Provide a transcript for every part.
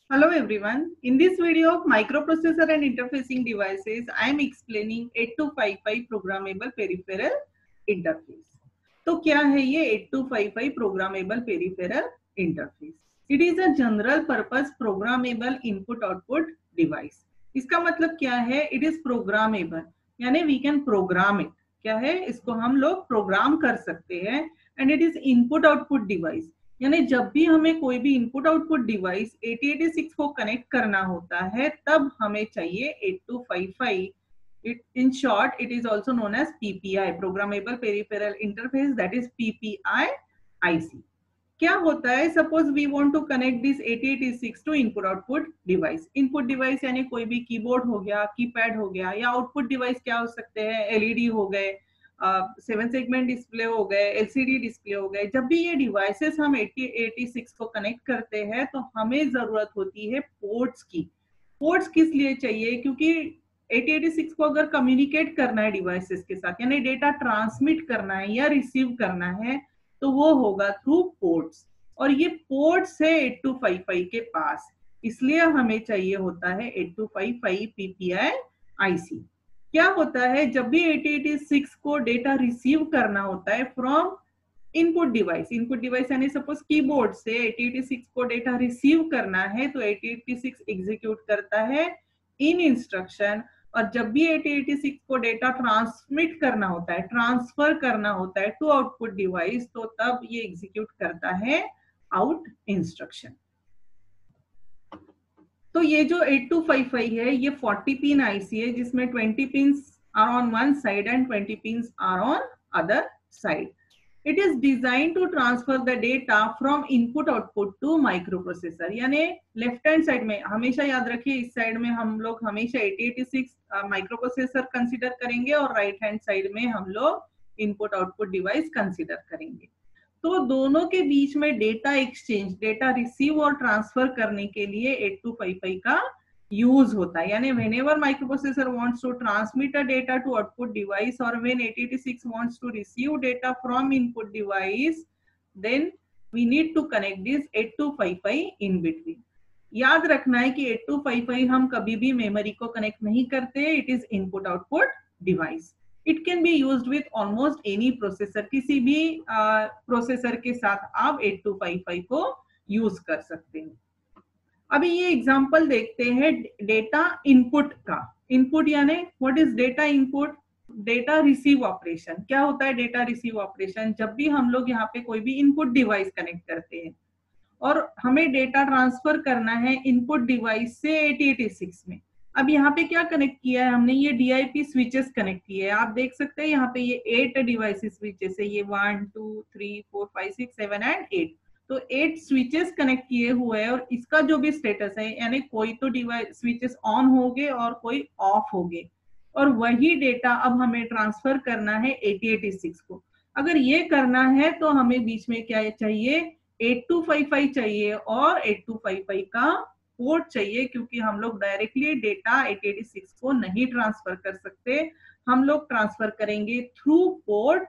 Hello everyone. In this video of microprocessor and interfacing devices, I am explaining 8255 programmable peripheral interface. तो क्या है ये 8255 programmable peripheral interface? It is a general purpose programmable input output device. इसका मतलब क्या है? It is programmable, यानी we can program it. क्या है? इसको हम लोग प्रोग्राम कर सकते हैं and it is input output device. यानी जब भी हमें कोई भी इनपुट आउटपुट डिवाइस 8086 को कनेक्ट करना होता है तब हमें चाहिए 8255. In short, it is also known as PPI, Programmable Peripheral Interface, that is PPI IC. क्या होता है? Suppose we want to connect this 8086 to input output device. Input device यानी कोई भी कीबोर्ड हो गया, कीपैड हो गया, या आउटपुट डिवाइस क्या हो सकते हैं? एलईडी हो गए, 7 सेगमेंट डिस्प्ले हो गए, एलसीडी डिस्प्ले हो गए. जब भी ये डिवाइसेस हम 8086 को कनेक्ट करते हैं तो हमें जरूरत होती है पोर्ट्स की. पोर्ट्स किस लिए चाहिए? क्योंकि 8086 को अगर कम्युनिकेट करना है डिवाइसेस के साथ, यानी डेटा ट्रांसमिट करना है या रिसीव करना है, तो वो होगा थ्रू पोर्ट्स. और ये पोर्ट्स है 8255 के पास, इसलिए हमें चाहिए होता है 8255 PPI IC. क्या होता है? जब भी 8086 को डेटा रिसीव करना होता है फ्रॉम इनपुट डिवाइस यानी सपोज कीबोर्ड से 8086 को डेटा रिसीव करना है, तो 8086 एग्जीक्यूट करता है इन इंस्ट्रक्शन. और जब भी 8086 को डेटा ट्रांसमिट करना होता है, ट्रांसफर करना होता है टू आउटपुट डिवाइस, तो तब ये एग्जीक्यूट करता है आउट इंस्ट्रक्शन. तो ये जो 8255 है ये 40 पिन आईसी है, जिसमें 20 pins are on one side and 20 pins are on other side. It is designed to transfer the data from input output to microprocessor. यानी लेफ्ट हैंड साइड में हमेशा याद रखिए, इस साइड में हम लोग हमेशा 8086 माइक्रोप्रोसेसर कंसीडर करेंगे और राइट हैंड साइड में हम लोग इनपुट आउटपुट डिवाइस कंसीडर करेंगे. तो दोनों के बीच में डेटा एक्सचेंज, डेटा रिसीव और ट्रांसफर करने के लिए 8255 का यूज होता है. यानी whenever microprocessor wants to transmit a data to output device or when 8086 wants to receive data from input device, then we need to connect this 8255 in between. याद रखना है कि 8255 हम कभी भी मेमोरी को कनेक्ट नहीं करते. It is input output device. It can be used with almost any processor. किसी भी प्रोसेसर के साथ आप 8255 को यूज कर सकते हैं. अभी ये एग्जांपल देखते हैं डेटा इनपुट का. इनपुट यानी what is data input? Data receive operation. क्या होता है डेटा रिसीव ऑपरेशन? जब भी हम लोग यहाँ पे कोई भी इनपुट डिवाइस कनेक्ट करते हैं और हमें डेटा ट्रांसफर करना है इनपुट डिवाइस से 8086 में. अब यहाँ पे क्या कनेक्ट किया है हमने? ये DIP स्विचेस कनेक्ट किए हैं. आप देख सकते हैं यहाँ पे ये 8 डिवाइसेस स्विचेस है. ये 1 2 3 4 5 6 7 एंड 8. तो 8 स्विचेस कनेक्ट किए हुए हैं और इसका जो भी स्टेटस है, यानी कोई तो डिवाइस स्विचेस ऑन होंगे और कोई ऑफ होंगे, और वही डेटा अब हमें ट्रांसफर करना है 8086 को. अगर ये करना है तो हमें बीच में क्या चाहिए? 8255 चाहिए और 8255 का पोर्ट चाहिए, क्योंकि हम लोग डायरेक्टली डेटा 8086 को नहीं ट्रांसफर कर सकते. हम लोग ट्रांसफर करेंगे थ्रू पोर्ट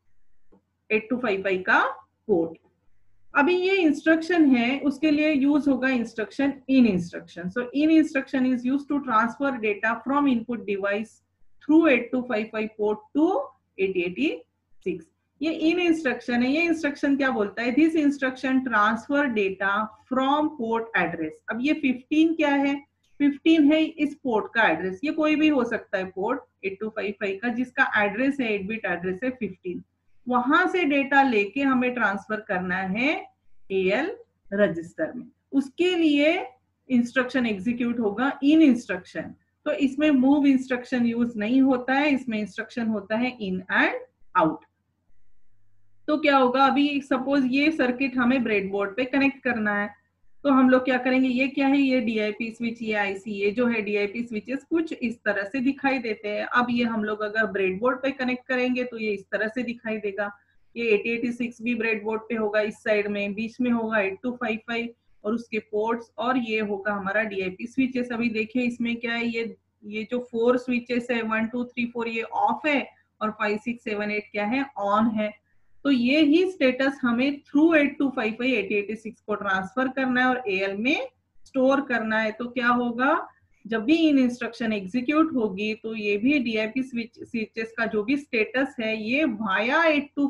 8255 का पोर्ट. अभी ये इंस्ट्रक्शन है, उसके लिए यूज होगा instruction in instruction. So in instruction is used to transfer data from input device through 8255 port to 8086. ये इन इंस्ट्रक्शन है. ये इंस्ट्रक्शन क्या बोलता है? This instruction transfer data from port address. अब ये 15 क्या है? 15 है इस पोर्ट का एड्रेस. ये कोई भी हो सकता है पोर्ट 8255 का जिसका एड्रेस है 8 बिट एड्रेस है 15. वहां से डेटा लेके हमें ट्रांसफर करना है AL रजिस्टर में. उसके लिए इंस्ट्रक्शन एग्जीक्यूट होगा इन इंस्ट्रक्शन. तो इसमें मूव इंस्ट्रक्शन यूज नहीं होता है, इसमें इंस्ट्रक्शन होता है इन एंड आउट. तो क्या होगा? अभी सपोज ये सर्किट हमें ब्रेडबोर्ड पे कनेक्ट करना है, तो हम लोग क्या करेंगे? ये क्या है? ये DIP स्विच, ये IC, ये जो है DIP स्विचेस कुछ इस तरह से दिखाई देते हैं. अब ये हम लोग अगर ब्रेडबोर्ड पे कनेक्ट करेंगे तो ये इस तरह से दिखाई देगा. ये 8086 भी ब्रेडबोर्ड पे होगा, इस साइड में बीच में होगा 8255 और उसके पोर्ट्स, और ये होगा हमारा DIP स्विचेस. अभी देखिए इसमें क्या है? ये जो 4 स्विचेस है 1 2 3 4 ये ऑफ है और 5 6 7 8 क्या है? ऑन है. तो ये ही स्टेटस हमें थ्रू 8255 8086 को ट्रांसफर करना है और AL में स्टोर करना है तो क्या होगा, जब भी इन इंस्ट्रक्शन एग्जीक्यूट होगी तो ये भी डीआईपी स्विचेस का जो भी स्टेटस है ये वाया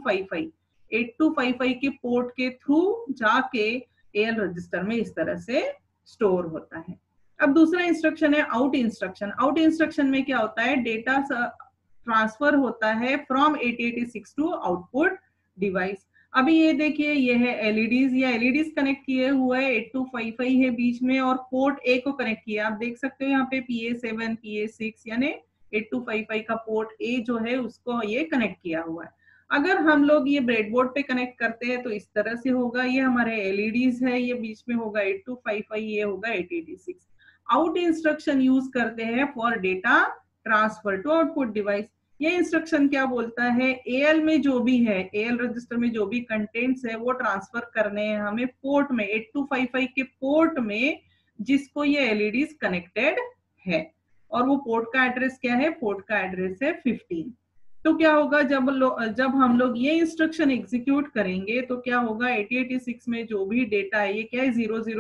8255 के पोर्ट के थ्रू जाके एएल रजिस्टर में इस तरह से स्टोर होता है। अब दूसरा इंस्ट्रक्शन है आउट इंस्ट्रक्शन। आउट इंस्ट्रक्शन में क्या होता है, डेटा ट्रांसफर होता है फ्रॉम 8086 टू आउटपुट डिवाइस। अभी ये देखिए, ये है एलईडीज, या एलईडीज कनेक्ट किए हुए है, 8255 है बीच में और पोर्ट ए को कनेक्ट किया। आप देख सकते हो यहाँ पे PA7 PA6 यानी 8255 का पोर्ट ए जो है उसको ये कनेक्ट किया हुआ है। अगर हम लोग ये ब्रेडबोर्ड पे कनेक्ट करते हैं तो इस तरह से होगा, ये हमारे एलईडीज है, ये बीच में होगा 8255, ये होगा 8086। आउट इंस्ट्रक्शन यूज करते हैं for data transfer to output device. ये इंस्ट्रक्शन क्या बोलता है, एएल में जो भी है, एएल रजिस्टर में जो भी कंटेंट्स है वो ट्रांसफर करने हैं हमें पोर्ट में, 8255 के पोर्ट में जिसको ये एलईडीज कनेक्टेड है। और वो पोर्ट का एड्रेस क्या है, पोर्ट का एड्रेस है 15। तो क्या होगा, जब हम लोग ये इंस्ट्रक्शन एग्जीक्यूट करेंगे तो क्या होगा, 8086 में जो भी डेटा है ये क्या है,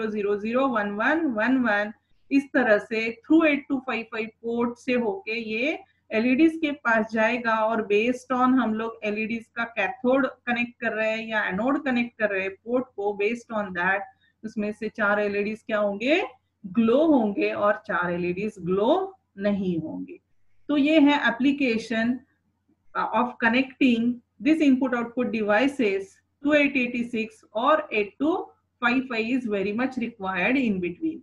00001111 इस तरह से थ्रू 8255 पोर्ट से होके ये एलईडीज के पास जाएगा। और बेस्ड ऑन हम लोग एलईडीज का कैथोड कनेक्ट कर रहे हैं या एनोड कनेक्ट कर रहे हैं पोर्ट को, बेस्ड ऑन दैट उसमें से 4 एलईडीज क्या होंगे, ग्लो होंगे और 4 एलईडीज ग्लो नहीं होंगे। तो ये है application of connecting this input output devices to 8086 or 8255 is very much required in between.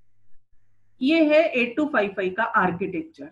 ये है 8255 का architecture.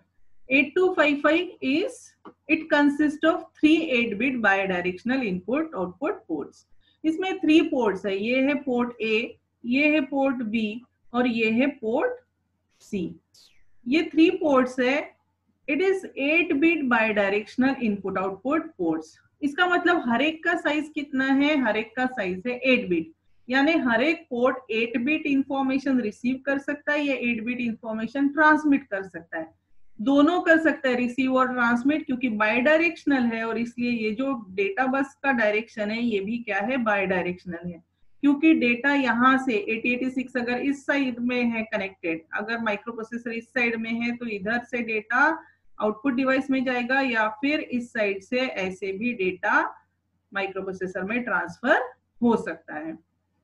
8255 is it consists of 3 8-bit bidirectional input output ports। इसमें 3 पोर्ट्स है, ये है पोर्ट ए, ये है पोर्ट बी और ये है पोर्ट सी। ये 3 पोर्ट्स है। It is 8-bit bidirectional input output ports। इसका मतलब हर एक का साइज कितना है, हर एक का साइज है 8-bit, यानी हर एक पोर्ट 8-bit इंफॉर्मेशन रिसीव कर सकता है या 8-bit इंफॉर्मेशन ट्रांसमिट कर सकता है। दोनों कर सकता है, रिसीव और ट्रांसमिट, क्योंकि बायडायरेक्शनल है और इसलिए ये जो डेटा बस का डायरेक्शन है ये भी क्या है, बायडायरेक्शनल है। क्योंकि डेटा यहाँ से 8086 अगर इस साइड में है कनेक्टेड, अगर माइक्रो प्रोसेसर इस साइड में है तो इधर से डेटा आउटपुट डिवाइस में जाएगा या फिर इस साइड से ऐसे भी डेटा माइक्रो प्रोसेसर में ट्रांसफर हो सकता है।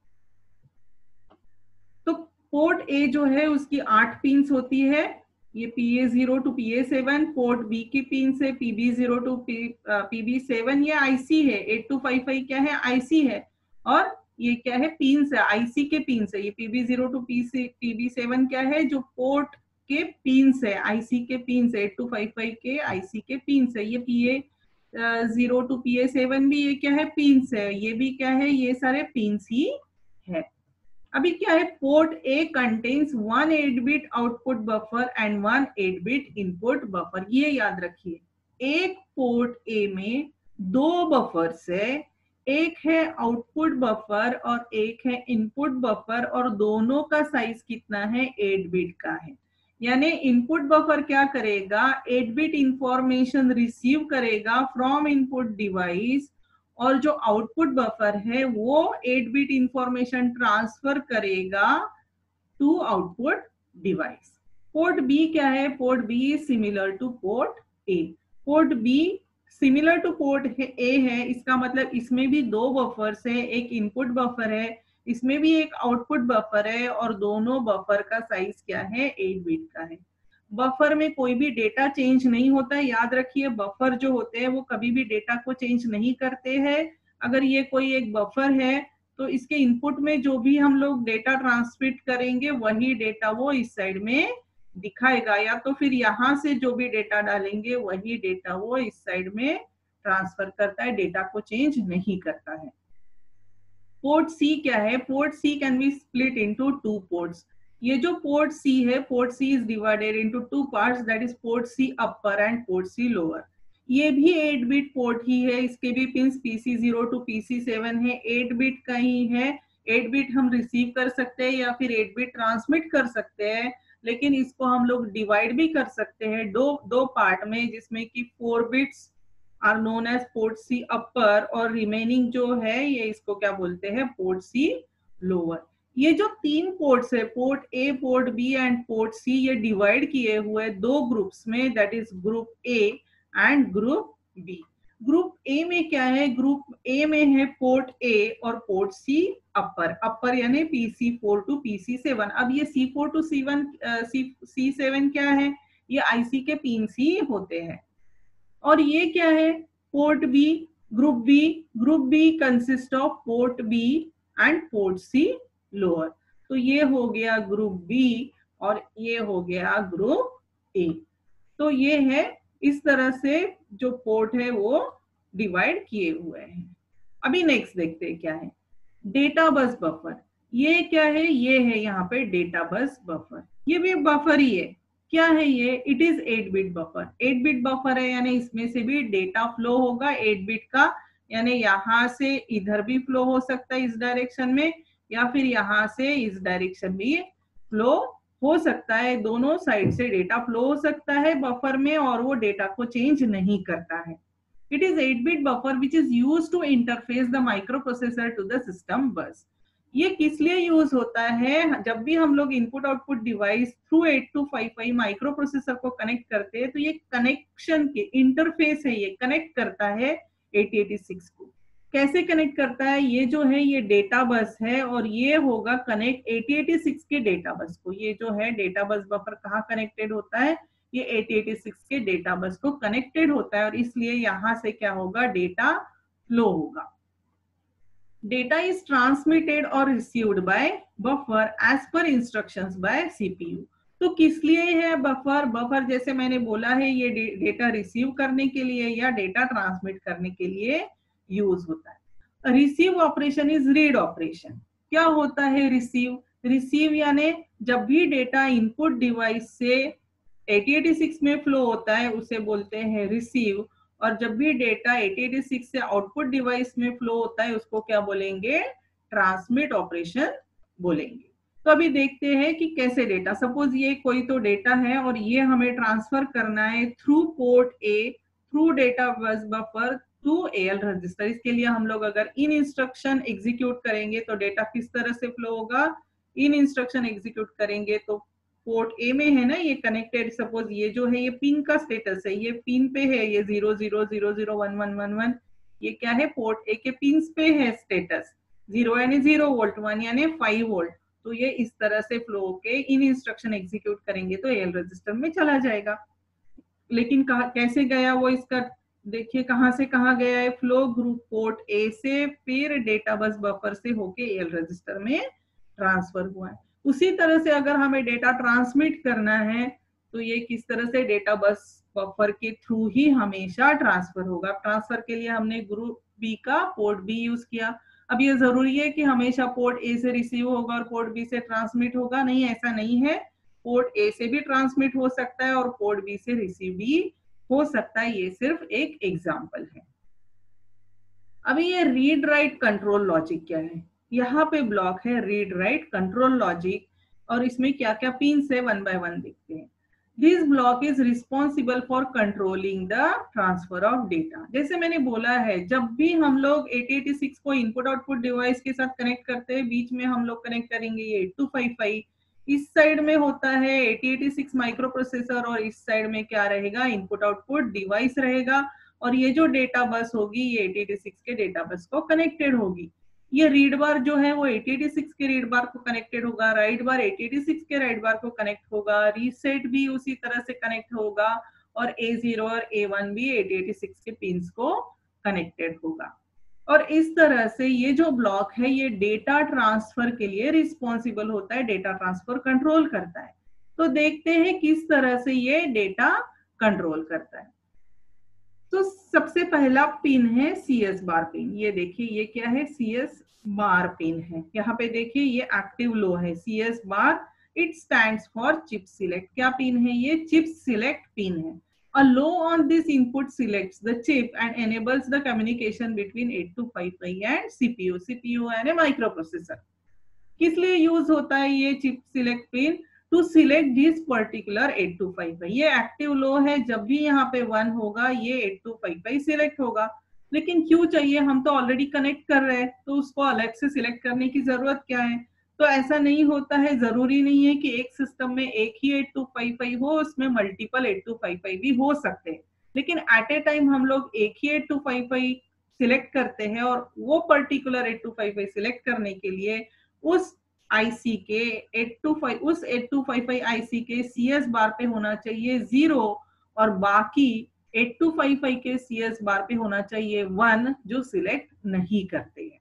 तो पोर्ट ए जो है उसकी 8 पिन्स होती है, ये PA0 to PA7, port B की पिन है PB0 टू PB7, ये आईसी है, 8255 क्या है, आईसी है, और ये क्या है, पिन्स है, आईसी के पिन्स है। ये PB0 टू PB7 क्या है, जो पोर्ट के पिन्स है, आईसी के पिन्स है, 8255 के आईसी के पिन्स है। ये PA0 टू PA7 भी ये क्या है, पिन्स है, ये भी क्या है, ये सारे पिन्स ही है। अभी क्या है, port A contains 1 8-bit output buffer and 1 8-bit input buffer. ये याद रखिए, एक पोर्ट ए में 2 बफर्स है, एक है आउटपुट बफर और एक है इनपुट बफर, और दोनों का साइज कितना है, 8-bit का है। यानी इनपुट बफर क्या करेगा, 8-bit इंफॉर्मेशन रिसीव करेगा फ्रॉम इनपुट डिवाइस, और जो आउटपुट बफर है वो 8-bit इंफॉर्मेशन ट्रांसफर करेगा to output device. Port B क्या है, port B is similar to port A. Port B similar to port A है, इसका मतलब इसमें भी 2 बफर्स है, एक इनपुट बफर है, इसमें भी एक आउटपुट बफर है, और दोनों बफर का साइज क्या है, 8-bit का है। बफर में कोई भी डेटा चेंज नहीं होता है, याद रखिए, बफर जो होते हैं वो कभी भी डेटा को चेंज नहीं करते हैं। अगर ये कोई एक बफर है तो इसके इनपुट में जो भी हम लोग डेटा ट्रांसमिट करेंगे वही डेटा वो इस साइड में दिखाएगा, या तो फिर यहाँ से जो भी डेटा डालेंगे वही डेटा वो इस साइड में ट्रांसफर करता है, डेटा को चेंज नहीं करता है। पोर्ट सी क्या है, port C can be split into 2 ports. ये जो पोर्ट सी है, port C is divided into 2 parts, that is port C upper and port C lower. ये भी 8-bit पोर्ट ही है, इसके भी पिंस PC0 टू PC7 है, 8-bit का ही है। 8-bit हम रिसीव कर सकते हैं या फिर 8-bit ट्रांसमिट कर सकते हैं, लेकिन इसको हम लोग डिवाइड भी कर सकते हैं दो पार्ट में, जिसमें कि 4 bits are known as port C upper और रिमेनिंग जो है ये इसको क्या बोलते हैं, पोर्ट सी लोअर। ये जो 3 पोर्ट्स है, port A, port B and port C, ये डिवाइड किए हुए 2 ग्रुप्स में, that is group A and group B. Group A में क्या है, ग्रुप ए में है पोर्ट ए और पोर्ट सी अपर, अपर यानी PC4 टू PC7। अब ये C4 टू C1 C7 क्या है, ये आईसी के पिन ही होते हैं। और ये क्या है, port B, group B. Group B consist of port B and port C lower. तो ये हो गया ग्रुप बी और ये हो गया ग्रुप ए। तो ये है, इस तरह से जो पोर्ट है वो डिवाइड किए हुए हैं। अभी नेक्स्ट देखते हैं क्या है, डेटा बस बफर। ये क्या है, ये है यहाँ पे डेटा बस बफर। ये भी बफर ही है। क्या है ये, it is 8 bit buffer. 8 bit buffer है यानी इसमें से भी डेटा फ्लो होगा 8 बिट का, यानी यहाँ से इधर भी फ्लो हो सकता है इस डायरेक्शन में, या फिर यहाँ से इस डायरेक्शन में फ्लो हो सकता है। दोनों साइड से डेटा फ्लो हो सकता है बफर में और वो डेटा को चेंज नहीं करता है। It is 8-bit buffer which is used to interface the microprocessor to the system bus. ये किस लिए यूज होता है, जब भी हम लोग input output device through 8255 micro processor को कनेक्ट करते हैं, तो ये कनेक्शन के इंटरफेस है, ये कनेक्ट करता है 8086 को। कैसे कनेक्ट करता है, ये जो है ये डेटा बस है और ये होगा कनेक्ट 8086 के डेटा बस को। ये जो है डेटा बस बफर कहाँ कनेक्टेड होता है, ये 8086 के डेटा बस को कनेक्टेड होता है और इसलिए यहां से क्या होगा, डेटा फ्लो होगा। डेटा इज ट्रांसमिटेड और received by buffer as per instructions by CPU. तो किस लिए है बफर, बफर जैसे मैंने बोला है ये डेटा रिसीव करने के लिए या डेटा ट्रांसमिट करने के लिए यूज होता है। Receive operation is read operation. क्या होता है रिसीव, रिसीव यानी जब भी डेटा इनपुट डिवाइस से 8086 में फ्लो होता है उसे बोलते हैं रिसीव, और जब भी डेटा 8086 से आउटपुट डिवाइस में फ्लो होता है उसको क्या बोलेंगे, ट्रांसमिट ऑपरेशन बोलेंगे। तो अभी देखते हैं कि कैसे डेटा, सपोज ये कोई तो डेटा है और ये हमें ट्रांसफर करना है through port A, through data bus buffer to AL register. इसके लिए हम लोग अगर इन इंस्ट्रक्शन एग्जीक्यूट करेंगे तो डेटा किस तरह से फ्लो होगा, इन इंस्ट्रक्शन एग्जीक्यूट करेंगे तो पोर्ट ए में है ना ये कनेक्टेड, सपोज ये जो है ये पिन का स्टेटस है, ये पिन पे है, ये 00001111, ये क्या है, पोर्ट ए के पिन पे है स्टेटस। 0 यानी 0 वोल्ट, 1 यानी 5 वोल्ट। तो ये इस तरह से फ्लो होके इन इंस्ट्रक्शन एग्जीक्यूट करेंगे तो एल रजिस्टर में चला जाएगा। लेकिन कैसे गया वो, इसका देखिए कहां से कहां गया है, फ्लो ग्रुप पोर्ट ए से फिर डेटा बस बफर से होके एल रजिस्टर में ट्रांसफर हुआ है। उसी तरह से अगर हमें डेटा ट्रांसमिट करना है तो ये किस तरह से डेटा बस बफर के थ्रू ही हमेशा ट्रांसफर होगा। ट्रांसफर के लिए हमने ग्रुप बी का पोर्ट बी यूज किया। अब ये जरूरी है कि हमेशा पोर्ट ए से रिसीव होगा और पोर्ट बी से ट्रांसमिट होगा, नहीं, ऐसा नहीं है। पोर्ट ए से भी ट्रांसमिट हो सकता है और पोर्ट बी से रिसीव भी हो सकता है, ये सिर्फ एक एग्जाम्पल है। अभी ये रीड राइट कंट्रोल लॉजिक क्या है, यहाँ पे ब्लॉक है रीड राइट कंट्रोल लॉजिक और इसमें क्या क्या पिन्स है 1 by 1 देखते हैं। This block is responsible for controlling the transfer of data. जैसे मैंने बोला है जब भी हम लोग 8086 को इनपुट आउटपुट डिवाइस के साथ कनेक्ट करते हैं, बीच में हम लोग कनेक्ट करेंगे ये 8255, इस साइड में होता है 8086 माइक्रो प्रोसेसर और इस साइड में क्या रहेगा, इनपुट आउटपुट डिवाइस रहेगा और ये जो डेटा बस होगी ये 8086 के डेटा बस को कनेक्टेड होगी। ये रीड बार जो है वो 8086 के रीड बार को कनेक्टेड होगा, राइट बार 8086 के राइट बार को कनेक्ट होगा, रीसेट भी उसी तरह से कनेक्ट होगा और A0 और A1 भी 8086 के पिंस को कनेक्टेड होगा। और इस तरह से ये जो ब्लॉक है ये डेटा ट्रांसफर के लिए रिस्पॉन्सिबल होता है, डेटा ट्रांसफर कंट्रोल करता है। तो देखते हैं किस तरह से ये डेटा कंट्रोल करता है। तो सबसे पहला पिन है CS बार पिन। ये देखिए ये क्या है, CS बार पिन है। यहाँ पे देखिए ये एक्टिव लो है CS bar, it stands for chip select. क्या पिन है ये, चिप सिलेक्ट पिन है। A low on this input selects the chip and enables the communication between 8255 and CPU. CPU यानी microprocessor। किस लिए यूज होता है ये chip select pin, to select this particular 8255। ये एक्टिव लो है, जब भी यहाँ पे 1 होगा ये 8255 सिलेक्ट होगा। लेकिन क्यों चाहिए, हम तो ऑलरेडी कनेक्ट कर रहे हैं तो उसको अलग से सिलेक्ट करने की जरूरत क्या है। तो ऐसा नहीं होता है, जरूरी नहीं है कि एक सिस्टम में एक ही 8255 हो, उसमें मल्टीपल 8255 भी हो सकते हैं, लेकिन एट ए टाइम हम लोग एक ही 8255 सिलेक्ट करते हैं और वो पर्टिकुलर 8255 सिलेक्ट करने के लिए उस आईसी के 8255 आईसी के सीएस बार पे होना चाहिए 0 और बाकी 8255 के सीएस बार पे होना चाहिए 1 जो सिलेक्ट नहीं करते हैं।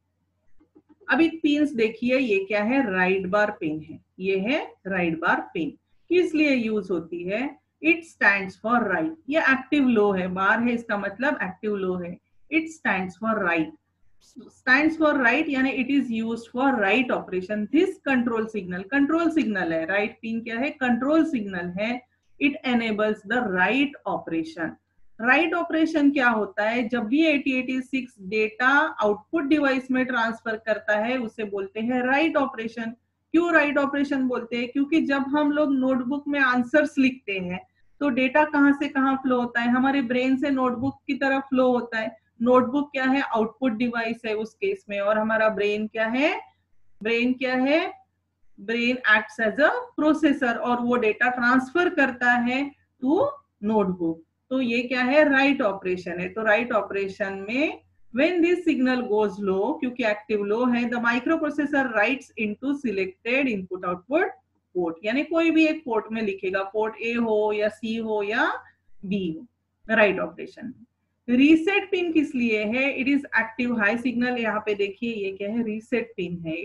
अब एक पिन्स देखिए, ये क्या है, राइट बार पिन है, ये है राइट बार पिन। किस लिए यूज होती है? इट स्टैंड्स फॉर राइट, ये एक्टिव लो है, बार है इसका मतलब एक्टिव लो है। It stands for write, stands for write यानी it is used for write operation. This control signal, control signal है, राइट पिन क्या है, कंट्रोल सिग्नल है। It enables the write operation. Write operation क्या होता है? जब भी 8086 डेटा आउटपुट डिवाइस में ट्रांसफर करता है उसे बोलते हैं राइट ऑपरेशन। क्यों राइट ऑपरेशन बोलते हैं? क्योंकि जब हम लोग नोटबुक में आंसर्स लिखते हैं तो डेटा कहां से कहां फ्लो होता है? हमारे ब्रेन से नोटबुक की तरफ फ्लो होता है। नोटबुक क्या है? आउटपुट डिवाइस है उस केस में, और हमारा ब्रेन क्या है? ब्रेन क्या है? Brain acts as a processor और वो डेटा ट्रांसफर करता है टू नोटबुक। तो ये क्या है? राइट ऑपरेशन है। तो राइट ऑपरेशन में when this signal goes low, क्योंकि एक्टिव लो है, the microprocessor writes into selected input output port, यानी कोई भी एक पोर्ट में लिखेगा, पोर्ट ए हो या सी हो या बी हो, राइट ऑपरेशन। रीसेट पिन किस लिए है? It is active high signal. यहाँ पे देखिए ये क्या है? रीसेट पिन है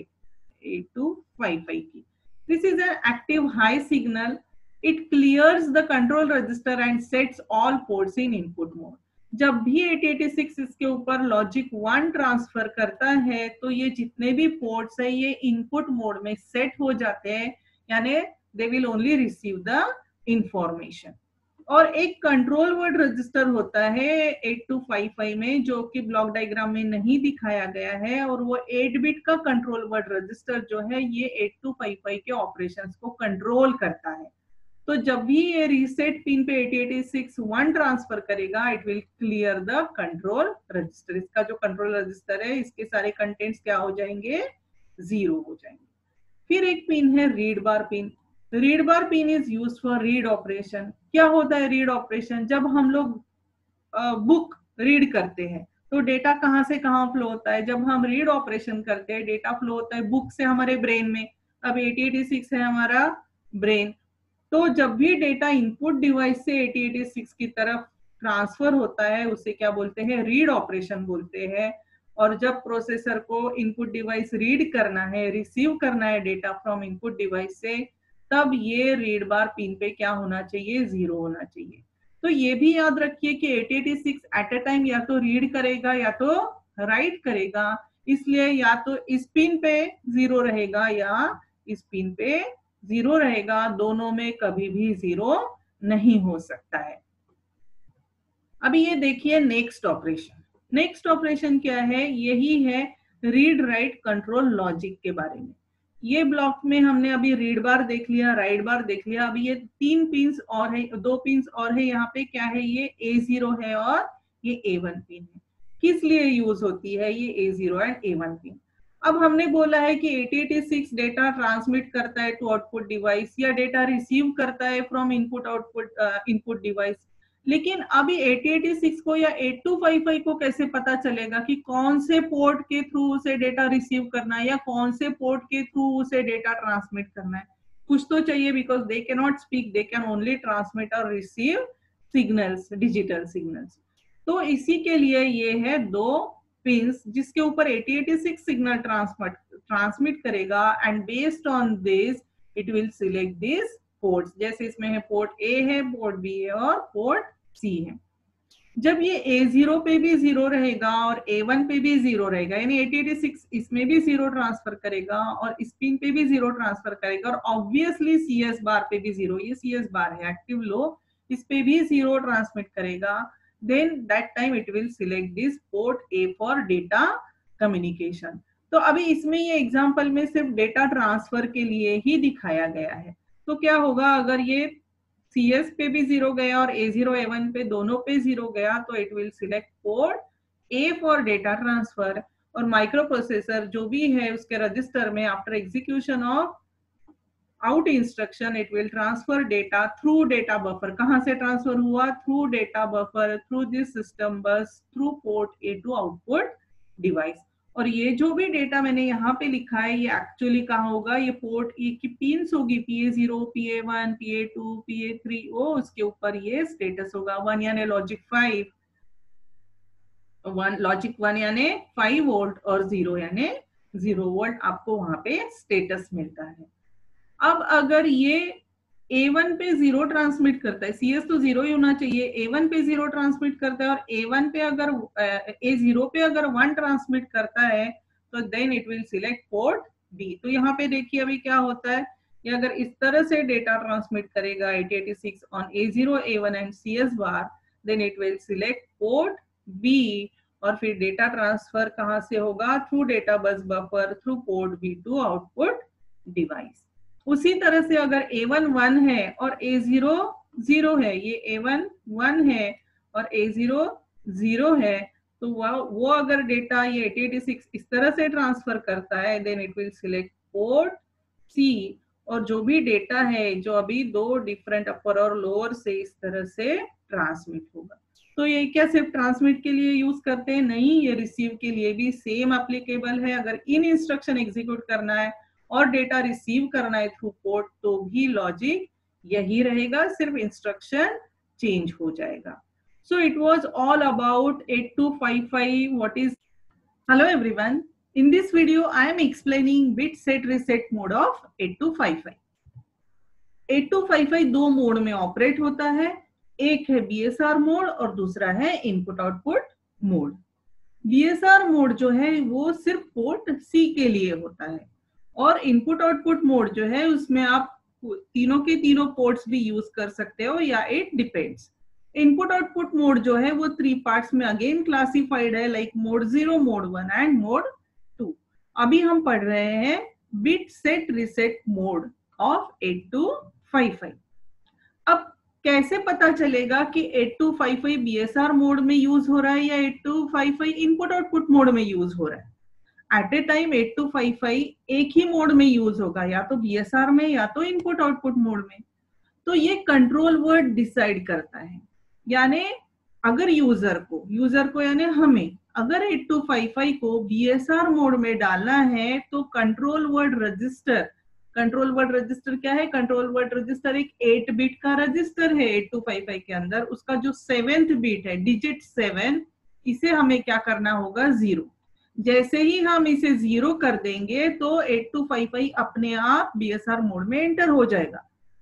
8255 की। This is an active high signal. It clears the control register and sets all ports in input mode. जब भी 8086 इसके ऊपर लॉजिक 1 ट्रांसफर करता है तो ये जितने भी पोर्ट्स है ये इनपुट मोड में सेट हो जाते हैं, यानी they will only receive the information. और एक कंट्रोल वर्ड रजिस्टर होता है 8255 में जो कि ब्लॉक डायग्राम में नहीं दिखाया गया है, और वो 8 बिट का कंट्रोल वर्ड रजिस्टर जो है ये 8255 के ऑपरेशंस को कंट्रोल करता है। तो जब भी ये रीसेट पिन पे 8086 1 ट्रांसफर करेगा it will clear the control register. इसका जो कंट्रोल रजिस्टर है इसके सारे कंटेंट्स क्या हो जाएंगे? 0 हो जाएंगे। फिर एक पिन है read bar pin. Read bar pin is used for read operation. क्या होता है रीड ऑपरेशन? जब हम लोग बुक रीड करते हैं तो डेटा कहां से कहां फ्लो होता है? जब हम रीड ऑपरेशन करते हैं डेटा फ्लो होता है बुक से हमारे ब्रेन में। अब 8086 है हमारा ब्रेन, तो जब भी डेटा इनपुट डिवाइस से 8086 की तरफ ट्रांसफर होता है उसे क्या बोलते हैं? रीड ऑपरेशन बोलते हैं। और जब प्रोसेसर को इनपुट डिवाइस रीड करना है, रिसीव करना है डेटा फ्रॉम इनपुट डिवाइस से, तब ये रीड बार पिन पे क्या होना चाहिए? 0 होना चाहिए। तो ये भी याद रखिए कि 8086 एट अ टाइम या तो रीड करेगा या तो राइट करेगा, इसलिए या तो इस पिन पे 0 रहेगा या इस पिन पे 0 रहेगा, दोनों में कभी भी 0 नहीं हो सकता है। अभी ये देखिए नेक्स्ट ऑपरेशन। नेक्स्ट ऑपरेशन क्या है? यही है रीड राइट कंट्रोल लॉजिक के बारे में। ये ब्लॉक में हमने अभी रीड बार देख लिया, राइट बार देख लिया। अभी ये 3 पिंस और है, 2 पिंस और है। यहाँ पे क्या है? ये A0 है और ये A1 पिन है। किस लिए यूज होती है ये A0 एंड A1 पिन? अब हमने बोला है कि 8086 डेटा ट्रांसमिट करता है टू आउटपुट डिवाइस या डेटा रिसीव करता है from input output input device, लेकिन अभी 8086 को या 8255 को कैसे पता चलेगा कि कौन से पोर्ट के थ्रू उसे डेटा रिसीव करना है या कौन से पोर्ट के थ्रू उसे डेटा ट्रांसमिट करना है? कुछ तो चाहिए, because they can not speak, they can only transmit और रिसीव सिग्नल्स, डिजिटल सिग्नल्स। तो इसी के लिए ये है 2 पिंस जिसके ऊपर 8086 सिग्नल ट्रांसमिट करेगा and based on this it will select this ports. जैसे इसमें है पोर्ट ए है, पोर्ट बी है और पोर्ट सी है। जब ये A0 पे भी 0 रहेगा और A1 पे भी 0 रहेगा, यानी 8086 इसमें भी 0 ट्रांसफर करेगा और इस पिन पे भी 0 ट्रांसफर करेगा, और ऑब्वियसली CS बार पे भी 0, ये CS बार है एक्टिव लो, इस पे भी 0 ट्रांसमिट करेगा, then that time it will select this port A for data communication। तो अभी इसमें ये एग्जांपल में सिर्फ डेटा ट्रांसफर के लिए ही दिखाया गया है। तो क्या होगा अगर ये CS पे भी 0 गया और A0 A1 पे दोनों पे 0 गया तो it will select port A for data transfer, और माइक्रो प्रोसेसर जो भी है उसके रजिस्टर में after execution of out instruction it will transfer data through data buffer. कहां से ट्रांसफर हुआ? Through data buffer, through this system bus, through port A to output device. और ये जो भी डेटा मैंने यहाँ पे लिखा है ये एक्चुअली कहाँ होगा? ये पोर्ट ए की पिन्स होगी, PA0, PA1, PA2, PA3, ओ उसके ऊपर ये स्टेटस होगा। 1 यानी लॉजिक 5, लॉजिक 1 यानी 5 वोल्ट और 0 यानी 0 वोल्ट आपको वहां पे स्टेटस मिलता है। अब अगर ये A1 पे 0 ट्रांसमिट करता है, CS तो 0 ही होना चाहिए, A1 पे 0 ट्रांसमिट करता है और A1 पे अगर A0 पे अगर 1 ट्रांसमिट करता है तो then it will select port B। तो यहाँ पे देखिए अभी क्या होता है, ये अगर इस तरह से डेटा ट्रांसमिट करेगा 8086 on A0, A1 and CS bar, then it will select port B और फिर डेटा ट्रांसफर कहाँ से होगा? Through data bus buffer, through port B to output device. उसी तरह से अगर A1 1 है और A0 0 है, ये A1 1 है और A0 0 है, तो वो अगर डेटा ये 8086 इस तरह से ट्रांसफर करता है then it will select port C और जो भी डेटा है जो अभी दो डिफरेंट अपर और लोअर से इस तरह से ट्रांसमिट होगा। तो ये क्या सिर्फ ट्रांसमिट के लिए यूज करते हैं? नहीं, ये रिसीव के लिए भी सेम एप्लीकेबल है। अगर इन इंस्ट्रक्शन एग्जीक्यूट करना है और डेटा रिसीव करना है थ्रू पोर्ट तो भी लॉजिक यही रहेगा, सिर्फ इंस्ट्रक्शन चेंज हो जाएगा। So it was all about 8255 what is. Hello everyone, in this video I am explaining bit set reset mode of 8255। 8255 दो मोड में ऑपरेट होता है, एक है BSR मोड और दूसरा है input output mode. BSR mode जो है वो सिर्फ पोर्ट C के लिए होता है और इनपुट आउटपुट मोड जो है उसमें आप तीनों के तीनों पोर्ट्स भी यूज कर सकते हो या it depends. Input output mode जो है वो 3 पार्ट्स में अगेन क्लासिफाइड है, like mode 0, mode 1 and mode 2। अभी हम पढ़ रहे हैं bit set reset mode of 8255। अब कैसे पता चलेगा कि 8255 BSR मोड में यूज हो रहा है या 8255 इनपुट आउटपुट मोड में यूज हो रहा है? एट ए टाइम 8255 एक ही मोड में यूज होगा, या तो BSR में या तो इनपुट आउटपुट मोड में। तो ये कंट्रोल वर्ड डिसाइड करता है, यानी अगर यूजर को यानी हमें अगर 8255 को BSR मोड में डालना है तो कंट्रोल वर्ड रजिस्टर क्या है? कंट्रोल वर्ड रजिस्टर एक 8 बिट का रजिस्टर है 8255 के अंदर, उसका जो 7th बिट है डिजिट 7, इसे हमें क्या करना होगा? 0। जैसे ही हम इसे 0 कर देंगे तो 8255 अपने आप BSR मोड में एंटर हो जाएगा।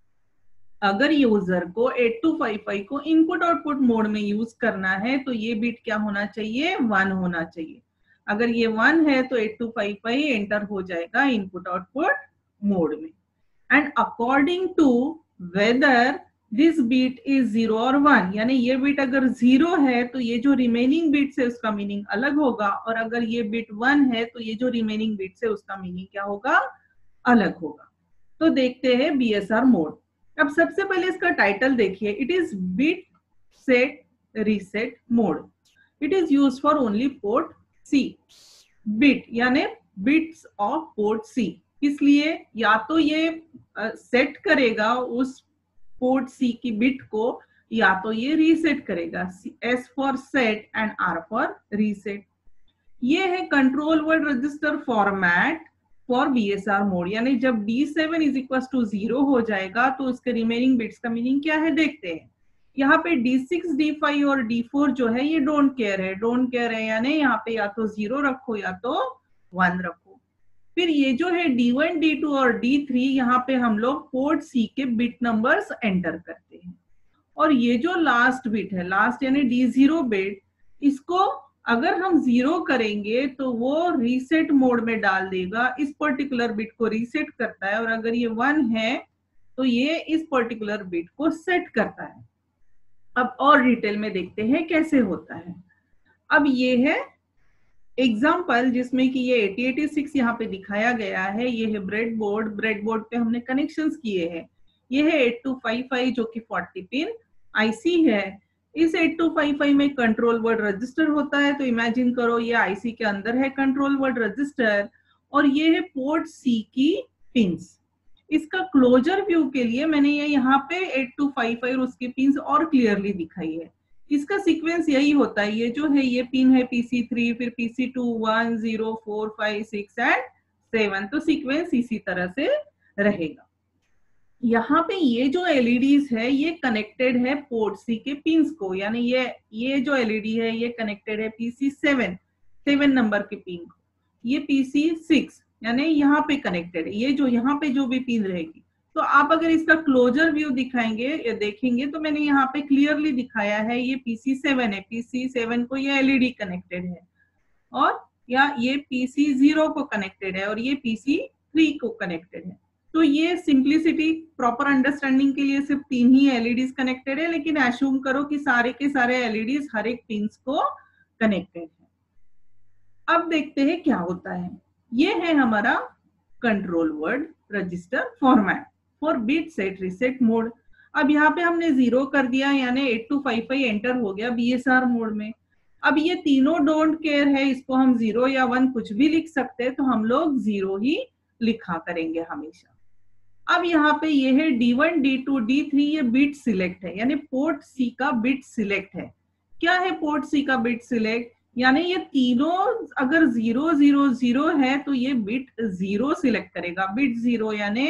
अगर यूजर को 8255 को इनपुट आउटपुट मोड में यूज करना है तो ये बिट क्या होना चाहिए? 1 होना चाहिए। अगर ये 1 है तो 8255 एंटर हो जाएगा इनपुट आउटपुट मोड में। And according to whether this bit is 0 और 1, यानी ये बिट अगर 0 है तो ये जो रिमेनिंग बिट्स है उसका मीनिंग अलग होगा, और अगर ये बिट 1 है तो ये जो रिमेनिंग बिट्स है उसका मीनिंग क्या होगा? अलग होगा। तो देखते हैं BSR मोड। अब सबसे पहले इसका टाइटल देखिए, it is bit set reset mode. It is used for only port C। Bit यानी बिट्स ऑफ पोर्ट C, इसलिए या तो ये सेट करेगा उस पोर्ट C की बिट को या तो ये रीसेट करेगा। S for set and R for reset. ये है control word register format for BSR mode, यानी जब D7 इज इक्वल टू 0 हो जाएगा तो उसके रिमेनिंग बिट्स का मीनिंग क्या है देखते हैं। यहाँ पे D6, D5 और D4 जो है ये डोंट केयर है, यानी यहाँ पे या तो 0 रखो या तो 1 रखो। फिर ये जो है D1, D2 और D3 यहाँ पे हम लोग पोर्ट C के बिट नंबर्स एंटर करते हैं। और ये जो लास्ट बिट है, लास्ट यानी D0 बिट, इसको अगर हम 0 करेंगे तो वो रीसेट मोड में डाल देगा, इस पर्टिकुलर बिट को रीसेट करता है, और अगर ये 1 है तो ये इस पर्टिकुलर बिट को सेट करता है। अब और डिटेल में देखते हैं कैसे होता है। अब ये है एग्जाम्पल जिसमें कि ये 8086 यहाँ पे दिखाया गया है। ये है ब्रेडबोर्ड पे हमने कनेक्शंस किए हैं। ये है 8255 जो कि 40 पिन IC है। इस 8255 में कंट्रोल वर्ड रजिस्टर होता है। तो इमेजिन करो ये आईसी के अंदर है कंट्रोल वर्ड रजिस्टर और ये है पोर्ट सी की पिंस। इसका क्लोजर व्यू के लिए मैंने ये यहाँ पे 8255 और उसकी पिंस और क्लियरली दिखाई है। इसका सीक्वेंस यही होता है, ये जो है ये पिन है PC3, फिर PC2, 1, 0, 4, 5, 6 एंड 7। तो सीक्वेंस इसी तरह से रहेगा। यहाँ पे ये जो एलईडीज है ये कनेक्टेड है पोर्ट सी के पिंस को, यानी ये जो एलईडी है ये कनेक्टेड है PC7 नंबर के पिन को, ये PC6 यानी यहाँ पे कनेक्टेड है, ये जो यहाँ पे जो भी पिन रहेगी। तो आप अगर इसका क्लोजर व्यू दिखाएंगे या देखेंगे तो मैंने यहाँ पे क्लियरली दिखाया है ये PC7 है, PC7 को ये एलईडी कनेक्टेड है और या ये PC0 को कनेक्टेड है और ये PC3 को कनेक्टेड है। तो ये सिंप्लिसिटी प्रॉपर अंडरस्टैंडिंग के लिए सिर्फ 3 ही एलईडीज कनेक्टेड है, लेकिन एज्यूम करो कि सारे के सारे एलईडीज हर एक पिंस को कनेक्टेड है। अब देखते हैं क्या होता है। ये है हमारा control word register format for bit set reset mode. अब यहाँ पे हमने 0 कर दिया यानी 8255 एंटर हो गया बीएसआर मोड में। अब ये तीनों डोंट केयर है, इसको हम 0 या 1 कुछ भी लिख सकते हैं, तो हम लोग 0 ही लिखा करेंगे हमेशा। अब यहाँ पे ये है D1, D2, D3, ये बिट सिलेक्ट है यानी पोर्ट सी का बिट सिलेक्ट है। क्या है पोर्ट सी का बिट सिलेक्ट? यानी ये तीनों अगर 0, 0, 0 है तो ये बिट 0 सिलेक्ट करेगा। बिट 0 यानी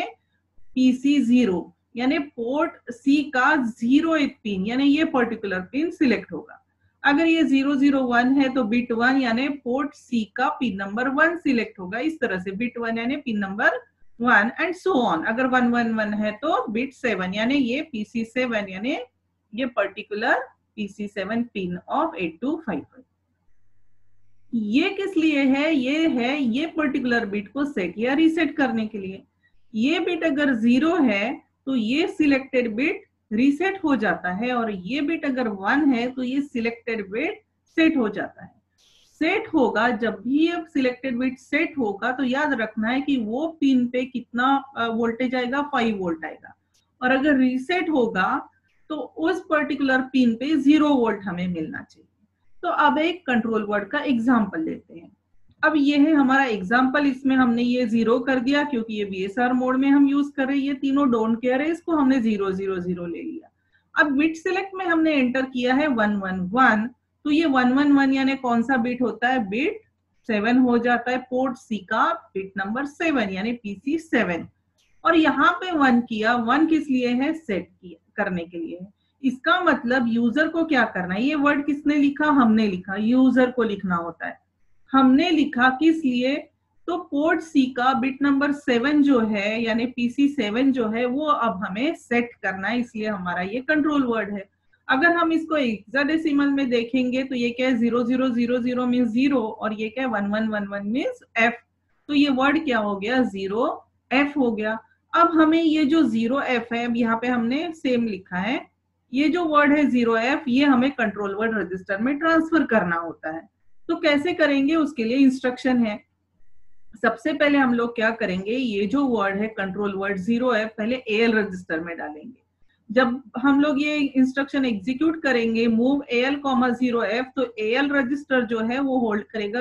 PC0 यानी पोर्ट सी का 0th पिन यानी ये पर्टिकुलर पिन सिलेक्ट होगा। अगर ये 001 है तो बिट 1 यानी पोर्ट सी का पिन नंबर 1 सिलेक्ट होगा। इस तरह से बिट 1 यानी pin number 1 and so on. अगर 111 है तो बिट 7 यानी ये PC7 यानी ये पर्टिकुलर PC7 पिन ऑफ 8255। ये किस लिए है? ये है ये पर्टिकुलर बिट को सेट या रीसेट करने के लिए। ये बिट अगर 0 है तो ये सिलेक्टेड बिट रीसेट हो जाता है और ये बिट अगर 1 है तो ये सिलेक्टेड बिट सेट हो जाता है। सेट होगा, जब भी ये सिलेक्टेड बिट सेट होगा तो याद रखना है कि वो पिन पे कितना वोल्टेज आएगा, 5 वोल्ट आएगा। और अगर रीसेट होगा तो उस पर्टिकुलर पिन पे 0 वोल्ट हमें मिलना चाहिए। तो अब एक कंट्रोल वर्ड का एग्जाम्पल लेते हैं। अब ये है हमारा एग्जाम्पल, इसमें हमने ये 0 कर दिया क्योंकि ये बीएसआर मोड में हम यूज कर रहे हैं। ये तीनों डोंट केयर है, इसको हमने 0, 0, 0 ले लिया। अब बिट सिलेक्ट में हमने एंटर किया है 111, तो ये 111 यानी कौन सा बिट होता है? बिट 7 हो जाता है। पोर्ट सी का बिट नंबर 7 यानी PC7। और यहाँ पे 1 किया, 1 किस लिए है? सेट किया करने के लिए है। इसका मतलब यूजर को क्या करना है? ये वर्ड किसने लिखा? हमने लिखा। यूजर को लिखना होता है। हमने लिखा किस लिए? तो पोर्ट सी का बिट नंबर 7 जो है यानी PC7 जो है वो अब हमें सेट करना है, इसलिए हमारा ये कंट्रोल वर्ड है। अगर हम इसको हेक्साडेसिमल में देखेंगे तो ये क्या है? 0000 मीन्स 0 और ये क्या है? 1111 मीन्स F। तो ये वर्ड क्या हो गया? 0F हो गया। अब हमें ये जो 0F है, अब यहाँ पे हमने सेम लिखा है, ये जो वर्ड है 0F ये हमें कंट्रोल वर्ड रजिस्टर में ट्रांसफर करना होता है। तो कैसे करेंगे? उसके लिए इंस्ट्रक्शन है। सबसे पहले हम लोग क्या करेंगे, ये जो वर्ड है कंट्रोल वर्ड 0F पहले AL रजिस्टर में डालेंगे। जब हम लोग ये इंस्ट्रक्शन एग्जीक्यूट करेंगे मूव AL, 0F, तो AL रजिस्टर जो है वो होल्ड करेगा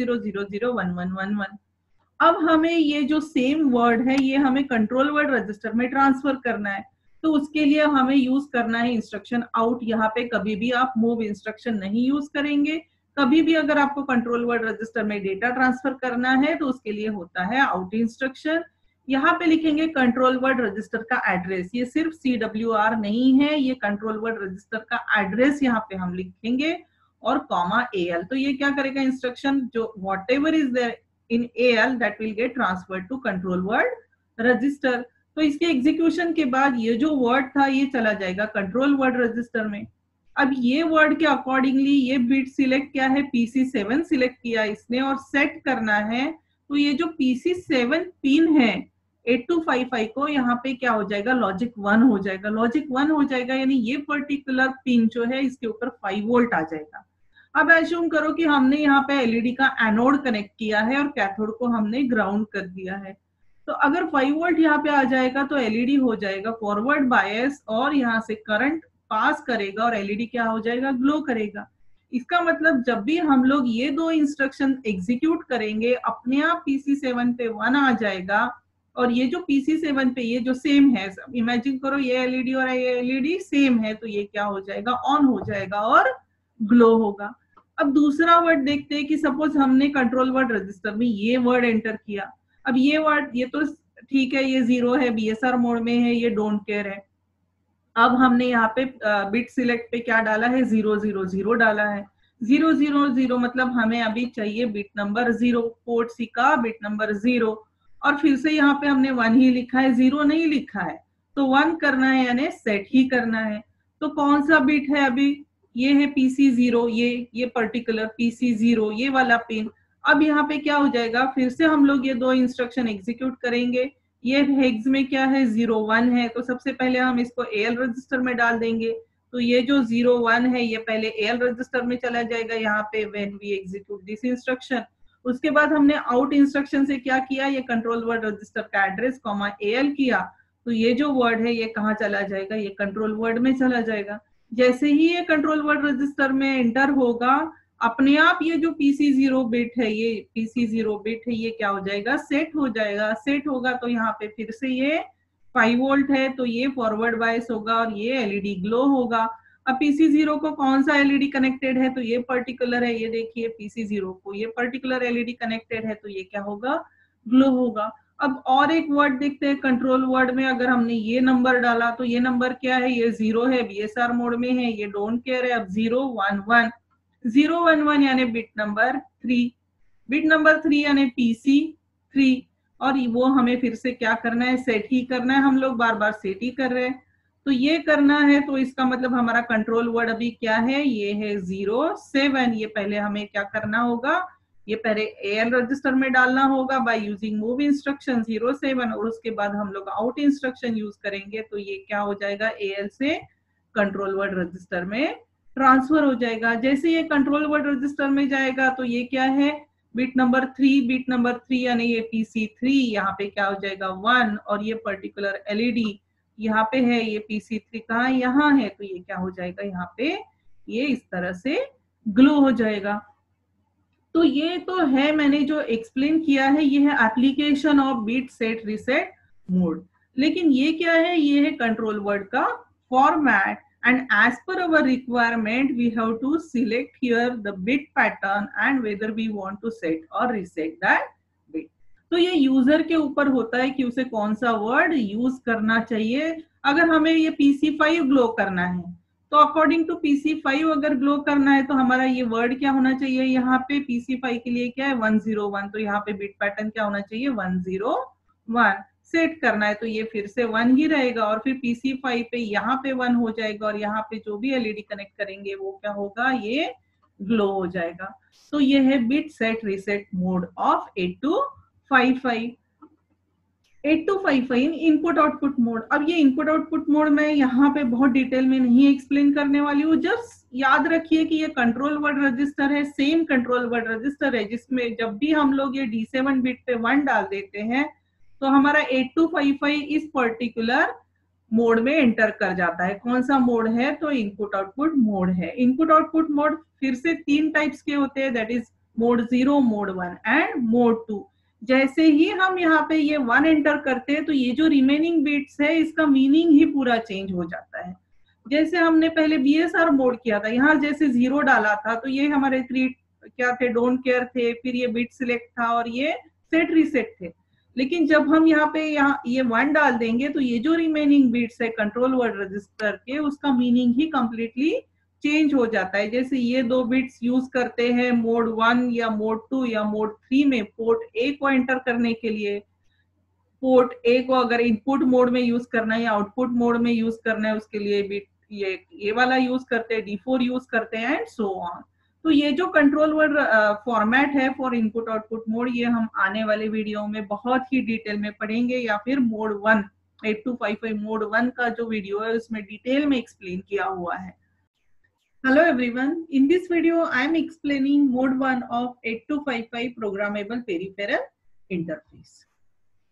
00001111। अब हमें ये जो सेम वर्ड है ये हमें कंट्रोल वर्ड रजिस्टर में ट्रांसफर करना है। तो उसके लिए हमें यूज करना है इंस्ट्रक्शन आउट। यहाँ पे कभी भी आप मूव इंस्ट्रक्शन नहीं यूज करेंगे। कभी भी अगर आपको कंट्रोल वर्ड रजिस्टर में डेटा ट्रांसफर करना है तो उसके लिए होता है आउट इंस्ट्रक्शन। यहाँ पे लिखेंगे कंट्रोल वर्ड रजिस्टर का एड्रेस। ये सिर्फ CWR नहीं है, ये कंट्रोल वर्ड रजिस्टर का एड्रेस यहाँ पे हम लिखेंगे और कॉमा AL। तो ये क्या करेगा इंस्ट्रक्शन, जो whatever is there in AL that will get transferred to control word register। तो इसके एग्जीक्यूशन के बाद ये जो वर्ड था ये चला जाएगा कंट्रोल वर्ड रजिस्टर में। अब ये वर्ड के अकॉर्डिंगली ये बिट सिलेक्ट क्या है? PC7 सिलेक्ट किया इसने और सेट करना है। तो ये जो PC7 पिन है 8255 को यहाँ पे क्या हो जाएगा? लॉजिक 1 हो जाएगा। लॉजिक 1 हो जाएगा यानी ये पर्टिकुलर पिन जो है इसके ऊपर 5 वोल्ट आ जाएगा। अब एज्यूम करो कि हमने यहाँ पे एलईडी का एनोड कनेक्ट किया है और कैथोड को हमने ग्राउंड कर दिया है। तो अगर 5 वोल्ट यहाँ पे आ जाएगा तो एलईडी हो जाएगा फॉरवर्ड बायस और यहाँ से करंट पास करेगा और एलईडी क्या हो जाएगा, ग्लो करेगा। इसका मतलब जब भी हम लोग ये दो इंस्ट्रक्शन एग्जीक्यूट करेंगे अपने आप PC7 पे 1 आ जाएगा, और ये जो PC7 पे ये जो सेम है, इमेजिन करो ये एलईडी और ये एलईडी सेम है, तो ये क्या हो जाएगा, ऑन हो जाएगा और ग्लो होगा। अब दूसरा वर्ड देखते हैं कि सपोज हमने कंट्रोल वर्ड रजिस्टर में ये वर्ड एंटर किया। अब ये वर्ड, ये तो ठीक है, ये 0 है, BSR मोड में है, ये डोंट केयर है। अब हमने यहाँ पे बिट सिलेक्ट पे क्या डाला है, 000 डाला है। 000 मतलब हमें अभी चाहिए बिट नंबर 0, पोर्ट सी का बिट नंबर 0, और फिर से यहाँ पे हमने 1 ही लिखा है, 0 नहीं लिखा है, तो 1 करना है, यानी सेट ही करना है। तो कौन सा बिट है अभी, ये है PC0, ये पर्टिकुलर PC0, ये वाला पिन। अब यहाँ पे क्या हो जाएगा, फिर से हम लोग ये दो इंस्ट्रक्शन एग्जीक्यूट करेंगे। ये हेक्स में क्या है, 01 है, तो सबसे पहले हम इसको AL रजिस्टर में डाल देंगे। तो ये जो 01 है ये पहले AL रजिस्टर में चला जाएगा यहाँ पे when we execute this instruction. उसके बाद हमने आउट इंस्ट्रक्शन से क्या किया, ये कंट्रोल वर्ड रजिस्टर का एड्रेस कॉमा AL किया, तो ये जो वर्ड है ये कहाँ चला जाएगा, ये कंट्रोल वर्ड में चला जाएगा। जैसे ही ये कंट्रोल वर्ड रजिस्टर में एंटर होगा, अपने आप ये जो PC0 बिट है, ये PC0 बिट है, ये क्या हो जाएगा, सेट हो जाएगा। सेट होगा तो यहाँ पे फिर से ये 5 वोल्ट है, तो ये फॉरवर्ड बायस होगा और ये एलईडी ग्लो होगा। अब PC0 को कौन सा एलईडी कनेक्टेड है, तो ये पर्टिकुलर है, ये देखिए PC0 को ये पर्टिकुलर एलईडी कनेक्टेड है, तो ये क्या होगा, ग्लो होगा। अब और एक वर्ड देखते हैं कंट्रोल वर्ड में, अगर हमने ये नंबर डाला तो ये नंबर क्या है, ये 0 है, BSR मोड में है, ये डोंट केयर है। अब 011 011 यानी बिट नंबर 3, बिट नंबर 3 यानी PC3, और वो हमें फिर से क्या करना है, सेट ही करना है। हम लोग बार बार सेट ही कर रहे हैं, तो ये करना है। तो इसका मतलब हमारा कंट्रोल वर्ड अभी क्या है, ये है 07। ये पहले हमें क्या करना होगा, ये पहले AL रजिस्टर में डालना होगा बाय यूजिंग मूव इंस्ट्रक्शन 07, और उसके बाद हम लोग आउट इंस्ट्रक्शन यूज करेंगे, तो ये क्या हो जाएगा, AL से कंट्रोल वर्ड रजिस्टर में ट्रांसफर हो जाएगा। जैसे ये कंट्रोल वर्ड रजिस्टर में जाएगा तो ये क्या है, बिट नंबर 3, बिट नंबर 3 यानी ये PC3, यहाँ पे क्या हो जाएगा 1, और ये पर्टिकुलर एलईडी यहाँ पे है, ये PC3 कहाँ है, यहाँ है, तो ये क्या हो जाएगा, यहाँ पे ये इस तरह से ग्लो हो जाएगा। तो ये तो है, मैंने जो एक्सप्लेन किया है ये है application of bit set reset mode. लेकिन ये क्या है, ये है कंट्रोल वर्ड का format, and as per our requirement we have to select here the bit pattern and whether we want to set or reset that bit। तो ये user के ऊपर होता है कि उसे कौन सा वर्ड यूज करना चाहिए। अगर हमें ये PC5 ग्लो करना है तो अकॉर्डिंग टू PC5 अगर ग्लो करना है तो हमारा ये वर्ड क्या होना चाहिए, यहाँ पे PC5 के लिए क्या है 101, तो यहाँ पे बिट पैटर्न क्या होना चाहिए 101। सेट करना है तो ये फिर से 1 ही रहेगा, और फिर PC5 पे यहाँ पे 1 हो जाएगा, और यहाँ पे जो भी एलईडी कनेक्ट करेंगे वो क्या होगा, ये ग्लो हो जाएगा। तो ये है bit set reset mode of 8255। 8255 input output mode. अब ये इनपुट आउटपुट मोड मैं यहाँ पे बहुत डिटेल में नहीं एक्सप्लेन करने वाली हूँ, जस्ट याद रखिए कि ये कंट्रोल वर्ड रजिस्टर है, सेम कंट्रोल वर्ड रजिस्टर है, जिसमें जब भी हम लोग ये D7 बिट पे 1 डाल देते हैं तो हमारा 8255 इस पर्टिकुलर मोड में एंटर कर जाता है। कौन सा मोड है, तो इनपुट आउटपुट मोड है। इनपुट आउटपुट मोड फिर से 3 टाइप्स के होते हैं, that is mode 0, mode 1 and mode 2। जैसे ही हम यहाँ पे ये 1 एंटर करते हैं तो ये जो रिमेनिंग बिट्स है इसका मीनिंग ही पूरा चेंज हो जाता है। जैसे हमने पहले BSR मोड किया था, यहाँ जैसे 0 डाला था तो ये हमारे 3 क्या थे, डोंट केयर थे, फिर ये बिट सिलेक्ट था और ये सेट रीसेट थे। लेकिन जब हम यहाँ पे ये 1 डाल देंगे तो ये जो रिमेनिंग बिट्स है कंट्रोल वर्ड रजिस्टर के, उसका मीनिंग ही कंप्लीटली चेंज हो जाता है। जैसे ये 2 बिट्स यूज करते हैं मोड 1 या मोड 2 या मोड 3 में पोर्ट A को एंटर करने के लिए। पोर्ट A को अगर इनपुट मोड में यूज करना है या आउटपुट मोड में यूज करना है, उसके लिए बिट ये वाला यूज करते हैं, D4 यूज करते हैं एंड सो ऑन। तो ये जो कंट्रोल वर्ड फॉर्मेट है फॉर इनपुट आउटपुट मोड, ये हम आने वाले वीडियो में बहुत ही डिटेल में पढ़ेंगे, या फिर मोड 1 8255 मोड 1 का जो वीडियो है उसमें डिटेल में एक्सप्लेन किया हुआ है। Hello everyone, in this video I am explaining mode 1 of 8255 programmable peripheral interface।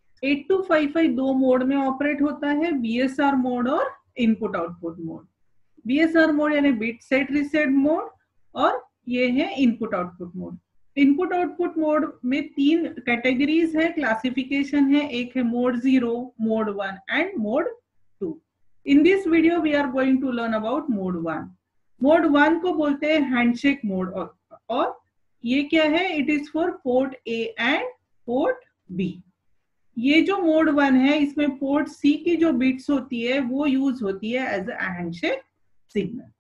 8255 दो मोड में ऑपरेट होता है, BSR मोड और input output mode. BSR mode यानी बिट सेट रीसेट मोड, और ये है input output mode. Input output mode में 3 कैटेगरीज है, क्लासिफिकेशन है, एक है mode 0, mode 1 and mode 2। In this video we are going to learn about mode 1। Mode 1 को बोलते हैं हैंडशेक मोड, और ये क्या है, it is for port A and port B. ये जो मोड 1 है इसमें पोर्ट सी की जो बिट्स होती है वो यूज होती है एज अ हैंडशेक सिग्नल।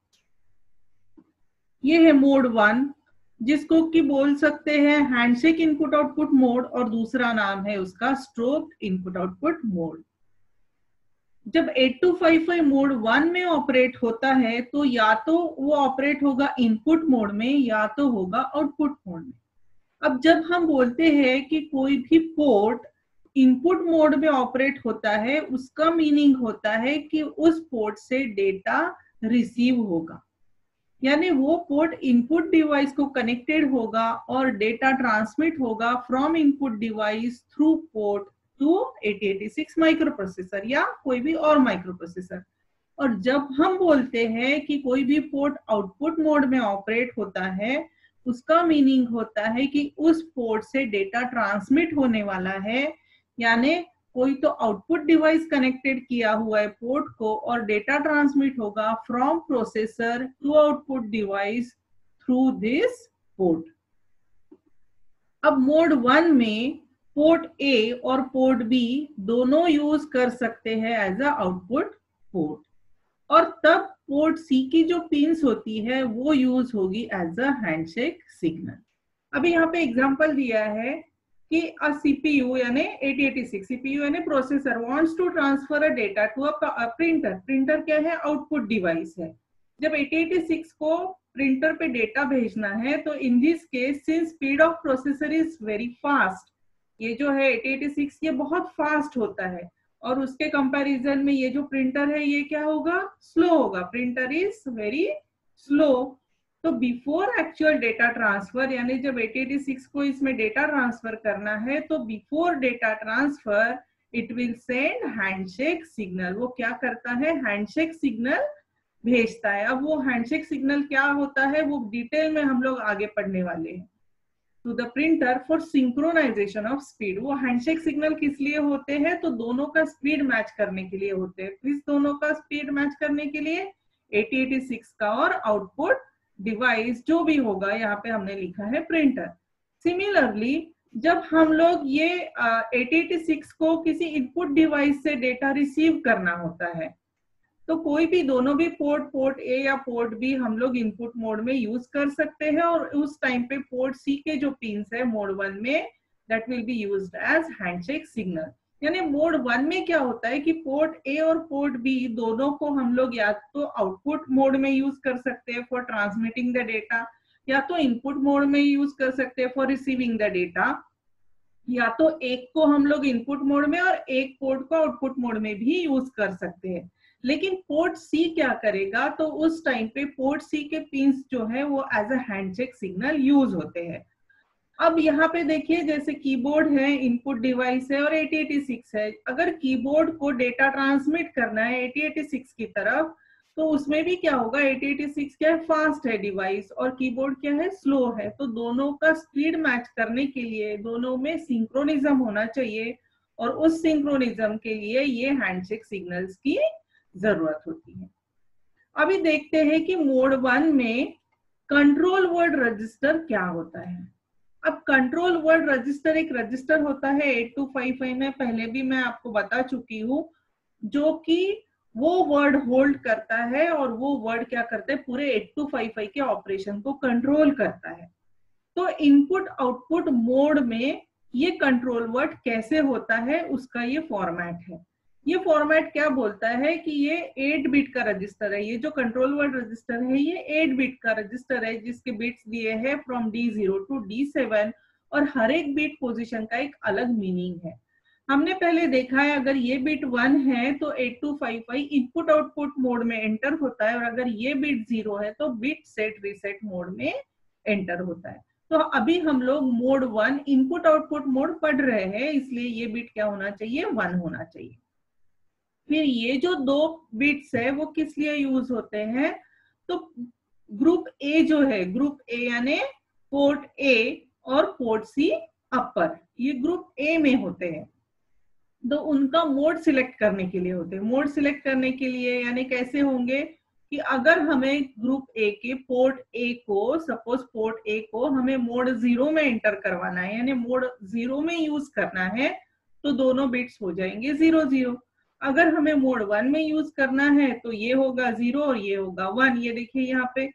ये है मोड 1, जिसको कि बोल सकते हैं हैंडशेक इनपुट आउटपुट मोड, और दूसरा नाम है उसका स्ट्रोक इनपुट आउटपुट मोड। जब 8255 मोड 1 में ऑपरेट होता है तो या तो वो ऑपरेट होगा इनपुट मोड में या तो होगा आउटपुट मोड में। अब जब हम बोलते हैं कि कोई भी पोर्ट इनपुट मोड में ऑपरेट होता है, उसका मीनिंग होता है कि उस पोर्ट से डेटा रिसीव होगा, यानी वो पोर्ट इनपुट डिवाइस को कनेक्टेड होगा और डेटा ट्रांसमिट होगा from input device through port to 8086 microprocessor या कोई भी और माइक्रो प्रोसेसर। और जब हम बोलते हैं कि कोई भी पोर्ट आउटपुट मोड में ऑपरेट होता है, उसका मीनिंग होता है कि उस पोर्ट से डेटा ट्रांसमिट होने वाला है, यानी कोई तो आउटपुट डिवाइस कनेक्टेड किया हुआ है पोर्ट को और डेटा ट्रांसमिट होगा from processor to output device through this port. अब मोड 1 में पोर्ट ए और पोर्ट बी दोनों यूज कर सकते हैं एज अ आउटपुट पोर्ट, और तब पोर्ट सी की जो पिंस होती है वो यूज होगी एज अ हैंडशेक सिग्नल। अभी यहाँ पे एग्जांपल दिया है कि अ सीपीयू यानी 8086 सीपीयू यानी processor wants to transfer a data to a printer. Printer क्या है, आउटपुट डिवाइस है। जब 8086 को प्रिंटर पे डेटा भेजना है तो in this case since speed of processor is very fast, ये जो है 8086 ये बहुत फास्ट होता है, और उसके कंपैरिजन में ये जो प्रिंटर है ये क्या होगा, स्लो होगा। Printer is very slow. तो बिफोर एक्चुअल डेटा ट्रांसफर, यानी जब 8086 को इसमें डेटा ट्रांसफर करना है तो before data transfer it will send handshake signal. वो क्या करता है, हैंडशेक सिग्नल भेजता है। अब वो हैंडशेक सिग्नल क्या होता है वो डिटेल में हम लोग आगे पढ़ने वाले हैं। To the printer for synchronization of speed. वो हैंडशेक सिग्नल किस लिए होते हैं, तो दोनों का स्पीड मैच करने के लिए होते हैं। किस दोनों का स्पीड मैच करने के लिए, 8086 का और आउटपुट डिवाइस जो भी होगा, यहाँ पे हमने लिखा है प्रिंटर। सिमिलरली जब हम लोग ये 8086 को किसी इनपुट डिवाइस से डेटा रिसीव करना होता है तो कोई भी दोनों भी पोर्ट ए या पोर्ट बी हम लोग इनपुट मोड में यूज कर सकते हैं, और उस टाइम पे पोर्ट सी के जो पिंस है मोड 1 में that will be used as handshake signal. यानी मोड 1 में क्या होता है कि पोर्ट ए और पोर्ट बी दोनों को हम लोग या तो आउटपुट मोड में यूज कर सकते हैं फॉर ट्रांसमिटिंग द डेटा, या तो इनपुट मोड में यूज कर सकते हैं फॉर रिसीविंग द डेटा, या तो एक को हम लोग इनपुट मोड में और एक पोर्ट को आउटपुट मोड में भी यूज कर सकते हैं। लेकिन पोर्ट सी क्या करेगा, तो उस टाइम पे पोर्ट सी के पिंस जो है वो as a handshake signal use होते हैं। अब यहाँ पे देखिए जैसे कीबोर्ड है, इनपुट डिवाइस है और 8086 है। अगर कीबोर्ड को डेटा ट्रांसमिट करना है 8086 की तरफ तो उसमें भी क्या होगा, 8086 क्या है, फास्ट है डिवाइस और कीबोर्ड क्या है, स्लो है। तो दोनों का स्पीड मैच करने के लिए दोनों में सिंक्रोनिज्म होना चाहिए, और उस सिंक्रोनिज्म के लिए ये हैंडशेक सिग्नल्स की जरूरत होती है। अभी देखते हैं कि मोड 1 में कंट्रोल वर्ड रजिस्टर क्या होता है। अब कंट्रोल वर्ड रजिस्टर एक रजिस्टर होता है 8255 में, पहले भी मैं आपको बता चुकी हूँ, जो कि वो वर्ड होल्ड करता है और वो वर्ड क्या करता है, पूरे 8255 के ऑपरेशन को कंट्रोल करता है। तो इनपुट आउटपुट मोड में ये कंट्रोल वर्ड कैसे होता है उसका ये फॉर्मेट है। ये फॉर्मेट क्या बोलता है कि ये 8 बिट का रजिस्टर है। ये जो कंट्रोल वर्ड रजिस्टर है ये 8 बिट का रजिस्टर है, जिसके बिट्स दिए हैं फ्रॉम D0 टू D7, और हर एक बिट पोजीशन का एक अलग मीनिंग है। हमने पहले देखा है अगर ये बिट 1 है तो 8255 इनपुट आउटपुट मोड में एंटर होता है, और अगर ये बिट 0 है तो बिट सेट रीसेट मोड में एंटर होता है। तो अभी हम लोग मोड 1 इनपुट आउटपुट मोड पढ़ रहे हैं, इसलिए ये बिट क्या होना चाहिए, 1 होना चाहिए। फिर ये जो 2 बिट्स है वो किस लिए यूज होते हैं, तो ग्रुप ए जो है, ग्रुप ए यानी पोर्ट ए और पोर्ट सी अपर, ये ग्रुप ए में होते हैं, तो उनका मोड सिलेक्ट करने के लिए होते हैं। मोड सिलेक्ट करने के लिए यानी कैसे होंगे कि अगर हमें ग्रुप ए के पोर्ट ए को, सपोज पोर्ट ए को हमें मोड 0 में एंटर करवाना है, यानी मोड 0 में यूज करना है, तो दोनों बिट्स हो जाएंगे 0 0। अगर हमें मोड 1 में यूज करना है तो ये होगा 0 और ये होगा 1, ये देखिए यहाँ पे।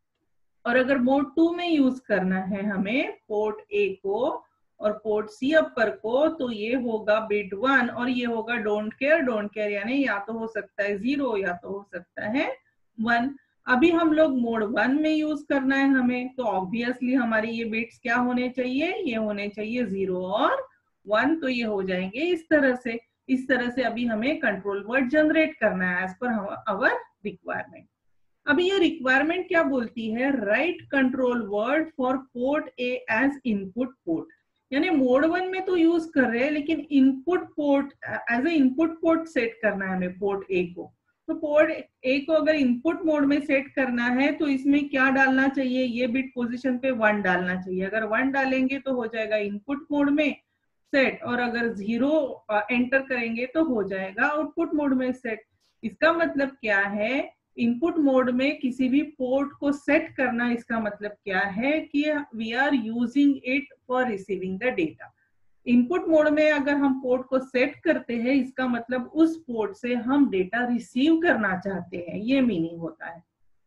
और अगर मोड 2 में यूज करना है हमें पोर्ट ए को और पोर्ट सी अपर को, तो ये होगा बिट 1 और ये होगा डोंट केयर यानी या तो हो सकता है 0 या तो हो सकता है 1। अभी हम लोग मोड 1 में यूज करना है हमें, तो ऑब्वियसली हमारी ये बिट्स क्या होने चाहिए, ये होने चाहिए 0 और 1, तो ये हो जाएंगे इस तरह से। इस तरह से अभी हमें कंट्रोल वर्ड जनरेट करना है एज पर आवर रिक्वायरमेंट। अभी ये रिक्वायरमेंट क्या बोलती है, write control word for port A as input port, यानी मोड 1 में तो यूज कर रहे हैं लेकिन input port as a input port set करना है हमें पोर्ट ए को। तो पोर्ट ए को अगर इनपुट मोड में सेट करना है तो इसमें क्या डालना चाहिए, ये बिट पोजीशन पे 1 डालना चाहिए। अगर 1 डालेंगे तो हो जाएगा इनपुट मोड में सेट, और अगर 0 एंटर करेंगे तो हो जाएगा आउटपुट मोड में सेट। इसका मतलब क्या है, इनपुट मोड में किसी भी पोर्ट को सेट करना, इसका मतलब क्या है कि we are using it for receiving the data. Input mode में अगर हम पोर्ट को सेट करते हैं, इसका मतलब उस पोर्ट से हम डेटा रिसीव करना चाहते हैं, ये मीनिंग होता है।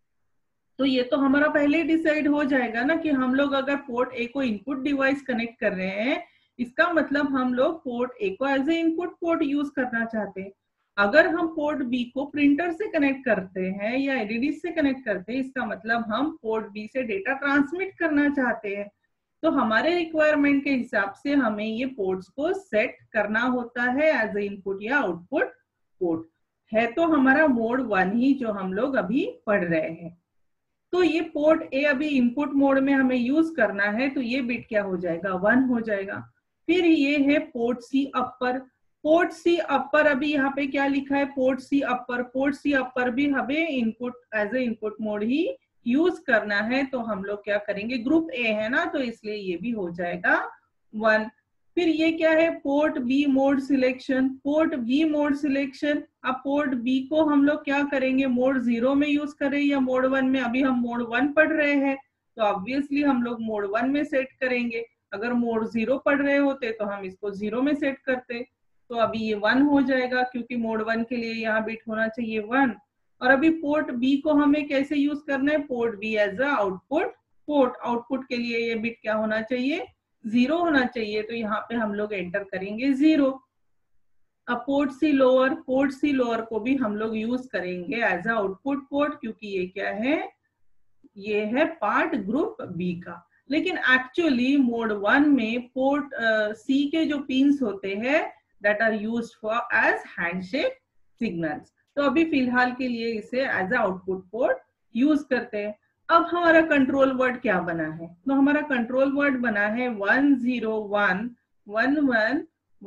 तो ये तो हमारा पहले ही डिसाइड हो जाएगा ना कि हम लोग अगर पोर्ट ए को इनपुट डिवाइस कनेक्ट कर रहे हैं, इसका मतलब हम लोग पोर्ट ए को as a input port use करना चाहते हैं। अगर हम पोर्ट बी को प्रिंटर से कनेक्ट करते हैं या एलईडी से कनेक्ट करते हैं, इसका मतलब हम पोर्ट बी से डेटा ट्रांसमिट करना चाहते हैं। तो हमारे रिक्वायरमेंट के हिसाब से हमें ये पोर्ट्स को सेट करना होता है एज ए इनपुट या आउटपुट पोर्ट। है तो हमारा मोड 1 ही जो हम लोग अभी पढ़ रहे हैं। तो ये पोर्ट ए अभी इनपुट मोड में हमें यूज करना है, तो ये बिट क्या हो जाएगा, 1 हो जाएगा। फिर ये है पोर्ट सी अपर। पोर्ट सी अपर अभी यहाँ पे क्या लिखा है, पोर्ट सी अपर। पोर्ट सी अपर भी हमें input as a input mode ही यूज करना है, तो हम लोग क्या करेंगे, ग्रुप ए है ना तो इसलिए ये भी हो जाएगा 1। फिर ये क्या है, port B mode selection. Port B mode selection, अब पोर्ट बी को हम लोग क्या करेंगे, मोड 0 में यूज करें या मोड 1 में। अभी हम मोड 1 पढ़ रहे हैं तो ऑब्वियसली हम लोग मोड 1 में सेट करेंगे। अगर मोड 0 पढ़ रहे होते तो हम इसको 0 में सेट करते, तो अभी ये 1 हो जाएगा क्योंकि मोड 1 के लिए यहाँ बिट होना चाहिए 1। और अभी पोर्ट बी को हमें कैसे यूज करना है, port B as a output port. Output के लिए ये बिट क्या होना चाहिए, 0 होना चाहिए, तो यहाँ पे हम लोग एंटर करेंगे 0। अब port C lower, port C lower को भी हम लोग यूज करेंगे एज अ आउटपुट पोर्ट, क्योंकि ये क्या है, ये है पार्ट ग्रुप बी का। लेकिन एक्चुअली मोड 1 में पोर्ट सी के जो पिंस होते हैं that are used for as handshake signals, तो अभी फिलहाल के लिए इसे as a output port use करते हैं। अब हमारा कंट्रोल वर्ड क्या बना है, तो हमारा कंट्रोल वर्ड बना है 101 11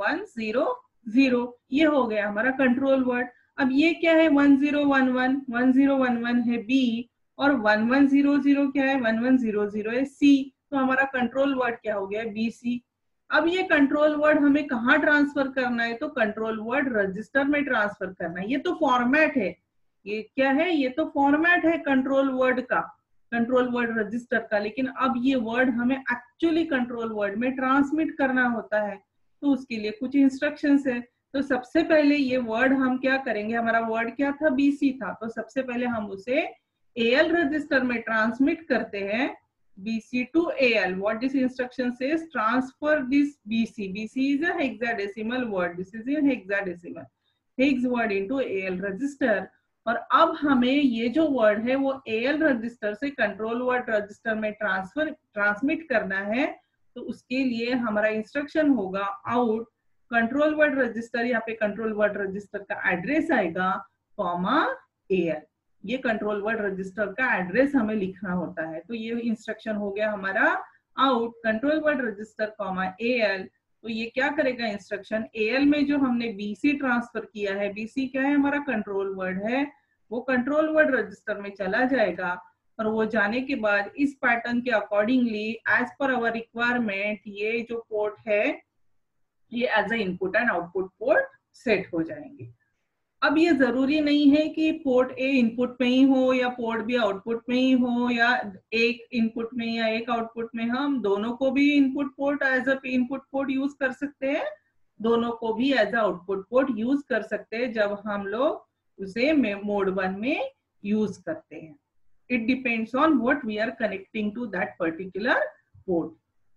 100, ये हो गया हमारा कंट्रोल वर्ड। अब ये क्या है, 1011 1011 है बी, और 1100 क्या है, 1100 है सी, तो हमारा कंट्रोल वर्ड क्या हो गया, बी सी। अब ये कंट्रोल वर्ड हमें कहाँ ट्रांसफर करना है, तो कंट्रोल वर्ड रजिस्टर में ट्रांसफर करना है। ये तो फॉर्मेट है, ये क्या है, ये तो फॉर्मेट है कंट्रोल वर्ड का, कंट्रोल वर्ड रजिस्टर का। लेकिन अब ये वर्ड हमें एक्चुअली कंट्रोल वर्ड में ट्रांसमिट करना होता है, तो उसके लिए कुछ इंस्ट्रक्शंस है। तो सबसे पहले ये वर्ड हम क्या करेंगे, हमारा वर्ड क्या था, बीसी था, तो सबसे पहले हम उसे एएल रजिस्टर में ट्रांसमिट करते हैं, BC to AL. What this instruction says, transfer this BC. BC is a hexadecimal word. This is in hexadecimal. Hex word into AL register. और अब हमें ये जो वर्ड है वो AL रजिस्टर से कंट्रोल वर्ड रजिस्टर में ट्रांसमिट करना है। तो उसके लिए हमारा इंस्ट्रक्शन होगा आउट कंट्रोल वर्ड रजिस्टर, यहाँ पे कंट्रोल वर्ड रजिस्टर का एड्रेस आएगा कॉमा AL। ये कंट्रोल वर्ड रजिस्टर का एड्रेस हमें लिखना होता है। तो ये इंस्ट्रक्शन हो गया हमारा out control word register comma AL। तो तो ये क्या करेगा इंस्ट्रक्शन, AL में जो हमने BC ट्रांसफर किया है, BC क्या है हमारा कंट्रोल वर्ड है, वो कंट्रोल वर्ड रजिस्टर में चला जाएगा और वो जाने के बाद इस पैटर्न के accordingly as per our requirement ये जो पोर्ट है ये as a input and output port set हो जाएंगे। अब ये जरूरी नहीं है कि पोर्ट ए इनपुट में ही हो या पोर्ट बी आउटपुट में ही हो, या एक इनपुट में या एक आउटपुट में, हम दोनों को भी input port as a input port use कर सकते हैं, दोनों को भी as a output port use कर सकते हैं जब हम लोग उसे मोड 1 में यूज करते हैं। It depends on what we are connecting to that particular port.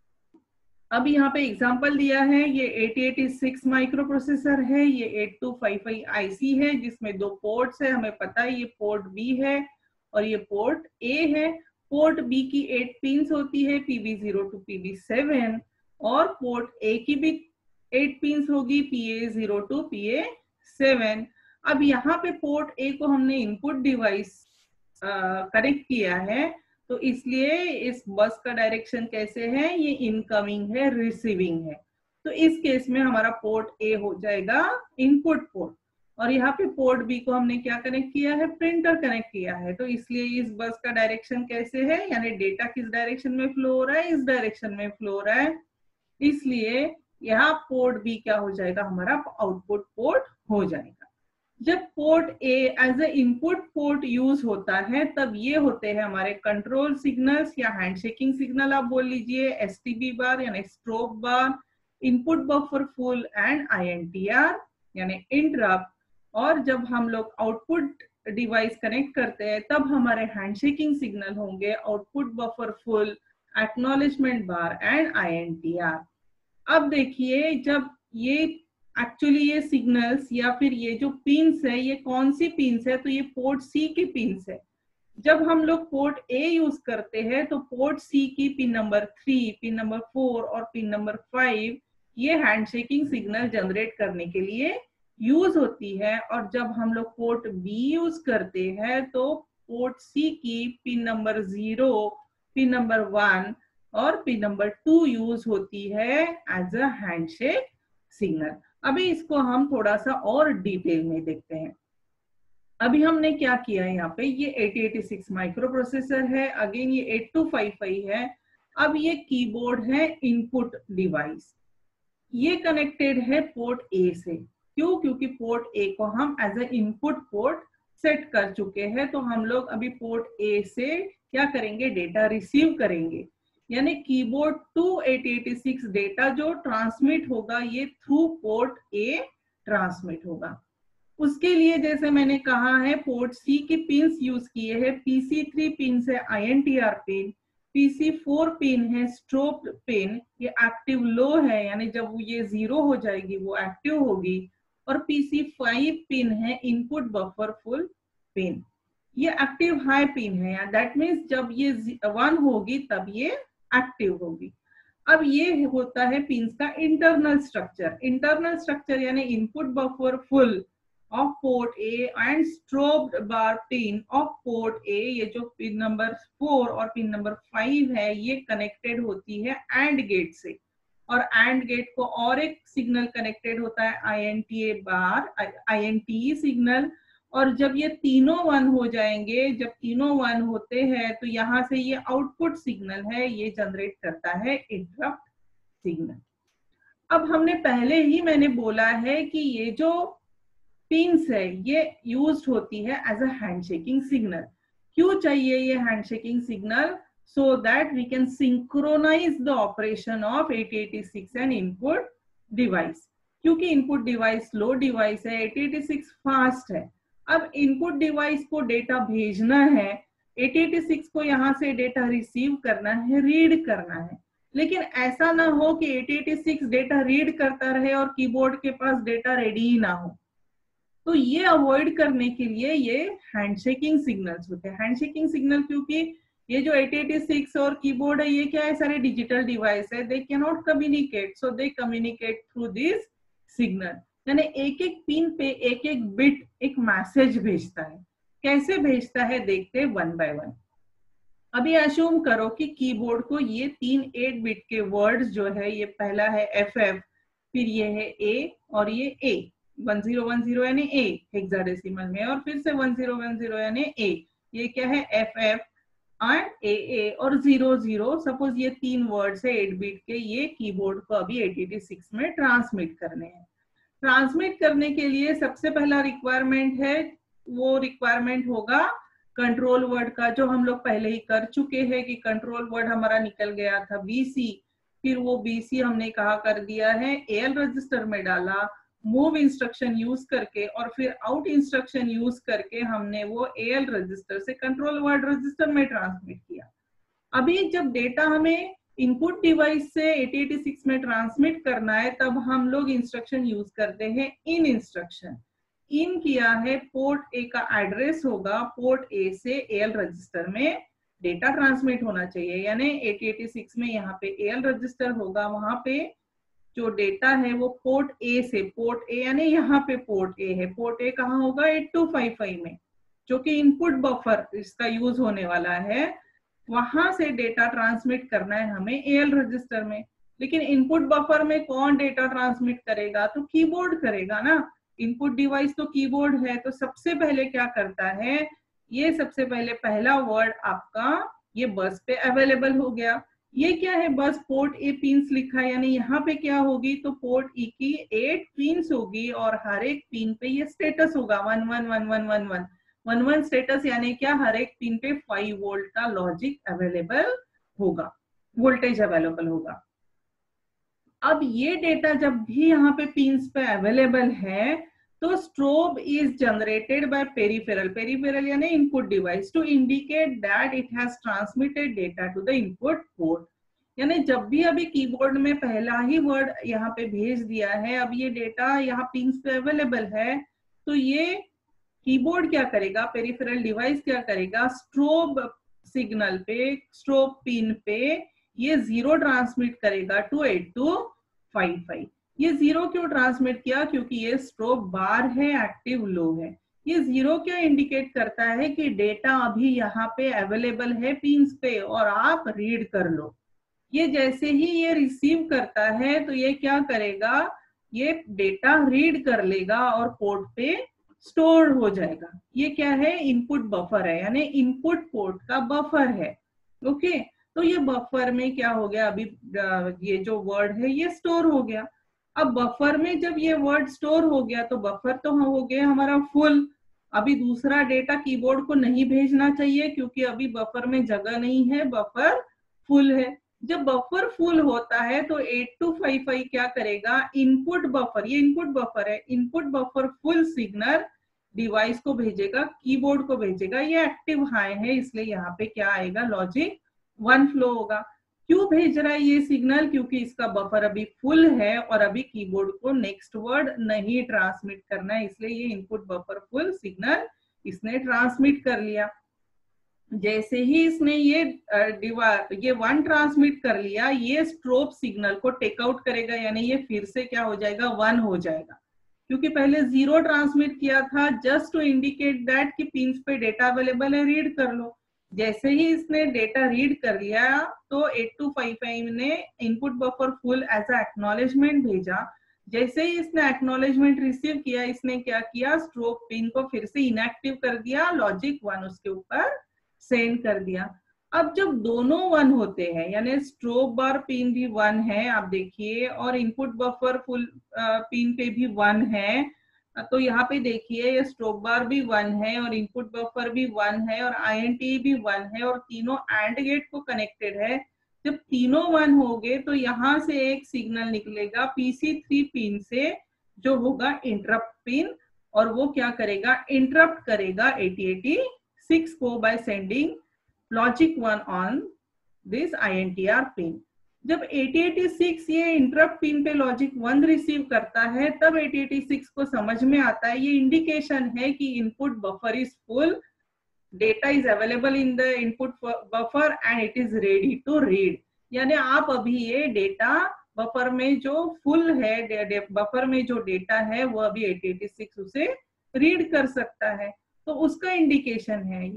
अब यहाँ पे एग्जांपल दिया है, ये 8086 माइक्रो प्रोसेसर है, ये 8255 आईसी है जिसमें 2 पोर्ट्स है, हमें पता है ये पोर्ट बी है और ये पोर्ट ए है। पोर्ट बी की 8 पिन्स होती है, PB0 to PB7, और पोर्ट ए की भी 8 पिन्स होगी, PA0 to PA7। अब यहाँ पे पोर्ट ए को हमने इनपुट डिवाइस कनेक्ट किया है, तो इसलिए इस बस का डायरेक्शन कैसे है, ये इनकमिंग है, रिसीविंग है। तो इस केस में हमारा पोर्ट ए हो जाएगा इनपुट पोर्ट, और यहाँ पे पोर्ट बी को हमने क्या कनेक्ट किया है, प्रिंटर कनेक्ट किया है, तो इसलिए इस बस का डायरेक्शन कैसे है, यानी डेटा किस डायरेक्शन में फ्लो हो रहा है, इस डायरेक्शन में फ्लो हो रहा है, इसलिए यहाँ पोर्ट बी क्या हो जाएगा, हमारा आउटपुट पोर्ट हो जाएगा। जब port A as a input port use होता है तब ये होते हैं हमारे कंट्रोल सिग्नल्स या हैंडशेकिंग सिग्नल आप बोल लीजिए, STB बार यानी strobe bar, input buffer full and INTR यानी इंटरप्ट। और जब हम लोग आउटपुट डिवाइस कनेक्ट करते हैं तब हमारे हैंडशेकिंग सिग्नल होंगे output buffer full, acknowledgement bar and INTR। अब देखिए जब ये एक्चुअली ये सिग्नल्स या फिर ये जो पिन्स है ये कौन सी पिन्स है, तो ये पोर्ट सी की पिन्स है। जब हम लोग पोर्ट ए यूज करते हैं तो पोर्ट सी की पिन नंबर 3, पिन नंबर 4 और पिन नंबर 5 ये हैंडशेकिंग सिग्नल जनरेट करने के लिए यूज होती है, और जब हम लोग पोर्ट बी यूज करते हैं तो पोर्ट सी की पिन नंबर 0, पिन नंबर 1 और पिन नंबर 2 यूज होती है एज अ हैंडशेक सिग्नल। अभी इसको हम थोड़ा सा और डिटेल में देखते हैं। अभी हमने क्या किया है, यहाँ पे ये 8086 माइक्रो प्रोसेसर है, अगेन ये 8255 है। अब ये कीबोर्ड है इनपुट डिवाइस, ये कनेक्टेड है पोर्ट ए से। क्यों? क्योंकि पोर्ट ए को हम as a input port set कर चुके हैं, तो हम लोग अभी पोर्ट ए से क्या करेंगे, डेटा रिसीव करेंगे, यानी कीबोर्ड टू 8086 डेटा जो ट्रांसमिट होगा ये थ्रू पोर्ट ए ट्रांसमिट होगा। उसके लिए जैसे मैंने कहा है पोर्ट सी की पिन्स यूज किए हैं, PC3 पिन है INTR पिन, PC4 पिन है स्ट्रोब पिन, ये एक्टिव लो है यानी जब ये 0 हो जाएगी वो एक्टिव होगी, और PC5 पिन है इनपुट बफर फुल पिन, ये एक्टिव हाई पिन है, दैट मीन्स जब ये 1 होगी तब ये एक्टिव होगी। अब ये होता है पिन्स का इंटरनल स्ट्रक्चर। इंटरनल स्ट्रक्चर यानी input buffer full of port A and strobe bar pin of port A, ये जो पिन नंबर 4 और पिन नंबर 5 है ये कनेक्टेड होती है एंड गेट से, और एंड गेट को और एक सिग्नल कनेक्टेड होता है INTA बार, INTE सिग्नल, और जब ये तीनों 1 हो जाएंगे, जब तीनों 1 होते हैं तो यहाँ से ये आउटपुट सिग्नल है ये जनरेट करता है इंटरप्ट सिग्नल। अब हमने पहले ही मैंने बोला है कि ये जो पिन्स है ये यूज्ड होती है एज अ हैंडशेकिंग सिग्नल। क्यों चाहिए ये handshaking signal? So that we can synchronize the operation of 8086 and input device. क्योंकि इनपुट डिवाइस लो डिवाइस है, 8086 फास्ट है। अब इनपुट डिवाइस को डेटा भेजना है, 8086 को यहाँ से डेटा रिसीव करना है, रीड करना है, लेकिन ऐसा ना हो कि 8086 डेटा रीड करता रहे और कीबोर्ड के पास डेटा रेडी ही ना हो। तो ये अवॉइड करने के लिए ये हैंडशेकिंग सिग्नल्स होते हैं। हैंडशेकिंग सिग्नल क्योंकि ये जो 8086 और कीबोर्ड है ये क्या है, सारे डिजिटल डिवाइस है, they can not communicate, so they communicate through this signal. यानी एक एक पिन पे एक एक बिट एक मैसेज भेजता है। कैसे भेजता है देखते हैं 1 by 1। अभी अज्यूम करो कि कीबोर्ड को ये 3 8 बिट के वर्ड्स जो है, ये पहला है FF, फिर ये है ए और ये ए 1010 यानी ए हेक्साडेसिमल में, और फिर से 1010 यानी ए, ये क्या है FF एंड ए और 00। सपोज ये 3 वर्ड्स है 8 बिट के, ये कीबोर्ड को अभी 8086 में ट्रांसमिट करने हैं। ट्रांसमिट करने के लिए सबसे पहला रिक्वायरमेंट है, वो रिक्वायरमेंट होगा कंट्रोल वर्ड का, जो हम लोग पहले ही कर चुके हैं कि कंट्रोल वर्ड हमारा निकल गया था BC। फिर वो BC हमने कहा कर दिया है AL रजिस्टर में डाला, मूव इंस्ट्रक्शन यूज करके, और फिर आउट इंस्ट्रक्शन यूज करके हमने वो AL रजिस्टर से कंट्रोल वर्ड रजिस्टर में ट्रांसमिट किया। अभी जब डेटा हमें इनपुट डिवाइस से 8086 में ट्रांसमिट करना है, तब हम लोग इंस्ट्रक्शन यूज करते हैं इन इंस्ट्रक्शन। इन किया है पोर्ट ए का एड्रेस होगा, पोर्ट ए से AL रजिस्टर में डेटा ट्रांसमिट होना चाहिए, यानी 8086 में यहाँ पे AL रजिस्टर होगा, वहां पे जो डेटा है वो पोर्ट ए से, पोर्ट ए यानी यहाँ पे पोर्ट ए है, पोर्ट ए कहाँ होगा 8255 में, जो कि इनपुट बफर इसका यूज होने वाला है, वहां से डेटा ट्रांसमिट करना है हमें AL रजिस्टर में। लेकिन इनपुट बफर में कौन डेटा ट्रांसमिट करेगा, तो कीबोर्ड करेगा ना, इनपुट डिवाइस तो कीबोर्ड है। तो सबसे पहले क्या करता है, ये सबसे पहले पहला वर्ड आपका ये बस पे अवेलेबल हो गया। ये क्या है, बस पोर्ट ए पिन्स लिखा है, यानी यहाँ पे क्या होगी, तो पोर्ट ई की 8 पिन्स होगी, और हर एक पिन पे ये स्टेटस होगा 111111 11 स्टेटस, यानी क्या, हर एक पिन पे 5 वोल्ट का लॉजिक अवेलेबल होगा, वोल्टेज अवेलेबल होगा। अब ये डेटा जब भी यहाँ पे पिन्स पे अवेलेबल है, तो strobe is generated by peripheral, peripheral यानी input device, to indicate that it has transmitted data to the input port. यानी जब भी अभी कीबोर्ड में पहला ही वर्ड यहाँ पे भेज दिया है, अब ये डेटा यहाँ पिन्स पे अवेलेबल है, तो ये कीबोर्ड क्या करेगा, पेरिफेरल डिवाइस क्या करेगा, स्ट्रोब सिग्नल पे, स्ट्रोब पिन पे ये 0 ट्रांसमिट करेगा टू 8255। ये 0 क्यों ट्रांसमिट किया, क्योंकि ये स्ट्रोब बार है, एक्टिव लो है। ये 0 क्या इंडिकेट करता है कि डेटा अभी यहाँ पे अवेलेबल है पिन्स पे और आप रीड कर लो। ये जैसे ही ये रिसीव करता है, तो ये क्या करेगा, ये डेटा रीड कर लेगा और पोर्ट पे स्टोर हो जाएगा। ये क्या है, इनपुट बफर है, यानी इनपुट पोर्ट का बफर है। ओके, तो ये बफर में क्या हो गया, अभी ये जो वर्ड है ये स्टोर हो गया। अब बफर में जब ये वर्ड स्टोर हो गया, तो बफर तो हो गया हमारा फुल। अभी दूसरा डेटा कीबोर्ड को नहीं भेजना चाहिए, क्योंकि अभी बफर में जगह नहीं है, बफर फुल है। जब बफर फुल होता है तो 8255 क्या करेगा, इनपुट बफर, ये इनपुट बफर है, input buffer full signal device को भेजेगा, कीबोर्ड को भेजेगा। ये एक्टिव हाई है, इसलिए यहाँ पे क्या आएगा, लॉजिक 1 फ्लो होगा। क्यों भेज रहा है ये सिग्नल, क्योंकि इसका बफर अभी फुल है और अभी कीबोर्ड को नेक्स्ट वर्ड नहीं ट्रांसमिट करना है, इसलिए ये इनपुट बफर फुल सिग्नल इसने ट्रांसमिट कर लिया। जैसे ही इसने ये 1 ट्रांसमिट कर लिया, ये स्ट्रोब सिग्नल को टेक आउट करेगा, यानी ये फिर से क्या हो जाएगा, 1 हो जाएगा, क्योंकि पहले 0 ट्रांसमिट किया था जस्ट टू इंडिकेट दैट कि पिन्स पे डेटा अवेलेबल है, रीड कर लो। जैसे ही इसने डेटा रीड कर लिया, तो 8255 ने input buffer full as a acknowledgement भेजा। जैसे ही इसने एक्नॉलेजमेंट रिसीव किया, इसने क्या किया, स्ट्रोब पिन को फिर से इनएक्टिव कर दिया, लॉजिक 1 उसके ऊपर सेंड कर दिया। अब जब दोनों 1 होते हैं, यानी स्ट्रोब बार पिन भी 1 है, आप देखिए, और इनपुट बफर फुल पिन पे भी 1 है, तो यहाँ पे देखिए ये स्ट्रोब बार भी 1 है और इनपुट बफर भी 1 है और INT भी 1 है, और तीनों एंड गेट को कनेक्टेड है। जब तीनों 1 हो गए, तो यहाँ से एक सिग्नल निकलेगा PC3 पिन से, जो होगा इंटरप्ट पिन, और वो क्या करेगा, इंटरप्ट करेगा 8086 को by sending logic 1 on this INTR pin. जब 8086 ये इंटरप्ट पिन पे लॉजिक 1 रिसीव करता है, तब 8086 को समझ में आता है, ये इंडिकेशन है कि input buffer is full, data is available in the input buffer and it is ready to read. यानी आप अभी ये डेटा बफर में जो फुल है, बफर में जो डेटा है वो अभी 8086 उसे रीड कर सकता है, तो उसका इंडिकेशन है ये।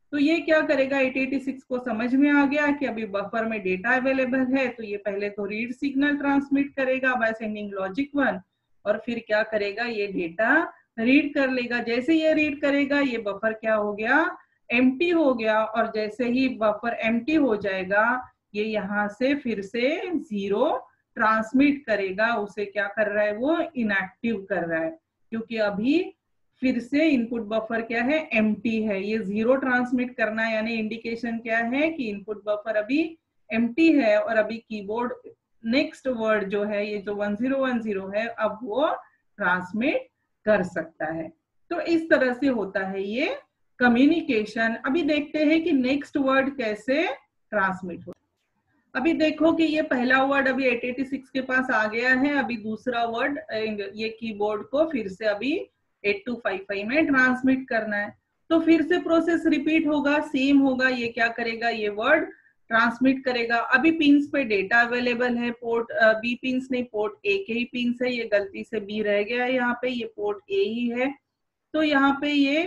तो ये क्या करेगा, 8086 को समझ में आ गया कि अभी बफर में डेटा अवेलेबल है, तो ये पहले तो रीड सिग्नल ट्रांसमिट करेगा बाय सेंडिंग लॉजिक 1, और फिर क्या करेगा, ये डेटा रीड कर लेगा। जैसे ये रीड करेगा, ये बफर क्या हो गया, एम्प्टी हो गया, और जैसे ही बफर एम्प्टी हो जाएगा, ये यहाँ से फिर से 0 ट्रांसमिट करेगा। उसे क्या कर रहा है, वो इनएक्टिव कर रहा है, क्योंकि अभी फिर से इनपुट बफर क्या है, एम्प्टी है। ये 0 ट्रांसमिट करना है, यानी इंडिकेशन क्या है कि इनपुट बफर अभी एम्प्टी है, और अभी कीबोर्ड नेक्स्ट वर्ड जो है, ये जो 1010 है, अब वो ट्रांसमिट कर सकता है। तो इस तरह से होता है ये कम्युनिकेशन। अभी देखते हैं कि नेक्स्ट वर्ड कैसे ट्रांसमिट होता है। अभी देखो कि ये पहला वर्ड अभी 886 के पास आ गया है, अभी दूसरा वर्ड ये कीबोर्ड को फिर से अभी 8255 में ट्रांसमिट करना है। तो फिर से प्रोसेस रिपीट होगा, सेम होगा। ये क्या करेगा, ये वर्ड ट्रांसमिट करेगा। अभी पिंस पे डेटा अवेलेबल है, पोर्ट बी पिंस नहीं, पोर्ट ए के ही पिंस है। ये गलती से बी रह गया है यहाँ पे, ये पोर्ट ए ही है। तो यहाँ पे ये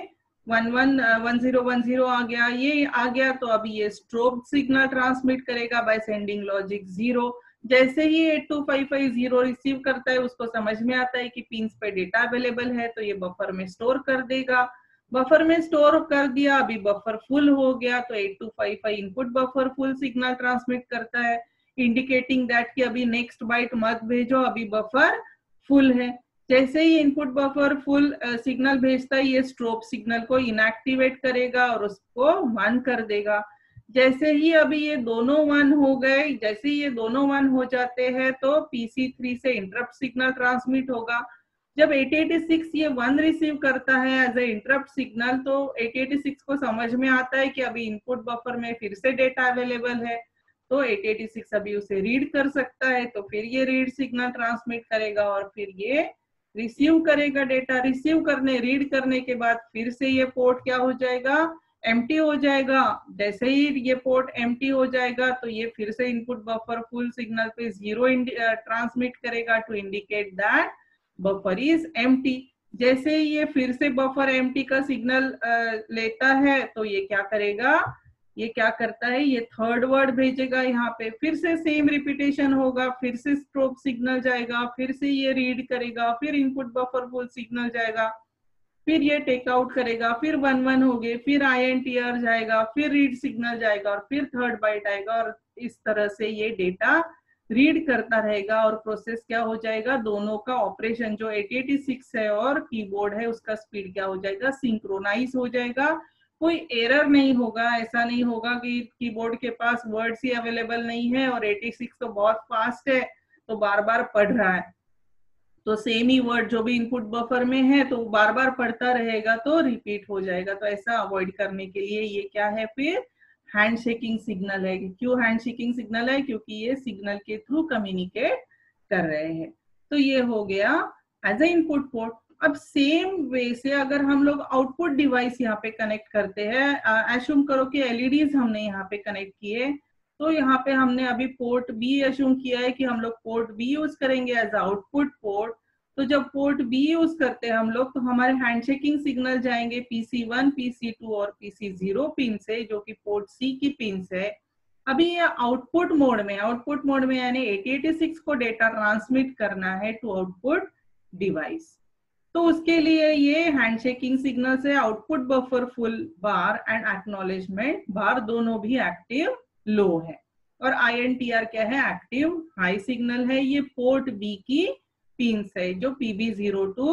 1010 आ गया, ये आ गया। तो अभी ये स्ट्रोब सिग्नल ट्रांसमिट करेगा बाय सेंडिंग लॉजिक 0। जैसे ही 82550 रिसीव करता है, उसको समझ में आता है कि पिंस पे डेटा अवेलेबल है, तो ये बफर में स्टोर कर देगा। बफर में स्टोर कर दिया, अभी बफर फुल हो गया, तो 8255 input buffer full signal transmit करता है, इंडिकेटिंग दैट कि अभी नेक्स्ट बाइट मत भेजो, अभी बफर फुल है। जैसे ही इनपुट बफर फुल सिग्नल भेजता है, ये स्ट्रोब सिग्नल को इनएक्टिवेट करेगा और उसको 1 कर देगा। जैसे ही अभी ये दोनों 1 हो गए, जैसे ही ये दोनों 1 हो जाते हैं, तो PC3 से इंटरप्ट सिग्नल ट्रांसमिट होगा। जब 886 ये 1 रिसीव करता है एज ए इंटरप्ट सिग्नल, तो 886 को समझ में आता है कि अभी इनपुट बफर में फिर से डेटा अवेलेबल है, तो 886 अभी उसे रीड कर सकता है। तो फिर ये रीड सिग्नल ट्रांसमिट करेगा और फिर ये रिसीव करेगा डेटा। रिसीव करने, रीड करने के बाद फिर से ये पोर्ट क्या हो जाएगा, एम्प्टी हो जाएगा। जैसे ही ये पोर्ट एम्प्टी हो जाएगा, तो ये फिर से इनपुट बफर फुल सिग्नल पे 0 ट्रांसमिट करेगा to indicate that buffer is empty. जैसे ही ये फिर से बफर एम्प्टी का सिग्नल लेता है, तो ये क्या करेगा, ये क्या करता है, ये थर्ड वर्ड भेजेगा यहाँ पे। फिर से सेम रिपीटेशन होगा, फिर से स्ट्रोब सिग्नल जाएगा, फिर से ये रीड करेगा, फिर इनपुट बफर फुल सिग्नल जाएगा, फिर ये टेक आउट करेगा, फिर 1-1 हो गए, फिर INTR जाएगा, फिर रीड सिग्नल जाएगा, और फिर थर्ड बाइट आएगा, और इस तरह से ये डेटा रीड करता रहेगा। और प्रोसेस क्या हो जाएगा, दोनों का ऑपरेशन जो 886 है और कीबोर्ड है, उसका स्पीड क्या हो जाएगा, सिंक्रोनाइज हो जाएगा। कोई एरर नहीं होगा। ऐसा नहीं होगा कि कीबोर्ड के पास वर्ड्स ही अवेलेबल नहीं है और 86 तो बहुत फास्ट है तो बार बार पढ़ रहा है, तो सेम ही वर्ड जो भी इनपुट बफर में है तो बार बार पढ़ता रहेगा, तो रिपीट हो जाएगा। तो ऐसा अवॉइड करने के लिए ये क्या है, फिर हैंड शेकिंग सिग्नल है। क्यों हैंड शेकिंग सिग्नल है, क्योंकि ये सिग्नल के थ्रू कम्युनिकेट कर रहे हैं। तो ये हो गया एज ए इनपुट पोर्ट। अब सेम वे से अगर हम लोग आउटपुट डिवाइस यहाँ पे कनेक्ट करते हैं, एज्यूम करो कि एलईडीज हमने यहाँ पे कनेक्ट किए, तो यहाँ पे हमने अभी पोर्ट बी एज्यूम किया है कि हम लोग पोर्ट बी यूज करेंगे एज आउटपुट पोर्ट। तो जब पोर्ट बी यूज करते हैं हम लोग, तो हमारे हैंडशेकिंग सिग्नल जाएंगे PC1, PC2 और PC0 पिन से, जो कि पोर्ट सी की पिन है। अभी ये आउटपुट मोड में यानी 8086 को डेटा ट्रांसमिट करना है टू आउटपुट डिवाइस। तो उसके लिए ये हैंडशेकिंग सिग्नल से output buffer full bar and acknowledgement bar दोनों भी एक्टिव लो है, और INTR क्या है, एक्टिव हाई सिग्नल है। ये पोर्ट बी की पिंस है, जो PB0 to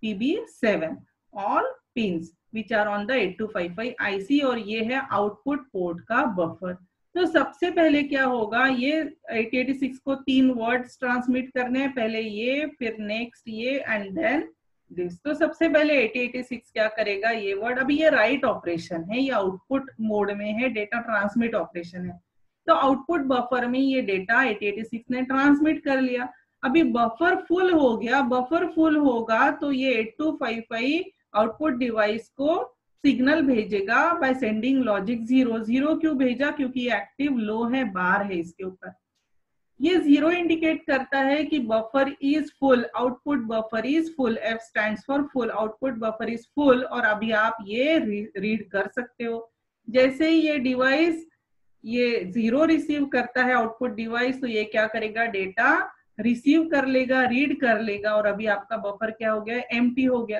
PB7 all pins which are on the 8255 IC, और ये है आउटपुट पोर्ट का बफर। तो सबसे पहले क्या होगा, ये 886 को 3 वर्ड्स ट्रांसमिट करने हैं, पहले ये, फिर नेक्स्ट ये, एंड देन दिस। तो सबसे पहले 8086 क्या करेगा, ये वर्ड, अभी ये राइट ऑपरेशन है, ये आउटपुट मोड में है, डेटा ट्रांसमिट ऑपरेशन है। तो आउटपुट बफर में ये डेटा 886 ने ट्रांसमिट कर लिया। अभी बफर फुल हो गया, बफर फुल होगा तो ये 8255 आउटपुट डिवाइस को सिग्नल भेजेगा बाय सेंडिंग लॉजिक 0। 0 क्यों भेजा, क्योंकि एक्टिव लो है, बार है इसके ऊपर। ये 0 इंडिकेट करता है कि buffer is full, output buffer is full. F stands for full, output buffer is full, और अभी आप ये रीड कर सकते हो। जैसे ही ये डिवाइस ये 0 रिसीव करता है आउटपुट डिवाइस, तो ये क्या करेगा, डेटा रिसीव कर लेगा, रीड कर लेगा, और अभी आपका बफर क्या हो गया, एम्प्टी हो गया।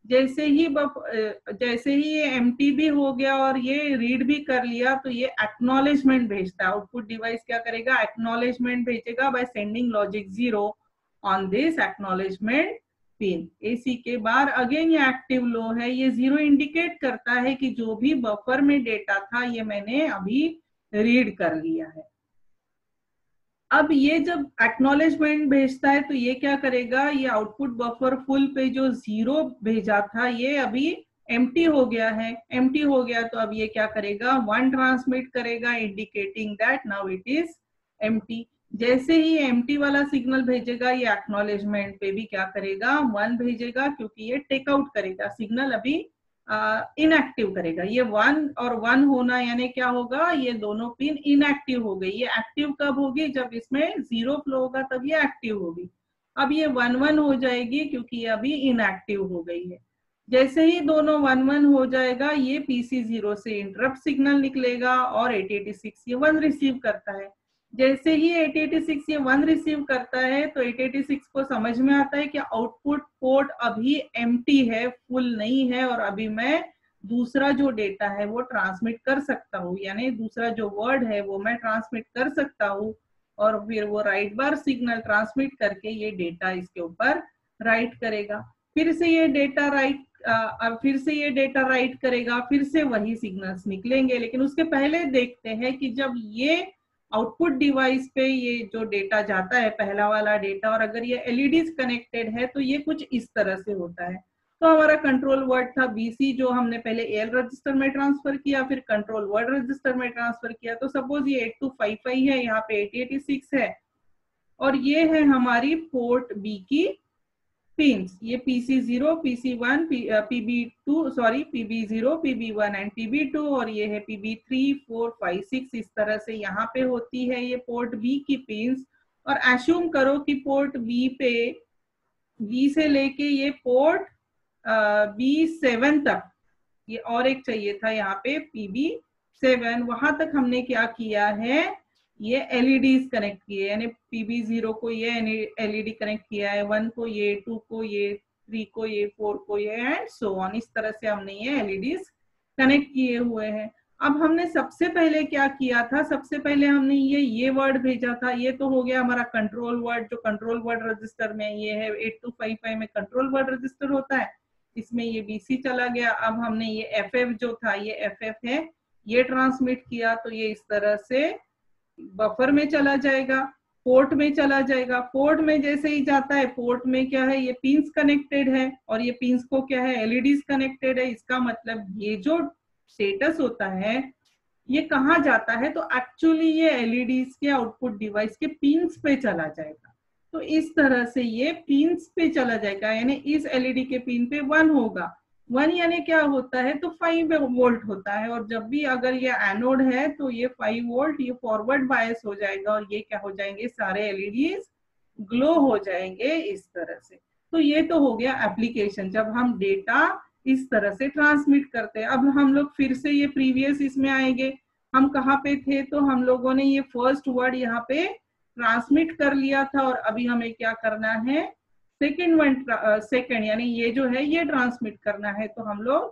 जैसे ही ये एम्प्टी भी हो गया और ये रीड भी कर लिया, तो ये एक्नॉलेजमेंट भेजता है। आउटपुट डिवाइस क्या करेगा, एक्नॉलेजमेंट भेजेगा by sending logic 0 on this acknowledgement pin. एसी के बाद अगेन ये एक्टिव लो है, ये 0 इंडिकेट करता है कि जो भी बफर में डेटा था ये मैंने अभी रीड कर लिया है। अब ये जब एक्नॉलेजमेंट भेजता है तो ये क्या करेगा, ये आउटपुट बफर फुल पे जो 0 भेजा था ये अभी एम्प्टी हो गया है। एम्प्टी हो गया तो अब ये क्या करेगा, 1 ट्रांसमिट करेगा, indicating that now it is empty. जैसे ही एम्प्टी वाला सिग्नल भेजेगा, ये एक्नॉलेजमेंट पे भी क्या करेगा, 1 भेजेगा, क्योंकि ये टेक आउट करेगा सिग्नल, अभी इनएक्टिव करेगा। ये 1 और 1 होना यानी क्या होगा, ये दोनों पिन इनएक्टिव हो गई। ये एक्टिव कब होगी, जब इसमें 0 फ्लो होगा तब ये एक्टिव होगी। अब ये 1-1 हो जाएगी क्योंकि ये अभी इनएक्टिव हो गई है। जैसे ही दोनों 1-1 हो जाएगा, ये PC0 से इंटरप्ट सिग्नल निकलेगा और 8086 ये 1 रिसीव करता है। जैसे ही 8086 ये 1 रिसीव करता है तो 8086 को समझ में आता है कि आउटपुट पोर्ट अभी एम्प्टी है, फुल नहीं है, और अभी मैं दूसरा जो डेटा है वो ट्रांसमिट कर सकता हूँ, यानी दूसरा जो वर्ड है वो मैं ट्रांसमिट कर सकता हूँ। और फिर वो राइट बार सिग्नल ट्रांसमिट करके ये डेटा इसके ऊपर राइट करेगा। फिर से ये डेटा राइट करेगा, फिर से वही सिग्नल्स निकलेंगे। लेकिन उसके पहले देखते हैं कि जब ये आउटपुट डिवाइस पे ये जो डेटा जाता है, पहला वाला डेटा, और अगर ये एलईडीज कनेक्टेड है तो ये कुछ इस तरह से होता है। तो हमारा कंट्रोल वर्ड था बीसी, जो हमने पहले एल रजिस्टर में ट्रांसफर किया, फिर कंट्रोल वर्ड रजिस्टर में ट्रांसफर किया। तो सपोज ये 8255 है, यहाँ पे 8086 है, और ये है हमारी पोर्ट बी की पिंस। ये PC0, PC1, PB0, PB1 and PB2, और ये है PB3, 4, 5, 6, इस तरह से यहाँ पे होती है ये पोर्ट बी की पिंस। और एज्यूम करो कि पोर्ट बी पे, बी से लेके ये पोर्ट B7 तक, ये और एक चाहिए था यहाँ पे PB7, वहां तक हमने क्या किया है, ये एलईडीज कनेक्ट किए, यानी PB0 को ये एलईडी कनेक्ट किया है, 1 को ये, 2 को ये, 3 को ये, 4 को ये, एंड सो ऑन। इस तरह से हमने ये एलईडीज कनेक्ट किए हुए हैं। अब हमने सबसे पहले क्या किया था, सबसे पहले हमने ये वर्ड भेजा था। ये तो हो गया हमारा कंट्रोल वर्ड, जो कंट्रोल वर्ड रजिस्टर में ये है, 8255 में कंट्रोल वर्ड रजिस्टर होता है, इसमें ये BC चला गया। अब हमने ये FF जो था, ये FF है, ये ट्रांसमिट किया, तो ये इस तरह से बफर में चला जाएगा, पोर्ट में चला जाएगा। पोर्ट में जैसे ही जाता है, पोर्ट में क्या है, ये पिंस कनेक्टेड है, और ये पिंस को क्या है, एलईडीज कनेक्टेड है। इसका मतलब ये जो स्टेटस होता है ये कहाँ जाता है, तो एक्चुअली ये एलईडीज के आउटपुट डिवाइस के पिंस पे चला जाएगा। तो इस तरह से ये पिंस पे चला जाएगा, यानी इस एलईडी के पिन पे 1 होगा। 1 यानी क्या होता है, तो 5 वोल्ट होता है, और जब भी अगर ये एनोड है तो ये 5 वोल्ट ये फॉरवर्ड बायस हो जाएगा, और ये क्या हो जाएंगे, सारे एलईडीज ग्लो हो जाएंगे इस तरह से। तो ये तो हो गया एप्लीकेशन, जब हम डेटा इस तरह से ट्रांसमिट करते हैं। अब हम लोग फिर से ये प्रीवियस इसमें आएंगे, हम कहाँ पे थे, तो हम लोगों ने ये फर्स्ट वर्ड यहाँ पे ट्रांसमिट कर लिया था, और अभी हमें क्या करना है, सेकंड यानी ये जो है ये ट्रांसमिट करना है। तो हम लोग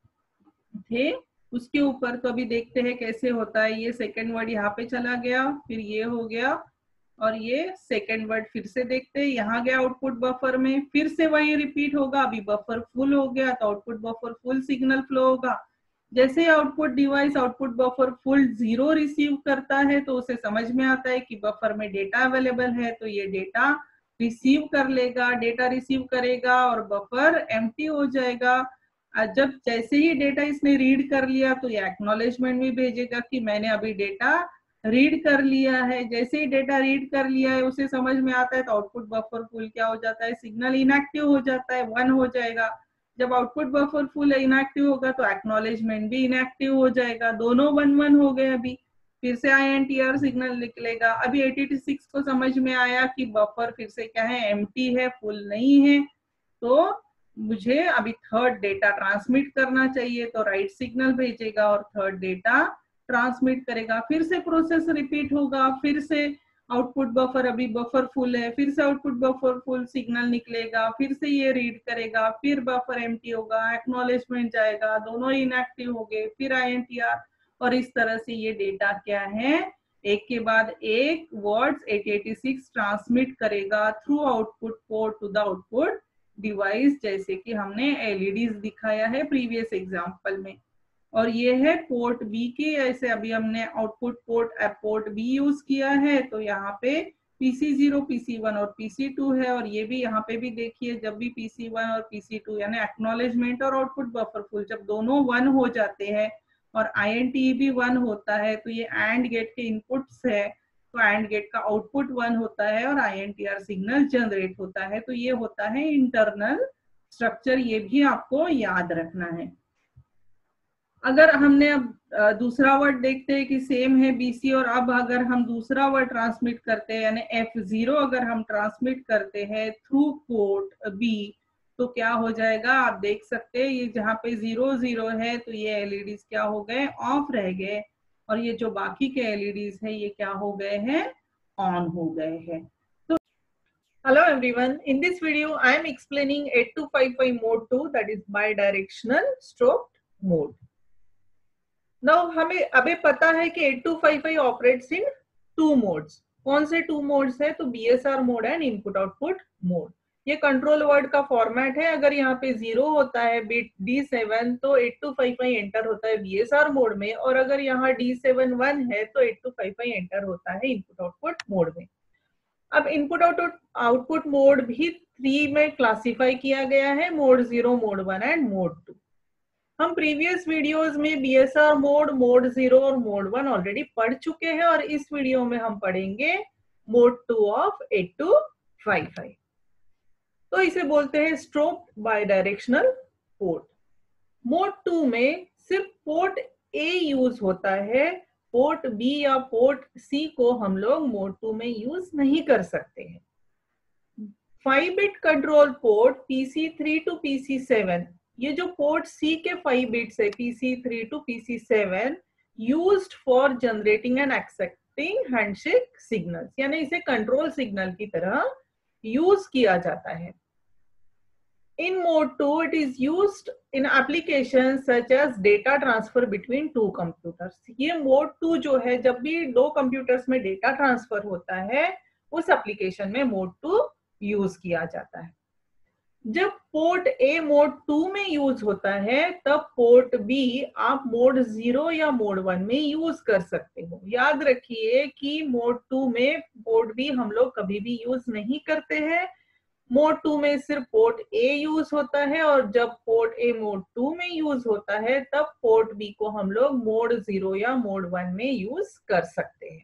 थे उसके ऊपर, तो अभी देखते हैं कैसे होता है। ये सेकंड वर्ड यहाँ पे चला गया, फिर ये हो गया, और ये सेकंड वर्ड फिर से देखते हैं, यहाँ गया आउटपुट बफर में, फिर से वही रिपीट होगा। अभी बफर फुल हो गया तो output buffer full signal flow होगा। जैसे output device output buffer full 0 receive करता है तो उसे समझ में आता है कि बफर में डेटा अवेलेबल है, तो ये डेटा रिसीव कर लेगा, डेटा रिसीव करेगा और बफर एम्प्टी हो जाएगा। जब जैसे ही डेटा इसने रीड कर लिया तो ये एक्नॉलेजमेंट भी भेजेगा कि मैंने अभी डेटा रीड कर लिया है। जैसे ही डेटा रीड कर लिया है उसे समझ में आता है तो आउटपुट बफर फुल क्या हो जाता है, सिग्नल इनएक्टिव हो जाता है, 1 हो जाएगा। जब आउटपुट बफर फुल इनएक्टिव होगा तो एक्नॉलेजमेंट भी इनएक्टिव हो जाएगा, दोनों 1-1 हो गए। अभी फिर से INTR सिग्नल निकलेगा। अभी 8086 को समझ में आया कि बफर फिर से क्या है, एम्प्टी है, फुल नहीं है, तो मुझे अभी थर्ड डेटा ट्रांसमिट करना चाहिए, तो राइट सिग्नल भेजेगा और थर्ड डेटा ट्रांसमिट करेगा। फिर से प्रोसेस रिपीट होगा, फिर से आउटपुट बफर, अभी बफर फुल है, फिर से आउटपुट बफर फुल सिग्नल निकलेगा, फिर से ये रीड करेगा, फिर बफर एम्प्टी होगा, एक्नॉलेजमेंट जाएगा, दोनों इनएक्टिव हो गए, फिर INTR, और इस तरह से ये डेटा क्या है, एक के बाद एक वर्ड्स 8086 ट्रांसमिट करेगा through output port to the output device, जैसे कि हमने LEDs दिखाया है प्रीवियस एग्जांपल में। और ये है पोर्ट बी की, ऐसे अभी हमने आउटपुट पोर्ट बी यूज किया है, तो यहाँ पे PC0, PC1 और PC2 है। और ये भी यहाँ पे भी देखिए, जब भी PC1 और PC2 यानी एक्नॉलेजमेंट और आउटपुट बफर फुल जब दोनों 1 हो जाते हैं और INT भी 1 होता है, तो ये AND गेट के इनपुट्स है, तो AND गेट का आउटपुट 1 होता है और INTR सिग्नल जनरेट होता है। तो ये होता है इंटरनल स्ट्रक्चर, ये भी आपको याद रखना है। अगर हमने अब दूसरा वर्ड देखते हैं कि सेम है BC, और अब अगर हम दूसरा वर्ड ट्रांसमिट करते हैं यानी F0 अगर हम ट्रांसमिट करते हैं थ्रू पोर्ट B, तो क्या हो जाएगा, आप देख सकते हैं ये जहाँ पे 0 है तो ये LEDs क्या हो गए, ऑफ रह गए, और ये जो बाकी के LEDs है ये क्या हो गए हैं, ऑन हो गए हैं। तो hello everyone, in this video I am explaining 8255 mode 2, that is bidirectional stroked mode. Now हमें अभी पता है कि 8255 ऑपरेट्स इन 2 मोड्स। कौन से 2 मोड्स है, तो BSR mode and input output mode. ये कंट्रोल वर्ड का फॉर्मेट है। अगर यहाँ पे 0 होता है बिट D7 तो 8255 एंटर होता है BSR मोड में, और अगर यहाँ D7 1 है तो 8255 एंटर होता है इनपुट आउटपुट मोड में। अब इनपुट आउटपुट मोड भी 3 में क्लासिफाई किया गया है, मोड 0, मोड 1 एंड मोड 2। हम प्रीवियस वीडियोस में BSR मोड, मोड 0 और मोड 1 ऑलरेडी पढ़ चुके हैं, और इस वीडियो में हम पढ़ेंगे मोड 2 ऑफ 8255। तो इसे बोलते हैं stroked bidirectional port. Mode 2 में सिर्फ पोर्ट A यूज होता है, पोर्ट B या पोर्ट C को हम लोग मोड 2 में यूज नहीं कर सकते हैं। 5-बिट control port PC3 to PC7, ये जो पोर्ट C के 5 बिट्स है PC3 to PC7 used for generating and accepting handshake signals, यानी इसे कंट्रोल सिग्नल की तरह यूज किया जाता है। In mode 2 it is used in application such as data transfer between 2 computers. ये मोड 2 जो है, जब भी 2 कंप्यूटर्स में डेटा ट्रांसफर होता है उस एप्लीकेशन में मोड 2 यूज किया जाता है। जब पोर्ट A मोड 2 में यूज होता है तब पोर्ट B आप मोड 0 या मोड 1 में यूज कर सकते हो। याद रखिए कि मोड 2 में पोर्ट B हम लोग कभी भी यूज नहीं करते हैं। मोड 2 में सिर्फ पोर्ट A यूज होता है, और जब पोर्ट A मोड 2 में यूज होता है तब पोर्ट B को हम लोग मोड 0 या मोड 1 में यूज कर सकते हैं।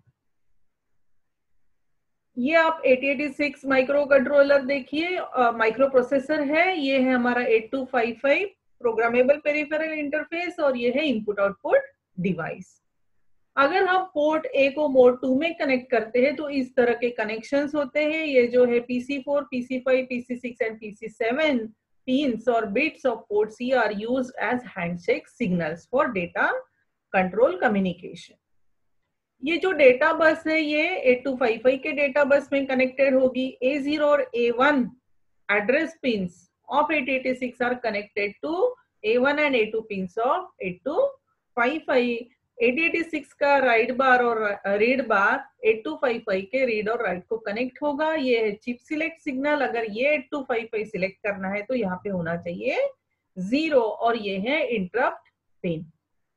ये आप 8086 माइक्रो कंट्रोलर देखिए, माइक्रो प्रोसेसर है। ये है हमारा 8255 प्रोग्रामेबल पेरिफेरल इंटरफेस, और ये है इनपुट आउटपुट डिवाइस। अगर हम पोर्ट A को मोड 2 में कनेक्ट करते हैं तो इस तरह के कनेक्शंस होते हैं। ये जो है PC4, PC5, PC6 and PC7 pins और bits of port C are used as handshake signals for data control communication. ये जो डेटा बस है ये 8255 के डेटा बस में कनेक्टेड होगी। A0 और A1 address pins of 8086 are connected to A1 and A2 pins of 8255। 8086 का right बार और रीड बार 8255 के रीड और राइट को कनेक्ट होगा। ये है चिप सिलेक्ट सिग्नल। अगर ये 8255 सिलेक्ट करना है तो यहाँ पे होना चाहिए 0, और ये है इंटरप्ट पिन।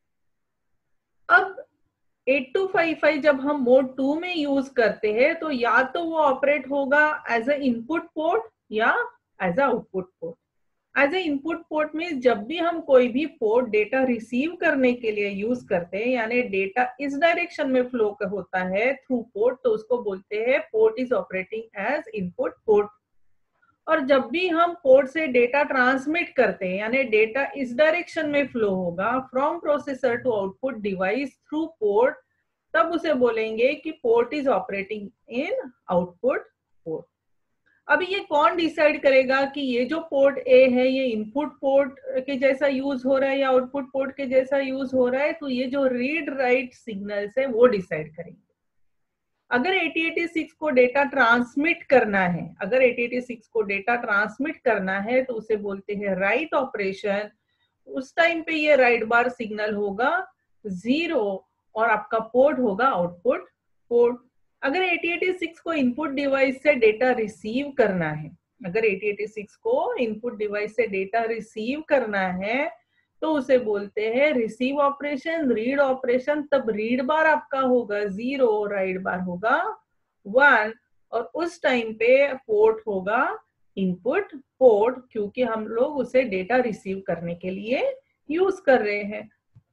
अब 8255 जब हम मोड 2 में यूज करते हैं तो या तो वो ऑपरेट होगा एज अ इनपुट पोर्ट या as a output port. As a input port में जब भी हम कोई भी पोर्ट डेटा रिसीव करने के लिए यूज करते हैं, यानी डेटा इस डायरेक्शन में फ्लो होता है थ्रू पोर्ट, तो उसको बोलते हैं port is operating as input port. और जब भी हम पोर्ट से डेटा ट्रांसमिट करते हैं, यानी डेटा इस डायरेक्शन में फ्लो होगा from processor to output device through port, तब उसे बोलेंगे कि port is operating in output port. अभी ये कौन डिसाइड करेगा कि ये जो पोर्ट ए है ये इनपुट पोर्ट के जैसा यूज हो रहा है या आउटपुट पोर्ट के जैसा यूज हो रहा है? तो ये जो रीड राइट सिग्नल्स है वो डिसाइड करेंगे। अगर 8086 को डेटा ट्रांसमिट करना है, अगर 8086 को डेटा ट्रांसमिट करना है तो उसे बोलते हैं राइट ऑपरेशन। उस टाइम पे ये राइट बार सिग्नल होगा 0 और आपका पोर्ट होगा आउटपुट पोर्ट। अगर 8086 को इनपुट डिवाइस से डेटा रिसीव करना है, अगर 8086 को इनपुट डिवाइस से डेटा रिसीव करना है तो उसे बोलते हैं रिसीव ऑपरेशन, रीड ऑपरेशन। तब रीड बार आपका होगा 0, राइट बार होगा 1 और उस टाइम पे पोर्ट होगा इनपुट पोर्ट, क्योंकि हम लोग उसे डेटा रिसीव करने के लिए यूज कर रहे हैं।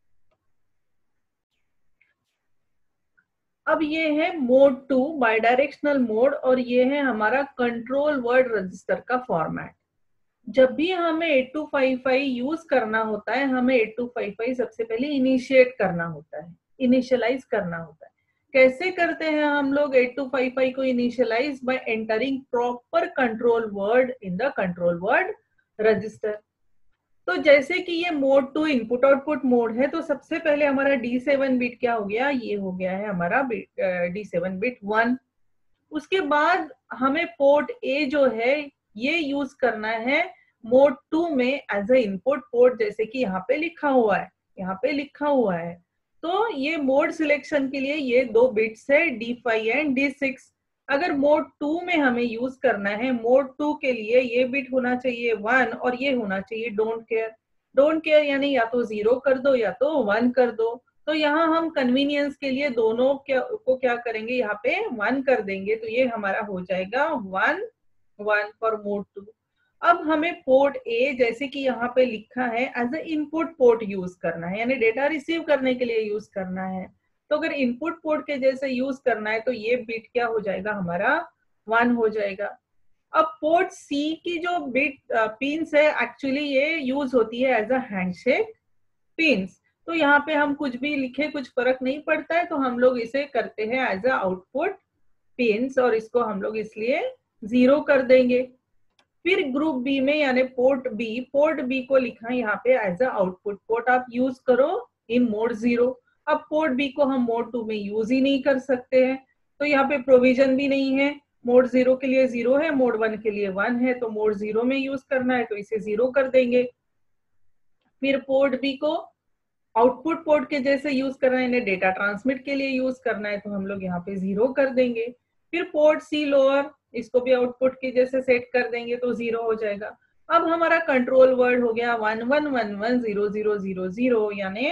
अब ये है मोड 2 बाइडायरेक्शनल मोड और ये है हमारा कंट्रोल वर्ड रजिस्टर का फॉर्मेट। जब भी हमें 8255 यूज करना होता है, हमें 8255 सबसे पहले इनिशिएट करना होता है, इनिशियलाइज करना होता है। कैसे करते हैं हम लोग 8255 को initialize? By entering proper control word in the control word register. तो जैसे कि ये मोड 2 इनपुट आउटपुट मोड है, तो सबसे पहले हमारा D7 बिट क्या हो गया? ये हो गया है हमारा D7 बिट 1। उसके बाद हमें पोर्ट ए जो है ये यूज करना है मोड 2 में एज अ इनपुट पोर्ट, जैसे कि यहाँ पे लिखा हुआ है, यहाँ पे लिखा हुआ है। तो ये मोड सिलेक्शन के लिए ये दो बिट्स है D5 एंड D6। अगर मोड 2 में हमें यूज करना है, मोड 2 के लिए ये बिट होना चाहिए 1 और ये होना चाहिए डोंट केयर। डोंट केयर यानी या तो 0 कर दो या तो 1 कर दो। तो यहाँ हम कन्वीनियंस के लिए दोनों को क्या करेंगे, यहाँ पे 1 कर देंगे। तो ये हमारा हो जाएगा 1 1 फॉर मोड 2। अब हमें पोर्ट ए जैसे कि यहाँ पे लिखा है as a input port use करना है, यानी डेटा रिसीव करने के लिए यूज करना है। तो अगर इनपुट पोर्ट के जैसे यूज करना है तो ये बिट क्या हो जाएगा हमारा 1 हो जाएगा। अब पोर्ट सी की जो बिट पिन्स है एक्चुअली ये यूज होती है एज अ हैंडशेक पिन्स। तो यहाँ पे हम कुछ भी लिखे कुछ फर्क नहीं पड़ता है, तो हम लोग इसे करते हैं एज अ आउटपुट पिन्स और इसको हम लोग इसलिए 0 कर देंगे। फिर ग्रुप बी में यानी पोर्ट बी को लिखा है यहाँ पे एज अ आउटपुट पोर्ट, आप यूज करो इन मोड 0। अब पोर्ट बी को हम मोड 2 में यूज ही नहीं कर सकते हैं, तो यहाँ पे प्रोविजन भी नहीं है। मोड 0 के लिए 0 है, मोड 1 के लिए 1 है, तो मोड 0 में यूज करना है तो इसे 0 कर देंगे। फिर पोर्ट बी को आउटपुट पोर्ट के जैसे यूज करना है, इन्हें डेटा ट्रांसमिट के लिए यूज करना है, तो हम लोग यहाँ पे 0 कर देंगे। फिर पोर्ट सी लोअर, इसको भी आउटपुट के जैसे सेट कर देंगे तो 0 हो जाएगा। अब हमारा कंट्रोल वर्ड हो गया 1 1 1 1 0 0 0 0 यानी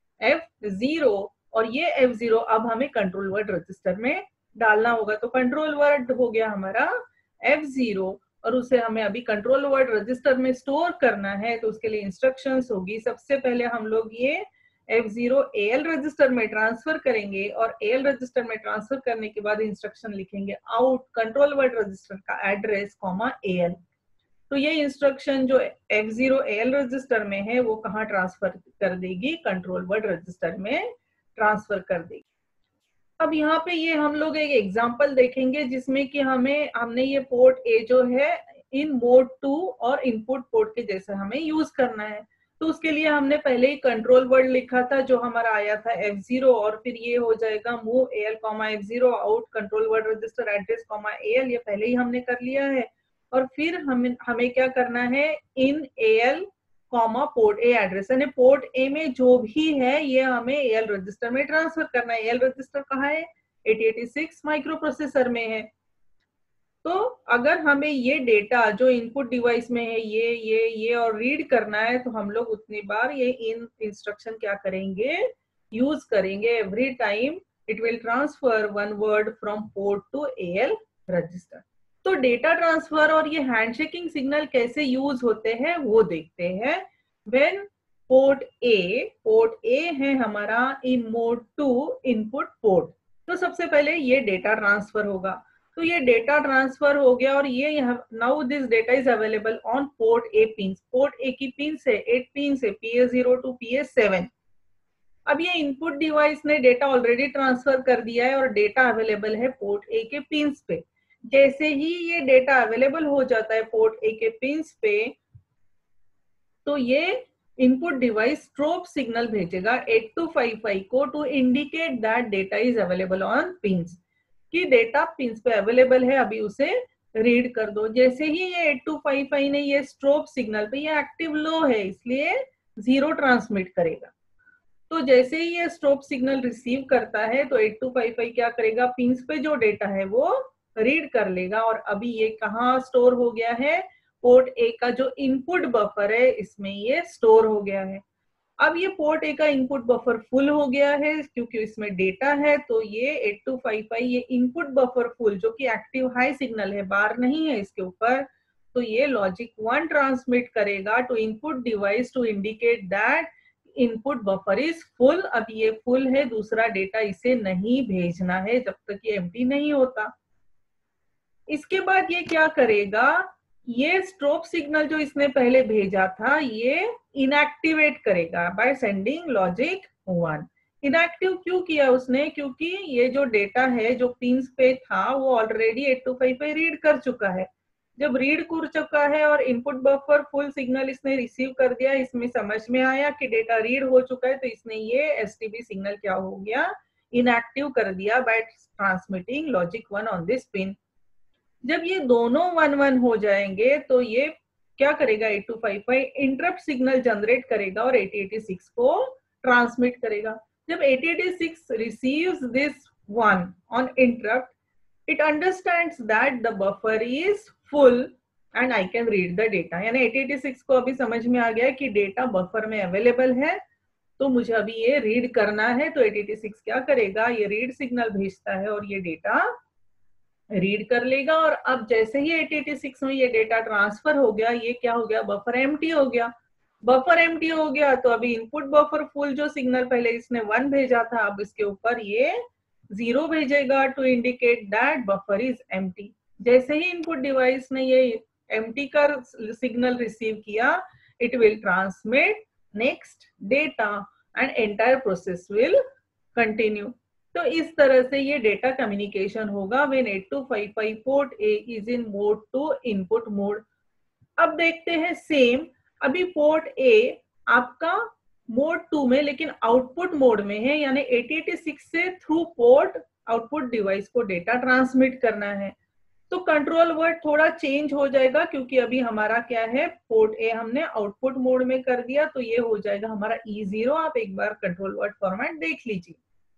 F0 और ये F0 अब हमें कंट्रोल वर्ड रजिस्टर में डालना होगा। तो कंट्रोल वर्ड हो गया हमारा F0 और उसे हमें अभी कंट्रोल वर्ड रजिस्टर में स्टोर करना है, तो उसके लिए इंस्ट्रक्शंस होगी। सबसे पहले हम लोग ये F0 AL रजिस्टर में ट्रांसफर करेंगे और AL रजिस्टर में ट्रांसफर करने के बाद इंस्ट्रक्शन लिखेंगे आउट कंट्रोल वर्ड रजिस्टर का एड्रेस कॉमा AL। तो ये इंस्ट्रक्शन जो F0 AL रजिस्टर में है वो कहाँ ट्रांसफर कर देगी? कंट्रोल वर्ड रजिस्टर में ट्रांसफर कर देगी। अब यहाँ पे ये हम लोग एक एग्जांपल देखेंगे जिसमें कि हमने ये पोर्ट ए जो है इन मोड 2 और इनपुट पोर्ट के जैसा हमें यूज करना है। तो उसके लिए हमने पहले ही कंट्रोल वर्ड लिखा था जो हमारा आया था F0 और फिर ये हो जाएगा move AL F0 out control word register address AL, ये पहले ही हमने कर लिया है। और फिर हमें क्या करना है, in AL port A address, यानी पोर्ट ए में जो भी है ये हमें AL रजिस्टर में ट्रांसफर करना है। AL रजिस्टर कहाँ है? 8086 माइक्रो प्रोसेसर में है। तो अगर हमें ये डेटा जो इनपुट डिवाइस में है ये और रीड करना है तो हम लोग उतनी बार ये इन इंस्ट्रक्शन क्या करेंगे, यूज करेंगे। Every time it will transfer one word from port to AL register. तो डेटा ट्रांसफर और ये हैंडशेकिंग सिग्नल कैसे यूज होते हैं वो देखते हैं। व्हेन पोर्ट ए है हमारा इन मोड 2 इनपुट पोर्ट, तो सबसे पहले ये डेटा ट्रांसफर होगा। तो ये डेटा ट्रांसफर हो गया और ये now this data is available on port A pins. Port A की पिंस है 8 पिंस है PS0 टू PS7। अब ये इनपुट डिवाइस ने डेटा ऑलरेडी ट्रांसफर कर दिया है और डेटा अवेलेबल है पोर्ट ए के पिंस पे। जैसे ही ये डेटा अवेलेबल हो जाता है पोर्ट ए के पिंस पे, तो ये इनपुट डिवाइस स्ट्रोब सिग्नल भेजेगा 8255 को to indicate that data is available on pins, कि डेटा पिंस पे अवेलेबल है, अभी उसे रीड कर दो। जैसे ही ये 8255 ने ये स्ट्रोब सिग्नल पे, ये एक्टिव लो है इसलिए 0 ट्रांसमिट करेगा। तो जैसे ही ये स्ट्रोब सिग्नल रिसीव करता है तो 8255 क्या करेगा, पिंस पे जो डेटा है वो रीड कर लेगा। और अभी ये कहाँ स्टोर हो गया है, पोर्ट ए का जो इनपुट बफर है इसमें ये स्टोर हो गया है। अब ये पोर्ट ए का इनपुट बफर फुल हो गया है क्योंकि इसमें डेटा है, तो ये 8255 ये इनपुट बफर फुल, जो कि एक्टिव हाई सिग्नल है, बार नहीं है इसके ऊपर, तो ये लॉजिक 1 ट्रांसमिट करेगा to input device to indicate that input buffer is full. अब ये फुल है, दूसरा डेटा इसे नहीं भेजना है जब तक ये एम्प्टी नहीं होता। इसके बाद ये क्या करेगा, ये स्ट्रोब सिग्नल जो इसने पहले भेजा था ये इनएक्टिवेट करेगा बाय सेंडिंग लॉजिक 1। इनएक्टिव क्यों किया उसने, क्योंकि ये जो डेटा है जो पिंस पे था वो ऑलरेडी 8255 पे रीड कर चुका है। जब रीड कर चुका है और इनपुट बफर फुल सिग्नल इसने रिसीव कर दिया, इसमें समझ में आया कि डेटा रीड हो चुका है, तो इसने ये एसटीबी सिग्नल क्या हो गया, इनएक्टिव कर दिया by transmitting logic 1 on this pin. जब ये दोनों 1-1 हो जाएंगे तो ये क्या करेगा, 8255 इंटरप्ट सिग्नल जनरेट करेगा और 8086 को ट्रांसमिट करेगा। जब 8086 receives this 1 on interrupt, it understands that the buffer is full and I can read the data. यानी 8086 को अभी समझ में आ गया कि डेटा बफर में अवेलेबल है, तो मुझे अभी ये रीड करना है। तो 8086 क्या करेगा, ये रीड सिग्नल भेजता है और ये डेटा रीड कर लेगा। और अब जैसे ही 8086 में ये डेटा ट्रांसफर हो गया, ये क्या हो गया, बफर एम्प्टी हो गया। बफर एम्प्टी हो गया तो अभी इनपुट बफर फुल जो सिग्नल पहले इसने 1 भेजा था, अब इसके ऊपर ये 0 भेजेगा to indicate that buffer is empty. जैसे ही इनपुट डिवाइस ने ये एम्प्टी का सिग्नल रिसीव किया, it will transmit next data and entire process will continue. तो इस तरह से ये डेटा कम्युनिकेशन होगा when 8255 port A is in mode to input mode. अब देखते हैं सेम, अभी पोर्ट ए आपका मोड 2 में लेकिन आउटपुट मोड में है, यानी 8086 से थ्रू पोर्ट आउटपुट डिवाइस को डेटा ट्रांसमिट करना है। तो कंट्रोल वर्ड थोड़ा चेंज हो जाएगा क्योंकि अभी हमारा क्या है, पोर्ट ए हमने आउटपुट मोड में कर दिया, तो ये हो जाएगा हमारा E0। आप एक बार कंट्रोल वर्ड फॉर्मेट देख लीजिए।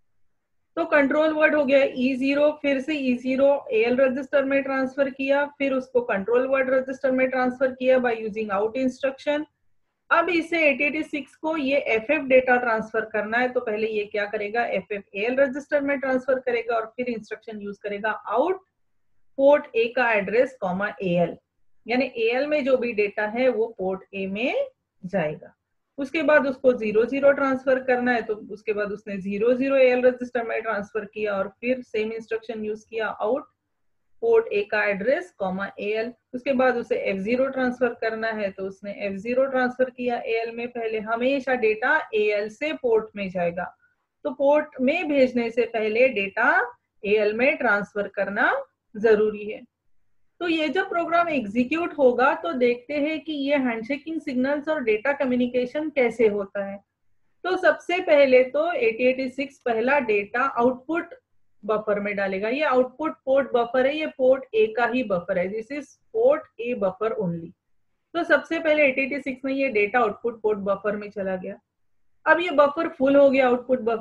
तो कंट्रोल वर्ड हो गया E0, फिर से E0 AL रजिस्टर में ट्रांसफर किया, फिर उसको कंट्रोल वर्ड रजिस्टर में ट्रांसफर किया बाय यूजिंग आउट इंस्ट्रक्शन। अब इसे 8086 को ये FF डेटा ट्रांसफर करना है, तो पहले ये क्या करेगा, FF AL रजिस्टर में ट्रांसफर करेगा और फिर इंस्ट्रक्शन यूज करेगा आउट पोर्ट ए का एड्रेस कॉमा AL, यानी AL में जो भी डेटा है वो पोर्ट ए में जाएगा। उसके बाद उसको 00 ट्रांसफर करना है, तो उसके बाद उसने 00 AL रजिस्टर में ट्रांसफर किया और फिर सेम इंस्ट्रक्शन यूज किया आउट पोर्ट ए का एड्रेस कॉमा AL। उसके बाद उसे F0 ट्रांसफर करना है, तो उसने F0 ट्रांसफर किया AL में। पहले हमेशा डेटा AL से पोर्ट में जाएगा, तो पोर्ट में भेजने से पहले डेटा AL में ट्रांसफर करना जरूरी है। तो ये जब प्रोग्राम एग्जीक्यूट होगा तो देखते हैं कि ये हैंडशेकिंग सिग्नल्स और डेटा कम्युनिकेशन कैसे होता है। तो सबसे पहले तो 8086 पहला डेटा आउटपुट बफर में डालेगा। ये आउटपुट पोर्ट बफर है, ये पोर्ट ए का ही बफर है, this is port A buffer only. तो सबसे पहले 8086 में ये डेटा आउटपुट पोर्ट बफर में चला गया। अब ये बफर फुल हो गया,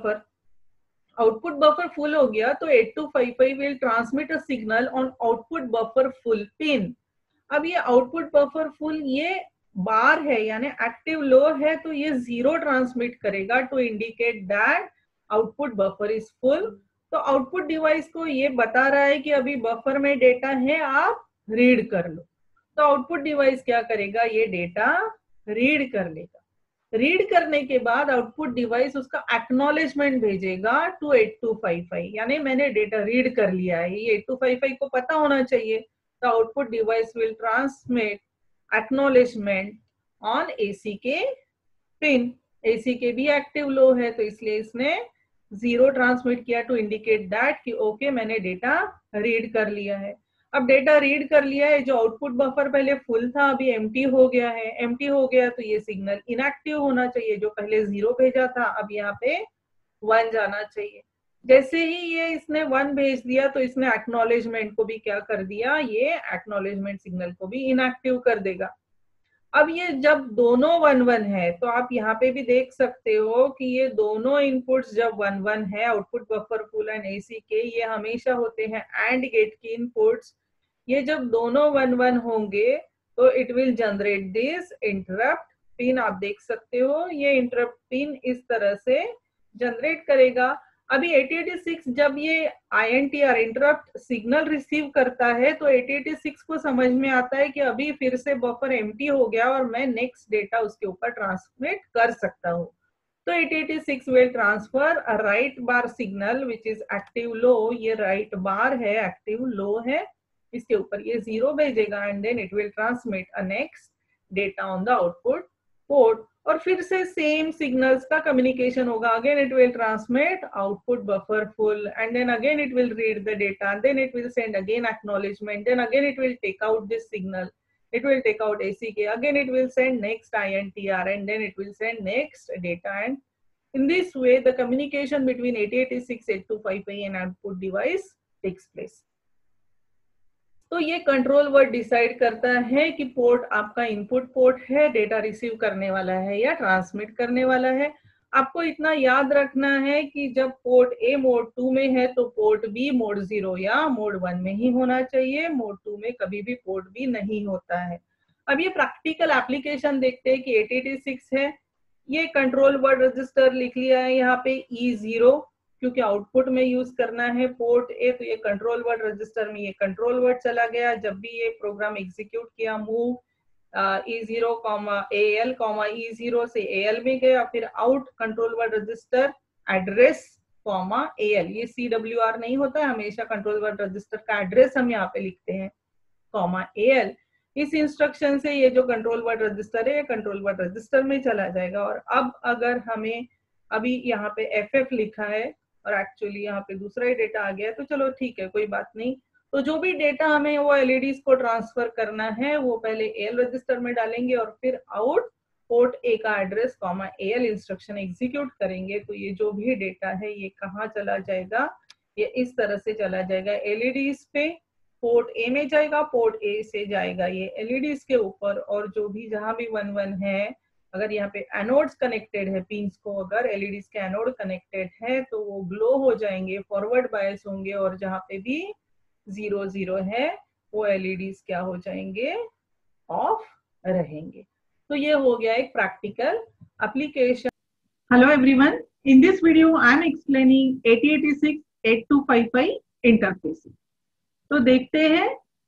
आउटपुट बफर फुल हो गया, तो 8255 will transmit a signal on output buffer full pin. अब ये आउटपुट बफर फुल ये बार है यानी एक्टिव लो है, तो ये 0 ट्रांसमिट करेगा to indicate that output buffer is full. तो आउटपुट डिवाइस को ये बता रहा है कि अभी बफर में डेटा है, आप रीड कर लो। तो आउटपुट डिवाइस क्या करेगा, ये डेटा रीड कर लेगा। रीड करने के बाद आउटपुट डिवाइस उसका एक्नॉलेजमेंट भेजेगा टू 8255, यानी मैंने डेटा रीड कर लिया है, ये 8255 को पता होना चाहिए। तो output device will transmit acknowledgement on AC के पिन। AC के भी एक्टिव लो है, तो इसलिए इसने 0 ट्रांसमिट किया टू इंडिकेट दैट कि ओके मैंने डेटा रीड कर लिया है। अब डेटा रीड कर लिया है, जो आउटपुट बफर पहले फुल था अभी एम्प्टी हो गया है। एम्प्टी हो गया तो ये सिग्नल इनएक्टिव होना चाहिए, जो पहले 0 भेजा था अब यहाँ पे 1 जाना चाहिए। जैसे ही ये इसने 1 भेज दिया तो इसने एक्नॉलेजमेंट को भी क्या कर दिया, ये एक्नॉलेजमेंट सिग्नल को भी इनएक्टिव कर देगा। अब ये जब दोनों 1-1 है तो आप यहाँ पे भी देख सकते हो कि ये दोनों इनपुट्स जब 1-1 है, output buffer full and AC के, ये हमेशा होते हैं एंड गेट की इनपुट्स। ये जब दोनों 1-1 होंगे तो it will generate this interrupt pin. आप देख सकते हो ये इंटरप्ट पिन इस तरह से जनरेट करेगा। अभी 8086 जब ये INTR इंटरप्ट सिग्नल रिसीव करता है तो 8086 को समझ में आता है कि अभी फिर से बफर एम्प्टी हो गया और मैं नेक्स्ट डेटा उसके ऊपर ट्रांसमिट कर सकता हूँ। तो 8086 will transfer a write bar signal which is active low. ये राइट बार है, एक्टिव लो है, इसके ऊपर ये 0 भेजेगा and then it will transmit a next data on the output port. और फिर से सेम सिग्नल्स का कम्युनिकेशन होगा। Again it will transmit output buffer full and then again it will read the data, then it will send again acknowledgement, then again it will take out this signal, it will take out ACK, again it will send next INTR and then it will send next data, and in this way the communication between 8086, 8255 and output device takes place. तो ये control word decide करता है कि port आपका input port है, data receive करने वाला है या ट्रांसमिट करने वाला है। आपको इतना याद रखना है कि जब पोर्ट ए मोड 2 में है तो पोर्ट बी मोड 0 या मोड 1 में ही होना चाहिए। मोड 2 में कभी भी पोर्ट बी नहीं होता है। अब ये प्रैक्टिकल एप्लीकेशन देखते हैं कि 8086 है, ये कंट्रोल वर्ड रजिस्टर लिख लिया है यहाँ पे E0, क्योंकि आउटपुट में यूज करना है पोर्ट ए, तो ये कंट्रोल वर्ड रजिस्टर में ये कंट्रोल वर्ड चला गया। जब भी ये प्रोग्राम एग्जीक्यूट किया मूव E0, AL, E0 से AL में गया, फिर out control word register address AL, ये CWR नहीं होता है, हमेशा कंट्रोल वर्ड रजिस्टर का एड्रेस हम यहाँ पे लिखते हैं AL। इस इंस्ट्रक्शन से ये जो कंट्रोल वर्ड रजिस्टर है ये कंट्रोल वर्ड रजिस्टर में चला जाएगा। और अब अगर हमें अभी यहाँ पे FF लिखा है और एक्चुअली यहाँ पे दूसरा ही डेटा आ गया है, तो चलो ठीक है, कोई बात नहीं। तो जो भी डेटा हमें वो LEDs को ट्रांसफर करना है वो पहले AL रजिस्टर में डालेंगे और फिर आउट पोर्ट ए का एड्रेस AL इंस्ट्रक्शन एग्जीक्यूट करेंगे। तो ये जो भी डेटा है ये कहाँ चला जाएगा, ये इस तरह से चला जाएगा LEDs पे, पोर्ट ए में जाएगा, पोर्ट ए से जाएगा ये LEDs के ऊपर। और जो भी जहां भी 1-1 है, अगर यहाँ पे एनोड्स कनेक्टेड है पिंस को, अगर LEDs के एनोड कनेक्टेड है तो वो ग्लो हो जाएंगे, फॉरवर्ड बायस होंगे, और जहाँ पे भी 0-0 है वो LEDs क्या हो जाएंगे, ऑफ रहेंगे। तो ये हो गया एक practical application. Hello everyone, in this video I am explaining 8086 8255 interfacing. तो देखते हैं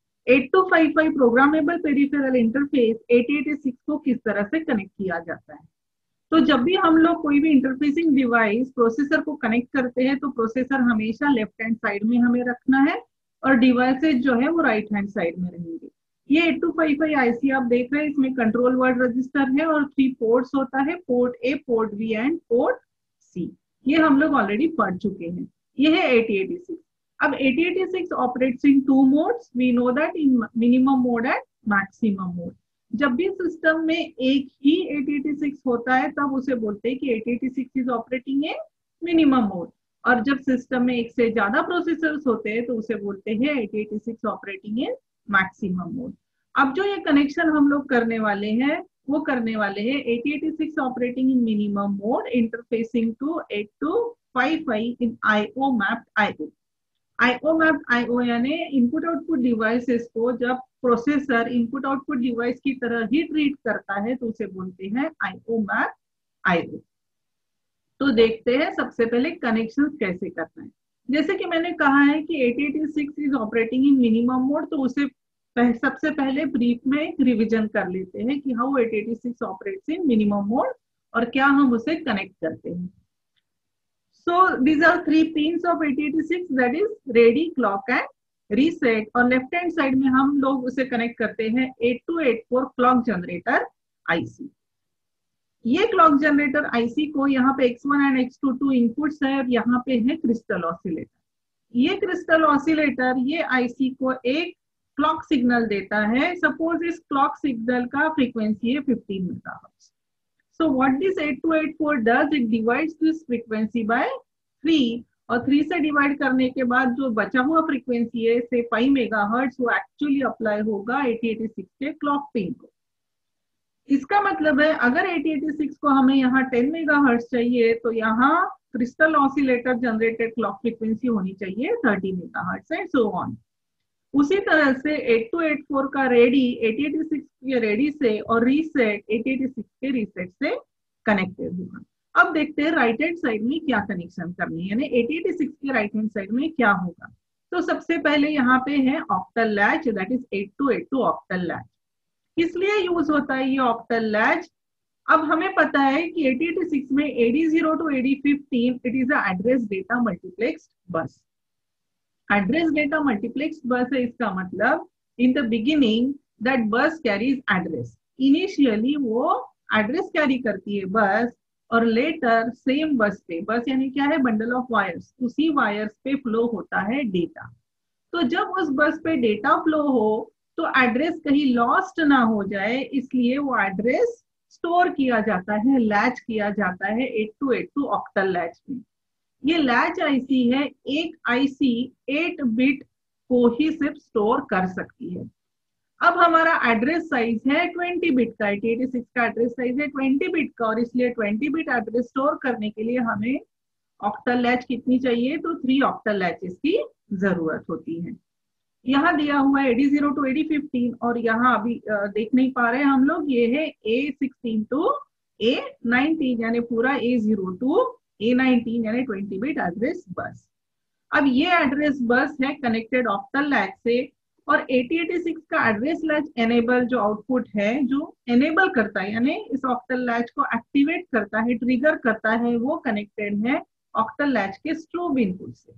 8255 प्रोग्रामेबल पेरिफेरल इंटरफेस 8086 को किस तरह से कनेक्ट किया जाता है। तो जब भी हम लोग कोई भी इंटरफेसिंग डिवाइस प्रोसेसर को कनेक्ट करते हैं तो प्रोसेसर हमेशा लेफ्ट हैंड साइड में हमें रखना है और डिवाइसेज जो है वो राइट हैंड साइड में रहेंगे। ये 8255 आईसी आप देख रहे हैं, इसमें कंट्रोल वर्ड रजिस्टर है और 3 पोर्ट्स होता है, port A, port B and port C. ये हम लोग ऑलरेडी पढ़ चुके हैं। ये है 8086। अब 8086 operates in 2 modes, we know that, in minimum mode and maximum mode. जब भी सिस्टम में एक ही 8086 होता है तब उसे बोलते हैं कि 8086 is operating in minimum mode, और जब सिस्टम में एक से ज्यादा प्रोसेसर्स होते हैं तो उसे बोलते हैं 8086 ऑपरेटिंग इन मैक्सिमम मोड। अब जो ये कनेक्शन हम लोग करने वाले हैं वो करने वाले हैं 8086 operating in minimum mode interfacing to 8255 in IO mapped IO। IO mapped IO यानी इनपुट आउटपुट डिवाइसेस को जब प्रोसेसर इनपुट आउटपुट डिवाइस की तरह ही ट्रीट करता है तो उसे बोलते हैं IO मैप्ड IO। तो देखते हैं सबसे पहले कनेक्शन कैसे करना है। जैसे कि मैंने कहा है कि 8086 is operating in minimum mode, तो उसे सबसे पहले ब्रीफ में एक रिवीजन कर लेते हैं कि how 8086 operates in minimum mode और क्या हम उसे कनेक्ट करते हैं। So these are 3 pins of 8086, that is ready, clock and reset। और लेफ्ट हैंड साइड में हम लोग उसे कनेक्ट करते हैं 8284 क्लॉक जनरेटर IC। ये क्लॉक जनरेटर IC को यहाँ पे X1 एंड X2 2 इनपुट्स है और यहाँ पे है क्रिस्टल ऑसिलेटर। ये क्रिस्टल ऑसिलेटर ये IC को एक क्लॉक सिग्नल देता है। सपोज इस क्लॉक सिग्नल का फ्रीक्वेंसी है 15 megahertz. So what this 8284 does, it divides this frequency by 3 और 3 से डिवाइड करने के बाद जो बचा हुआ फ्रीक्वेंसी है से 5 मेगाहर्ट्ज वो एक्चुअली अप्लाई होगा 8086 के क्लॉक पिन को। इसका मतलब है अगर 8086 को हमें यहाँ 10 मेगाहर्ट्ज चाहिए तो यहाँ crystal oscillator generated clock frequency होनी चाहिए 30 मेगाहर्ट्ज एंड सो ऑन। उसी तरह से 8284 का रेडी 8086 के रेडी से और रीसेट 8086 के रीसेट से कनेक्टेड होगा। अब देखते हैं राइट हैंड साइड में क्या कनेक्शन करनी है, यानी 8086 के राइट हैंड साइड में क्या होगा। तो सबसे पहले यहाँ पे है octal latch, that is 8282 octal latch. किसलिए यूज होता है ये ऑक्टल लैच? अब हमें पता है कि 8086 में AD0 to AD15 it is a address data multiplexed bus. Address data multiplexed bus है, इसका मतलब in the beginning that bus carries address. Initially वो एड्रेस कैरी करती है बस, और लेटर सेम बस पे, बस यानी क्या है, बंडल ऑफ वायर्स, उसी वायर्स पे फ्लो होता है डेटा। तो जब उस बस पे डेटा फ्लो हो तो एड्रेस कहीं लॉस्ट ना हो जाए, इसलिए वो एड्रेस स्टोर किया जाता है, लैच किया जाता है 8282 ऑक्टल लैच में। ये लैच आईसी है, एक आईसी 8 बिट को ही सिर्फ स्टोर कर सकती है। अब हमारा एड्रेस साइज है 20 बिट का, 8086 का एड्रेस साइज है 20 बिट का, और इसलिए 20 बिट एड्रेस स्टोर करने के लिए हमें ऑक्टल लैच कितनी चाहिए, तो 3 ऑक्टल लैचेस की जरूरत होती है। यहाँ दिया हुआ है AD0 to AD15, और यहाँ अभी देख नहीं पा रहे हम लोग, ये है A16 to A19 यानी पूरा A0 to A19 यानी 20 बिट एड्रेस बस। अब ये एड्रेस बस है कनेक्टेड ऑक्टल लैच से, और 8086 का एड्रेस लैच एनेबल जो आउटपुट है, जो एनेबल करता है यानी इस ऑक्टल लैच को एक्टिवेट करता है, ट्रिगर करता है, वो कनेक्टेड है ऑक्टल लैच के स्ट्रोब इनपुट से।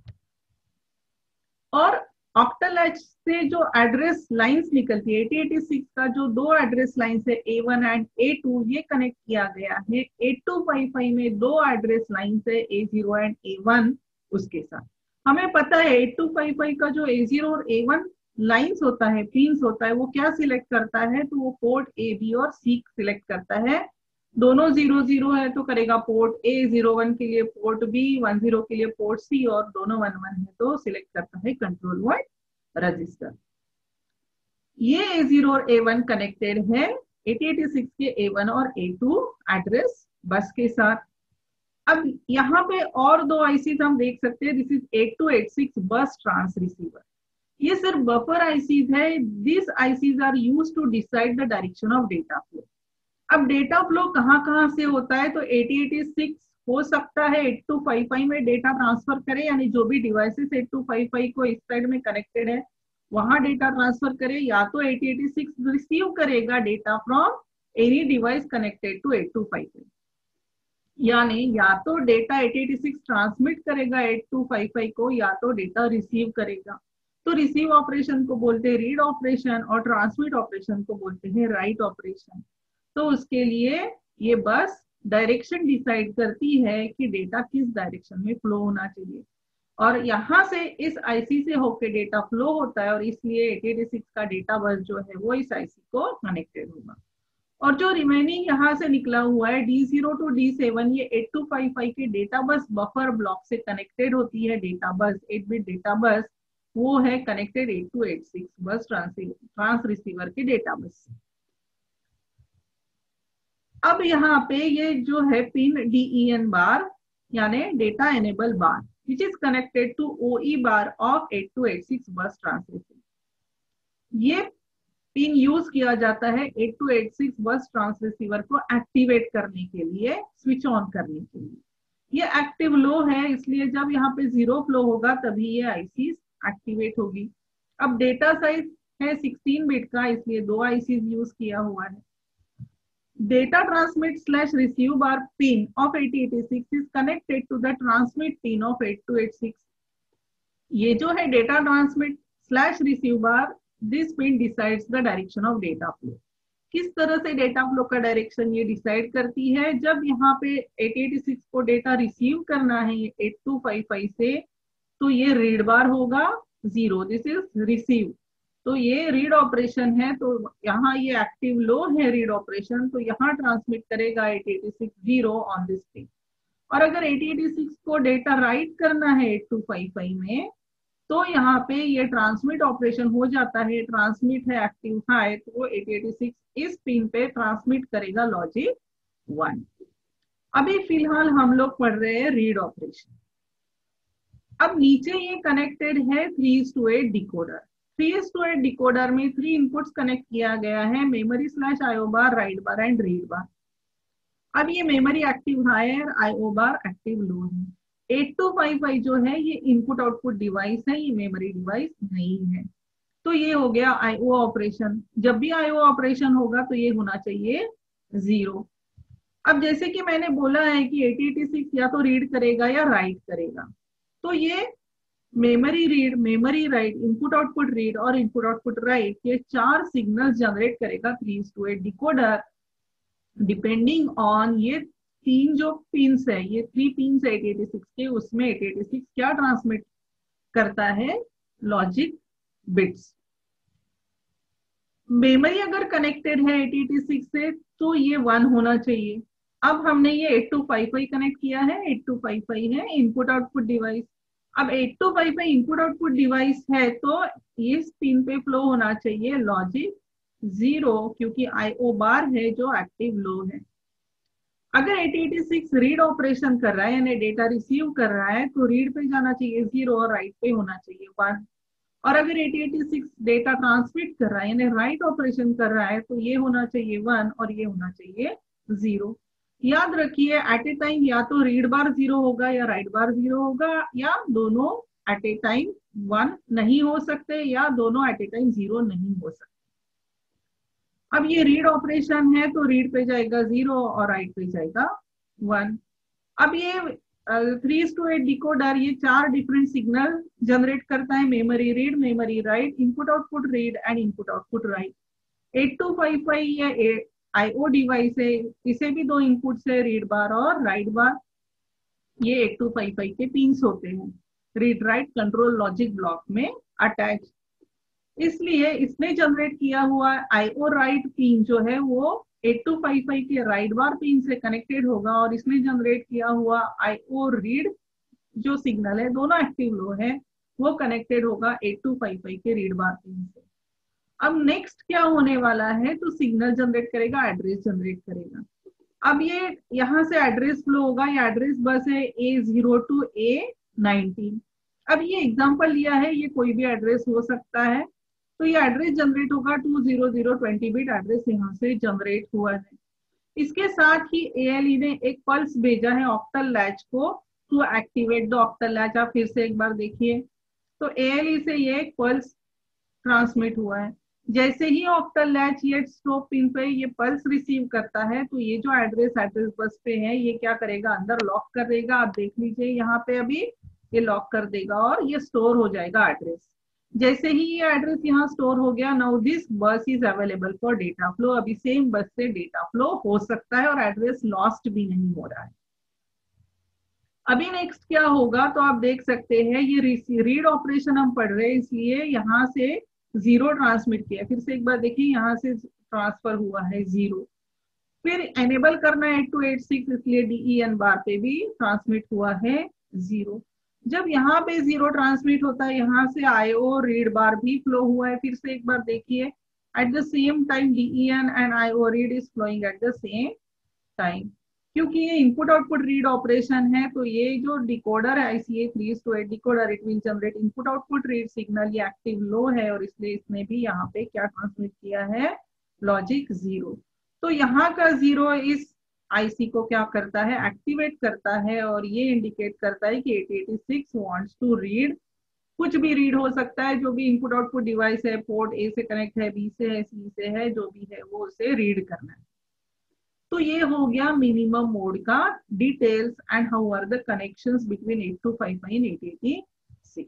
और ऑक्टल लैच से जो एड्रेस लाइंस निकलती है, 8086 का जो 2 एड्रेस लाइंस है A1 एंड A2, ये कनेक्ट किया गया है 8255 में 2 एड्रेस लाइंस है A0 एंड A1 उसके साथ। हमें पता है 8255 का जो A0 और A1 लाइंस होता है, पिन्स होता है, वो क्या सिलेक्ट करता है, तो वो पोर्ट A, B और C सिलेक्ट करता है। दोनों 00 है तो करेगा पोर्ट A, 01 के लिए पोर्ट B, 10 के लिए पोर्ट C, और दोनों 11 है तो सिलेक्ट करता है कंट्रोल वर्ड रजिस्टर। ये A0 और A1 कनेक्टेड है 8086 के A1 और A2 एड्रेस बस के साथ। अब यहाँ पे और 2 आईसीज हम देख सकते हैं, दिस इज 8286 बस ट्रांस रिसीवर। ये सिर्फ बफर आईसीज है, this ICs are used to decide the direction of data flow. अब डेटा फ्लो कहाँ से होता है, तो 8086 हो सकता है 8255 में डेटा ट्रांसफर करे, यानी जो भी डिवाइसेस 8255 को इस साइड में कनेक्टेड है वहां डेटा ट्रांसफर करे, या तो 8086 रिसीव करेगा data from any device connected to 8255, यानी या तो डेटा 8086 ट्रांसमिट करेगा 8255 को, या तो डेटा रिसीव करेगा। तो रिसीव ऑपरेशन को बोलते हैं रीड ऑपरेशन, और ट्रांसमिट ऑपरेशन को बोलते हैं राइट ऑपरेशन। तो उसके लिए ये बस डायरेक्शन डिसाइड करती है कि डेटा किस डायरेक्शन में फ्लो होना चाहिए, और यहाँ से इस आईसी से होके डेटा फ्लो होता है, और इसलिए 8086 का डेटा बस जो है वो इस आईसी को कनेक्टेड होगा। और जो रिमेनिंग यहाँ से निकला हुआ है D0 to D7, ये 8255 के डेटा बस बफर ब्लॉक से कनेक्टेड होती है। Data bus 8 bit data bus वो है कनेक्टेड 8286 बस ट्रांस रिसीवर के डेटा बस से। अब यहाँ पे ये जो है पिन DEN बार यानी data enable bar, which is connected to OE bar of 8286 bus ट्रांसरिसीवर। ये पिन यूज किया जाता है 8286 बस ट्रांसरिसीवर को एक्टिवेट करने के लिए, स्विच ऑन करने के लिए। ये एक्टिव लो है, इसलिए जब यहाँ पे 0 फ्लो होगा तभी ये आईसी एक्टिवेट होगी। अब डेटा साइज है 16 बिट का, इसलिए 2 आईसी यूज किया हुआ है। Data transmit/receive bar pin of 8086 is connected to the transmit pin of 8286. ये जो है data transmit/receive bar, this pin decides the direction of data flow. किस तरह से डेटा फ्लो का डायरेक्शन ये डिसाइड करती है, जब यहाँ पे 8086 को डेटा रिसीव करना है 8255 से, तो ये रीड बार होगा 0, दिस इज रिसीव। तो ये रीड ऑपरेशन है, तो यहाँ ये एक्टिव लो है रीड ऑपरेशन, तो यहाँ ट्रांसमिट करेगा 8860 ऑन दिस पिन। और अगर 8086 को डेटा राइट करना है 8255 में, तो यहाँ पे ये ट्रांसमिट ऑपरेशन हो जाता है, ट्रांसमिट है एक्टिव हाई, तो 8086 इस पिन पे ट्रांसमिट करेगा लॉजिक 1। अभी फिलहाल हम लोग पढ़ रहे हैं रीड ऑपरेशन। अब नीचे ये कनेक्टेड है 3:8 डिकोडर। 3:8 डिकोडर में 3 इनपुट्स कनेक्ट किया गया है, memory slash IO bar, write bar and read bar. अब ये मेमोरी एक्टिव हाई है, IO बार एक्टिव लो है। 8255 जो है ये इनपुट आउटपुट डिवाइस है, ये मेमोरी डिवाइस नहीं है। तो ये हो गया IO ऑपरेशन। जब भी IO ऑपरेशन होगा तो ये होना चाहिए 0। अब जैसे कि मैंने बोला है कि 8086 या तो रीड करेगा या राइट करेगा, तो ये memory read, memory write, input output read और इनपुट आउटपुट राइट, ये 4 सिग्नल जनरेट करेगा 3:8 डिकोडर, डिपेंडिंग ऑन ये 3 जो पिंस है, ये 3 पिंस है 8086 के, उसमें 8086 क्या ट्रांसमिट करता है, लॉजिक बिट्स। मेमोरी अगर कनेक्टेड है 8086 से तो ये 1 होना चाहिए। अब हमने ये 8255 कनेक्ट किया है, 8255 है इनपुट आउटपुट डिवाइस। अब 8255 इनपुट आउटपुट डिवाइस है तो इस पिन पे फ्लो होना चाहिए लॉजिक 0, क्योंकि IO बार है जो एक्टिव लो है। अगर 8086 रीड ऑपरेशन कर रहा है यानी डेटा रिसीव कर रहा है तो रीड पे जाना चाहिए 0 और राइट पे होना चाहिए 1। और अगर 8086 डेटा ट्रांसमिट कर रहा है यानी राइट ऑपरेशन कर रहा है तो ये होना चाहिए 1 और ये होना चाहिए 0। याद रखिए एट ए टाइम या तो रीड बार 0 होगा या राइट बार 0 होगा, या दोनों एट ए टाइम 1 नहीं हो सकते, या दोनों एट ए टाइम 0 नहीं हो सकते। अब ये रीड ऑपरेशन है तो रीड पे जाएगा 0 और राइट पे जाएगा 1। अब ये 3:8 डिकोडर ये 4 डिफरेंट सिग्नल जनरेट करता है, memory read, memory write, input output read and input output write. 8255 ये IO डिवाइस है, इसे भी 2 इनपुट्स है, रीड बार और राइट बार। ये 8255 के पिंस होते हैं, read write control logic block में अटैच। इसलिए इसने जनरेट किया हुआ IO राइट पिन जो है वो 8255 के राइट बार पिन से कनेक्टेड होगा, और इसने जनरेट किया हुआ IO रीड जो सिग्नल है, दोनों एक्टिव लो है, वो कनेक्टेड होगा 8255 के रीड बार पिन से। अब नेक्स्ट क्या होने वाला है, तो सिग्नल जनरेट करेगा, एड्रेस जनरेट करेगा। अब ये यहाँ से एड्रेस फ्लो होगा, ये एड्रेस बस है A0 to A19। अब ये एग्जांपल लिया है, ये कोई भी एड्रेस हो सकता है, तो ये एड्रेस जनरेट होगा 20020 बिट एड्रेस यहाँ से जनरेट हुआ है। इसके साथ ही ALE ने एक पल्स भेजा है ऑक्टल लैच को to activate the octal latch. आप फिर से एक बार देखिए, तो ALE से ये एक पल्स ट्रांसमिट हुआ है। जैसे ही ऑक्टल लैच ये स्टॉप पिन पे ये पल्स रिसीव करता है तो ये जो एड्रेस बस पे है ये क्या करेगा, अंदर लॉक कर देगा। आप देख लीजिए यहाँ पे अभी ये लॉक कर देगा और ये स्टोर हो जाएगा एड्रेस। जैसे ही ये एड्रेस यहाँ स्टोर हो गया, now this bus is available for data flow. अभी सेम बस से डेटा फ्लो हो सकता है और एड्रेस लॉस्ट भी नहीं हो रहा है। अभी नेक्स्ट क्या होगा, तो आप देख सकते हैं ये रीड ऑपरेशन हम पढ़ रहे हैं, इसलिए यहाँ से 0 ट्रांसमिट किया। फिर से एक बार देखिए, यहाँ से ट्रांसफर हुआ है 0। फिर एनेबल करना है 8286, इसलिए DEN बार पे भी ट्रांसमिट हुआ है 0। जब यहाँ पे 0 ट्रांसमिट होता है, यहाँ से IO रीड बार भी फ्लो हुआ है। फिर से एक बार देखिए, at the same time DEN and IO read is flowing at the same time. क्योंकि ये इनपुट आउटपुट रीड ऑपरेशन है, तो ये जो डिकोडर है ICA 3:8 decoder, it will generate input output read signal. ये एक्टिव लो है और इसलिए इसने भी यहाँ पे क्या ट्रांसमिट किया है, लॉजिक 0। तो यहाँ का 0 इस IC को क्या करता है, एक्टिवेट करता है, और ये इंडिकेट करता है कि 8086 वांट्स टू रीड। कुछ भी रीड हो सकता है, जो भी इनपुट आउटपुट डिवाइस है, पोर्ट A से कनेक्ट है, B से है, C से है, जो भी है वो उसे रीड करना है। तो ये हो गया मिनिमम मोड का details and how are the connections between 8255 and 8086।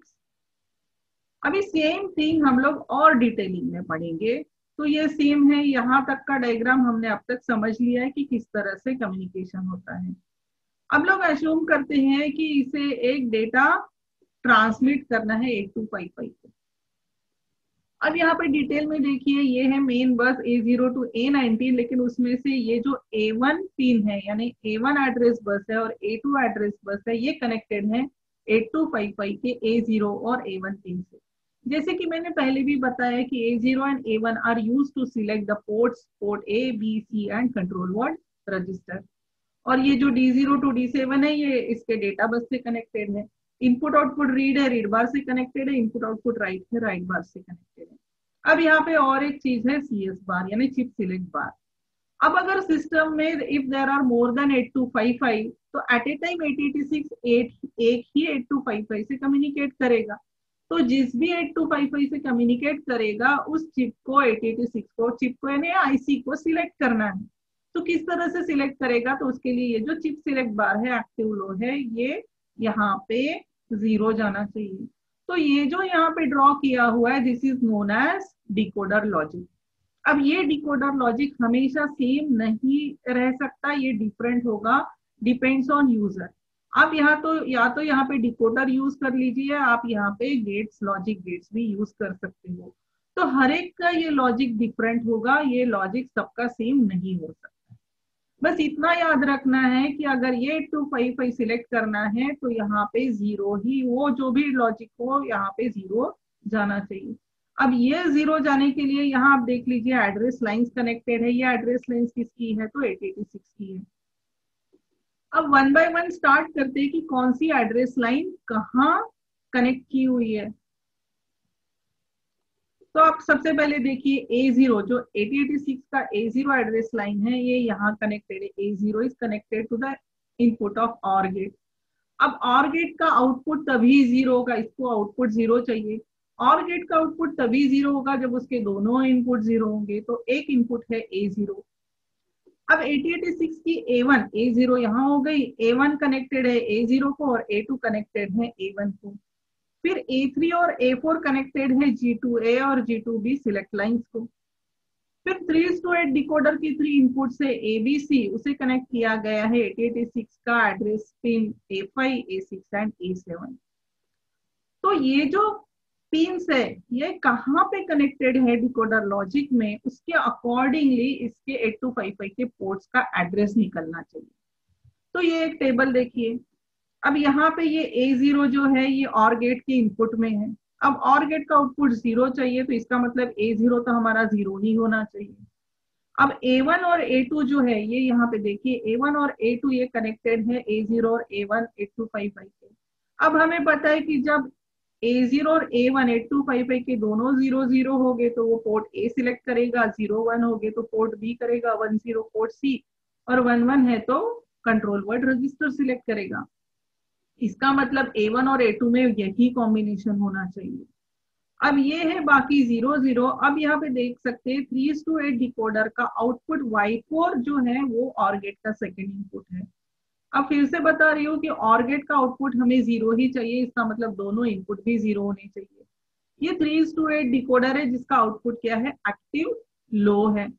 अभी सेम थिंग हम लोग और डिटेलिंग में पढ़ेंगे। तो ये सेम है, यहाँ तक का डायग्राम हमने अब तक समझ लिया है कि किस तरह से कम्युनिकेशन होता है। अब लोग अज्यूम करते हैं कि इसे एक डेटा ट्रांसमिट करना है 8255 को। अब यहाँ पे डिटेल में देखिए, ये है main bus A0 to A19, लेकिन उसमें से ये जो A1 पिन है यानी A1 एड्रेस बस है और A2 एड्रेस बस है, ये कनेक्टेड है 8255 के A0 और A1 पिन से। जैसे कि मैंने पहले भी बताया कि A0 and A1 are use to select the ports, port A, B, C and control word register. और ये जो D0 टू D7 है, ये इसके डेटा बस से कनेक्टेड है। इनपुट आउटपुट रीड है, रीड बार से कनेक्टेड है। इनपुट आउटपुट राइट है, राइट बार से कनेक्टेड है। अब यहाँ पे और एक चीज है CS बार यानी चिप सिलेक्ट बार। अब अगर सिस्टम में if there are more than 8255, तो एट ए टाइम 8086 एक ही 8255 से कम्युनिकेट करेगा। तो जिस भी 8255 से कम्युनिकेट करेगा, उस चिप को 8086 को, चिप को यानी आईसी को सिलेक्ट करना है। तो किस तरह से सिलेक्ट करेगा? तो उसके लिए ये जो चिप सिलेक्ट बार है, एक्टिव लो है, ये यहाँ पे 0 जाना चाहिए। तो ये जो यहाँ पे ड्रॉ किया हुआ है, this is known as decoder logic. अब ये डिकोडर लॉजिक हमेशा सेम नहीं रह सकता, ये डिफरेंट होगा, डिपेंड्स ऑन यूजर। आप यहाँ तो या तो यहाँ पे डिकोडर यूज कर लीजिए, आप यहाँ पे गेट्स, लॉजिक गेट्स भी यूज कर सकते हो। तो हर एक का ये लॉजिक डिफरेंट होगा, ये लॉजिक सबका सेम नहीं हो सकता। बस इतना याद रखना है कि अगर ये 8255 सिलेक्ट करना है तो यहाँ पे 0 ही, वो जो भी लॉजिक हो यहाँ पे 0 जाना चाहिए। अब ये 0 जाने के लिए यहाँ आप देख लीजिए एड्रेस लाइंस कनेक्टेड है। ये एड्रेस लाइंस किसकी है? तो 8086 की है। अब वन बाय वन स्टार्ट करते हैं कि कौन सी एड्रेस लाइन कहाँ कनेक्ट की हुई है। तो आप सबसे पहले देखिए A0, जो 8086 का A0 एड्रेस लाइन है, ये यहाँ कनेक्टेड है। A0 is connected to the input of OR gate. अब OR गेट का आउटपुट तभी 0 होगा, इसको आउटपुट 0 चाहिए। OR गेट का आउटपुट तभी 0 होगा जब उसके दोनों इनपुट 0 होंगे। तो एक इनपुट है A0। अब 8086 की A0 यहाँ हो गई, A1 कनेक्टेड है A0 को और A2 कनेक्टेड है A1 को। फिर A3 और A4 कनेक्टेड है G2A और G2B सिलेक्ट लाइंस को। फिर 3:8 डिकोडर की 3 इनपुट से ABC, उसे कनेक्ट किया गया है 8086 का address pin A5, A6 and A7। तो ये जो पिन्स है, ये कहाँ पे कनेक्टेड है डिकोडर लॉजिक में, उसके अकॉर्डिंगली इसके 8255 के पोर्ट्स का एड्रेस निकलना चाहिए। तो ये एक टेबल देखिए। अब यहाँ पे ये A0 जो है, ये OR गेट के इनपुट में है। अब OR गेट का आउटपुट 0 चाहिए, तो इसका मतलब A0 तो हमारा 0 ही होना चाहिए। अब A1 और A2 जो है, ये यहाँ पे देखिए A1 और A2 ये कनेक्टेड है A0 और A1 8255 के। अब हमें पता है कि जब A0 और A1 8255 के दोनों 0 हो गए तो वो पोर्ट A सिलेक्ट करेगा, 0 1 हो गए तो पोर्ट B करेगा, 1 0 पोर्ट C, और 1 1 है तो कंट्रोल वर्ड रजिस्टर सिलेक्ट करेगा। इसका मतलब A1 और A2 में यही कॉम्बिनेशन होना चाहिए। अब ये है बाकी 0 0। अब यहाँ पे देख सकते हैं 3:8 डिकोडर का आउटपुट Y4 जो है वो OR गेट का सेकेंड इनपुट है। अब फिर से बता रही हूँ कि OR गेट का आउटपुट हमें 0 ही चाहिए, इसका मतलब दोनों इनपुट भी 0 होने चाहिए। ये 3:8 डिकोडर है जिसका आउटपुट क्या है? एक्टिव लो है।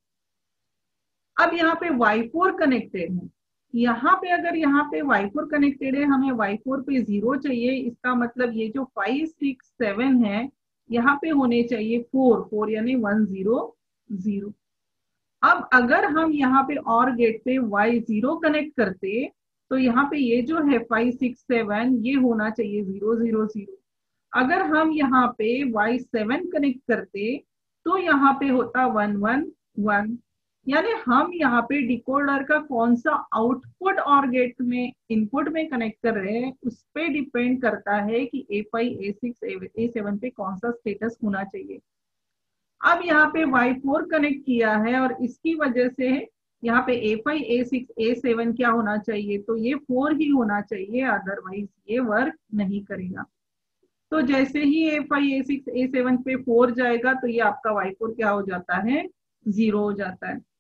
अब यहाँ पे Y4 कनेक्टेड है। यहाँ पे अगर यहाँ पे Y4 कनेक्टेड है, हमें Y4 पे 0 चाहिए, इसका मतलब ये जो 5 6 7 है, यहाँ पे होने चाहिए 4 4 यानी 1 0 0। अब अगर हम यहाँ पे OR गेट पे Y0 कनेक्ट करते तो यहाँ पे ये जो है 5 6 7 ये होना चाहिए 0 0 0। अगर हम यहाँ पे Y7 कनेक्ट करते तो यहाँ पे होता 1 1 1। यानी हम यहाँ पे डिकोडर का कौन सा आउटपुट OR गेट में इनपुट में कनेक्ट कर रहे हैं, उस पे डिपेंड करता है कि A5 A6 A7 पे कौन सा स्टेटस होना चाहिए। अब यहाँ पे Y4 कनेक्ट किया है और इसकी वजह से यहाँ पे A5 A6 A7 क्या होना चाहिए? तो ये 4 ही होना चाहिए, अदरवाइज ये वर्क नहीं करेगा। तो जैसे ही A5 A6 A7 पे 4 जाएगा तो ये आपका Y4 क्या हो जाता है? 0 हो जाता है।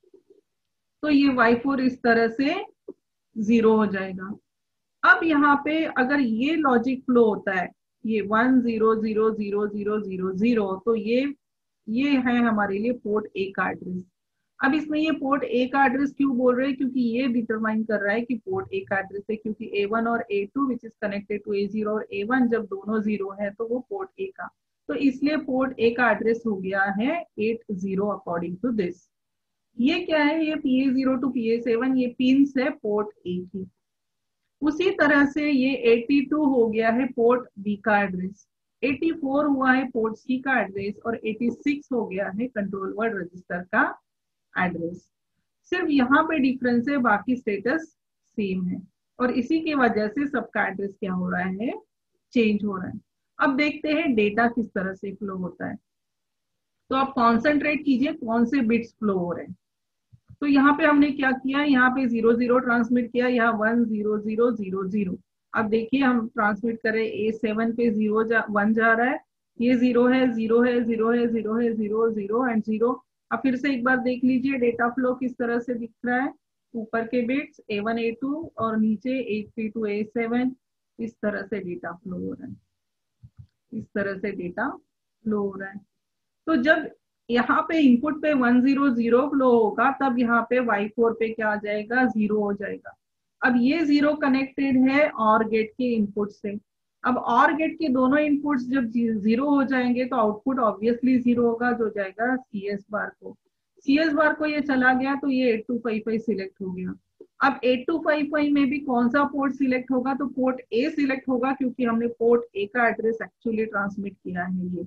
तो ये Y4 इस तरह से 0 हो जाएगा। अब यहाँ पे अगर ये लॉजिक फ्लो होता है, ये 1 0 0 0 0 0 0, तो ये है हमारे लिए पोर्ट A का एड्रेस। अब इसमें ये पोर्ट A का एड्रेस क्यों बोल रहे हैं? क्योंकि ये डिटरमाइन कर रहा है कि पोर्ट A का एड्रेस है, क्योंकि A1 और A2 which is connected to A0 और A1 जब दोनों 0 है तो वो पोर्ट A का। तो इसलिए पोर्ट ए का एड्रेस हो गया है 80 अकॉर्डिंग टू दिस। ये क्या है, ये PA0 टू PA7 ये पिंस है पोर्ट ए की। उसी तरह से ये 82 हो गया है पोर्ट बी का एड्रेस, 84 हुआ है पोर्ट सी का एड्रेस और 86 हो गया है कंट्रोल वर्ड रजिस्टर का एड्रेस। सिर्फ यहाँ पे डिफरेंस है, बाकी स्टेटस सेम है और इसी की वजह से सबका एड्रेस क्या हो रहा है, चेंज हो रहा है। अब देखते हैं डेटा किस तरह से फ्लो होता है। तो आप कॉन्सेंट्रेट कीजिए कौन से बिट्स फ्लो हो रहे हैं। तो यहाँ पे हमने क्या किया, यहाँ पे 00 ट्रांसमिट किया, यहाँ 10000। अब देखिए हम ट्रांसमिट करें A7 पे 1 जा रहा है, ये 0 है 0 है 0 है 0 है 0 0 एंड 0। अब फिर से एक बार देख लीजिए डेटा फ्लो किस तरह से दिख रहा है। ऊपर के बिट्स A1 A2 और नीचे A3 टू A7, इस तरह से डेटा फ्लो हो रहा है, इस तरह से डेटा फ्लो हो रहा है। तो जब यहाँ पे इनपुट पे 100 फ्लो होगा तब यहाँ पे Y4 पे क्या आ जाएगा, 0 हो जाएगा। अब ये 0 कनेक्टेड है और गेट के इनपुट से। अब और गेट के दोनों इनपुट्स जब 0 हो जाएंगे तो आउटपुट ऑब्वियसली 0 होगा, जो जाएगा CS बार को। CS बार को ये चला गया तो ये 8255 सिलेक्ट हो गया। अब 8255 में भी कौन सा पोर्ट सिलेक्ट होगा, तो पोर्ट ए सिलेक्ट होगा क्योंकि हमने पोर्ट ए का एड्रेस एक्चुअली ट्रांसमिट किया है ये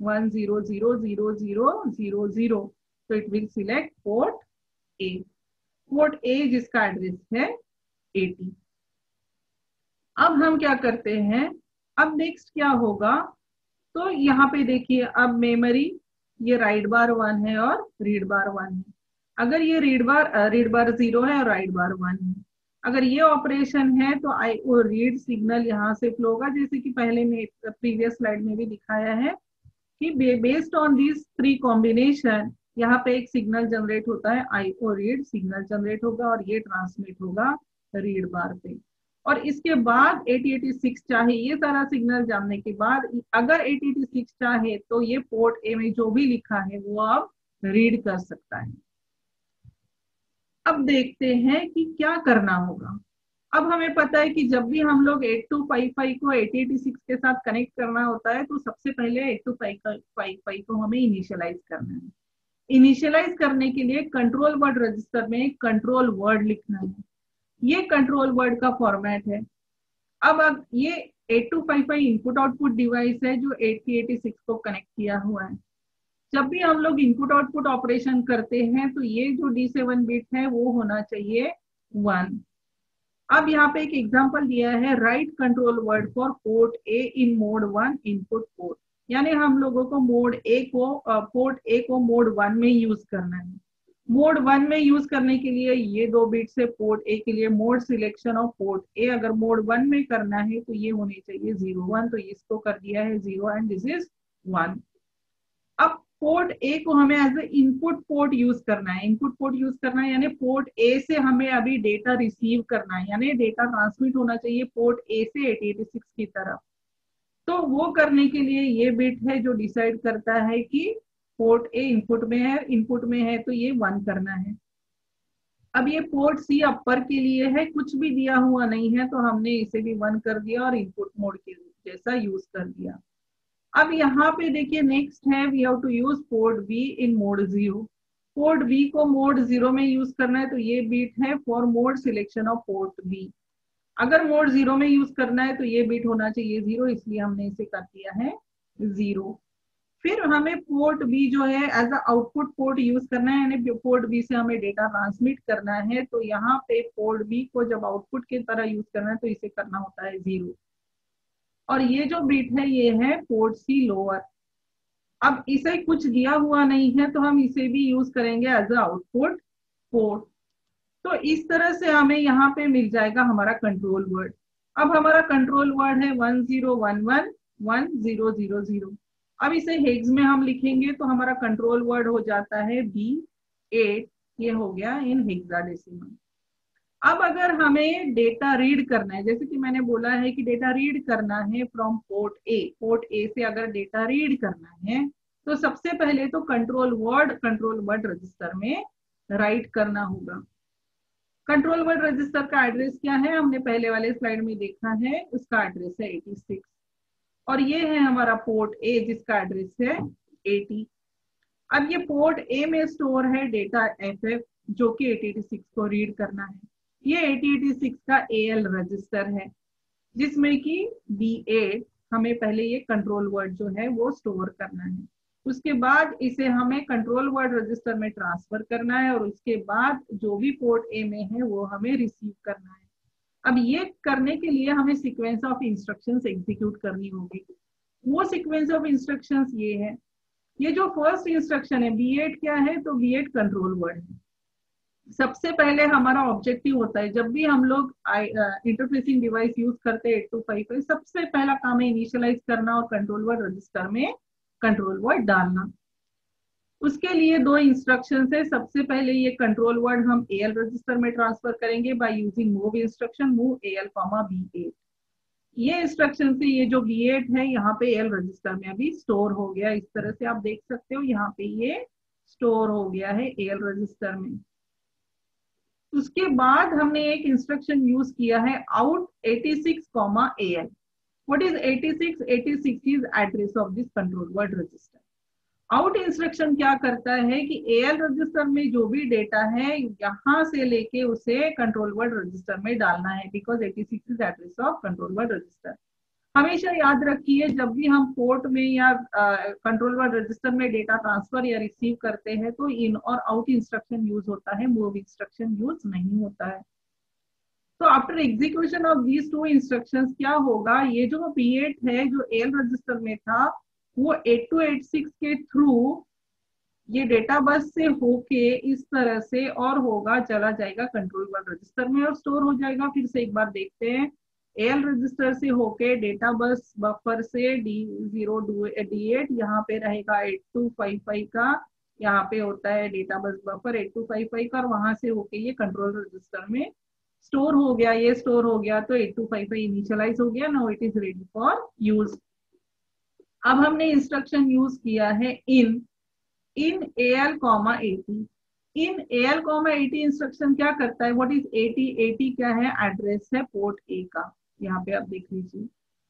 1000000। तो it will select port A, port A जिसका एड्रेस है 80। अब हम क्या करते हैं, अब नेक्स्ट क्या होगा, तो यहाँ पे देखिए अब मेमोरी ये राइट बार 1 है और रीड बार 1 है। अगर ये रीड बार 0 है और राइट बार 1 है, अगर ये ऑपरेशन है तो वो रीड सिग्नल यहाँ से फ्लो होगा, जैसे कि पहले में प्रीवियस स्लाइड में भी दिखाया है कि बेस्ड ऑन दिस 3 कॉम्बिनेशन यहाँ पे एक सिग्नल जनरेट होता है, IO रीड सिग्नल जनरेट होगा और ये ट्रांसमिट होगा रीड बार पे। और इसके बाद 8086 चाहे ये सारा सिग्नल जानने के बाद अगर 8086 चाहे तो ये पोर्ट ए में जो भी लिखा है वो अब रीड कर सकता है। अब देखते हैं कि क्या करना होगा। अब हमें पता है कि जब भी हम लोग 8255 को 8086 के साथ कनेक्ट करना होता है तो सबसे पहले 8255 को हमें इनिशियलाइज करना है। इनिशियलाइज करने के लिए कंट्रोल वर्ड रजिस्टर में कंट्रोल वर्ड लिखना है, ये कंट्रोल वर्ड का फॉर्मेट है। अब ये 8255 इनपुट आउटपुट डिवाइस है जो 8086 को कनेक्ट किया हुआ है। जब भी हम लोग इनपुट आउटपुट ऑपरेशन करते हैं तो ये जो D7 बिट है वो होना चाहिए 1। अब यहाँ पे एक एग्जांपल दिया है, write control word for port A in mode 1 input port, यानी हम लोगों को पोर्ट ए को मोड 1 में यूज करना है। मोड 1 में यूज करने के लिए ये 2 बिट्स है पोर्ट ए के लिए, mode selection of port A अगर मोड 1 में करना है तो ये होने चाहिए 01, तो इसको कर दिया है 0 एंड दिस इज 1। अब पोर्ट ए को हमें as a input port use करना है, इनपुट पोर्ट यूज करना है यानी पोर्ट ए से हमें अभी डेटा रिसीव करना है, यानी डेटा ट्रांसमिट होना चाहिए पोर्ट ए से 8086 की तरफ। तो वो करने के लिए ये बिट है जो डिसाइड करता है कि पोर्ट ए इनपुट में है तो ये 1 करना है। अब ये पोर्ट सी अपर के लिए है, कुछ भी दिया हुआ नहीं है तो हमने इसे भी 1 कर दिया और इनपुट मोड के जैसा यूज कर दिया। अब यहाँ पे देखिए नेक्स्ट है, we have to use port B in mode 0। Port B को मोड 0 में यूज करना है तो ये बिट है for mode selection of port B. अगर मोड 0 में यूज करना है तो ये बिट होना चाहिए 0, इसलिए हमने इसे कर दिया है 0। फिर हमें पोर्ट बी जो है as a output port use करना है, यानी पोर्ट बी से हमें डेटा ट्रांसमिट करना है, तो यहाँ पे पोर्ट बी को जब आउटपुट की तरह यूज करना है तो इसे करना होता है 0। और ये जो बिट है ये है पोर्ट सी लोअर। अब इसे कुछ दिया हुआ नहीं है तो हम इसे भी यूज करेंगे एज अ आउटपुट पोर्ट। तो इस तरह से हमें यहाँ पे मिल जाएगा हमारा कंट्रोल वर्ड। अब हमारा कंट्रोल वर्ड है 10111000। अब इसे हेक्स में हम लिखेंगे तो हमारा कंट्रोल वर्ड हो जाता है B8, ये हो गया इन हेक्साडेसिमल। अब अगर हमें डेटा रीड करना है, जैसे कि मैंने बोला है कि डेटा रीड करना है फ्रॉम पोर्ट ए से अगर डेटा रीड करना है तो सबसे पहले तो कंट्रोल वर्ड रजिस्टर में राइट करना होगा। कंट्रोल वर्ड रजिस्टर का एड्रेस क्या है, हमने पहले वाले स्लाइड में देखा है, उसका एड्रेस है 86। और ये है हमारा पोर्ट ए जिसका एड्रेस है 80। अब ये पोर्ट ए में स्टोर है डेटा FF जो कि 8086 को रीड करना है। ये 8086 का AL रजिस्टर है जिसमें कि B8 हमें पहले ये कंट्रोल वर्ड जो है वो स्टोर करना है। उसके बाद इसे हमें कंट्रोल वर्ड रजिस्टर में ट्रांसफर करना है और उसके बाद जो भी पोर्ट ए में है वो हमें रिसीव करना है। अब ये करने के लिए हमें सीक्वेंस ऑफ इंस्ट्रक्शंस एग्जीक्यूट करनी होगी। वो सीक्वेंस ऑफ इंस्ट्रक्शंस ये है। ये जो फर्स्ट इंस्ट्रक्शन है B8 क्या है, तो B8 कंट्रोल वर्ड है। सबसे पहले हमारा ऑब्जेक्टिव होता है जब भी हम लोग इंटरफेसिंग डिवाइस यूज करते हैं 8255, सबसे पहला काम है इनिशियलाइज करना और कंट्रोल वर्ड रजिस्टर में कंट्रोल वर्ड डालना। उसके लिए दो इंस्ट्रक्शन है। सबसे पहले ये कंट्रोल वर्ड हम AL रजिस्टर में ट्रांसफर करेंगे by using move instruction, move AL, B8। ये इंस्ट्रक्शन से ये जो B8 है यहाँ पे AL रजिस्टर में अभी स्टोर हो गया। इस तरह से आप देख सकते हो यहाँ पे ये स्टोर हो गया है AL रजिस्टर में। उसके बाद हमने एक इंस्ट्रक्शन यूज किया है out 86, AL। What is 86? 86 is address of this control word register. Out instruction क्या करता है कि AL रजिस्टर में जो भी डेटा है यहां से लेके उसे कंट्रोल वर्ड रजिस्टर में डालना है, because 86 is address of control word register. हमेशा याद रखिए जब भी हम पोर्ट में या कंट्रोल वर्ड रजिस्टर में डेटा ट्रांसफर या रिसीव करते हैं तो इन और आउट इंस्ट्रक्शन यूज होता है, मूव इंस्ट्रक्शन यूज नहीं होता है। तो after execution of these two instructions क्या होगा, ये जो B8 है जो AL रजिस्टर में था वो 8286 के थ्रू ये डेटा बस से होके इस तरह से और होगा, चला जाएगा कंट्रोल वर्ड रजिस्टर में और स्टोर हो जाएगा। फिर से एक बार देखते हैं, AL रजिस्टर से होके डेटा बस बफर से D0 D8 यहाँ पे रहेगा 8255 का, यहाँ पे होता है डेटा बस बफर 8255 का और वहां से होके ये कंट्रोल रजिस्टर में स्टोर हो गया। ये स्टोर हो गया तो 8255 इनिशियलाइज हो गया। Now it is ready for use. अब हमने इंस्ट्रक्शन यूज किया है in AL, 80। In AL, 80 instruction क्या करता है, व्हाट इज 80? 80 क्या है, एड्रेस है पोर्ट ए का, यहाँ पे आप देख लीजिए।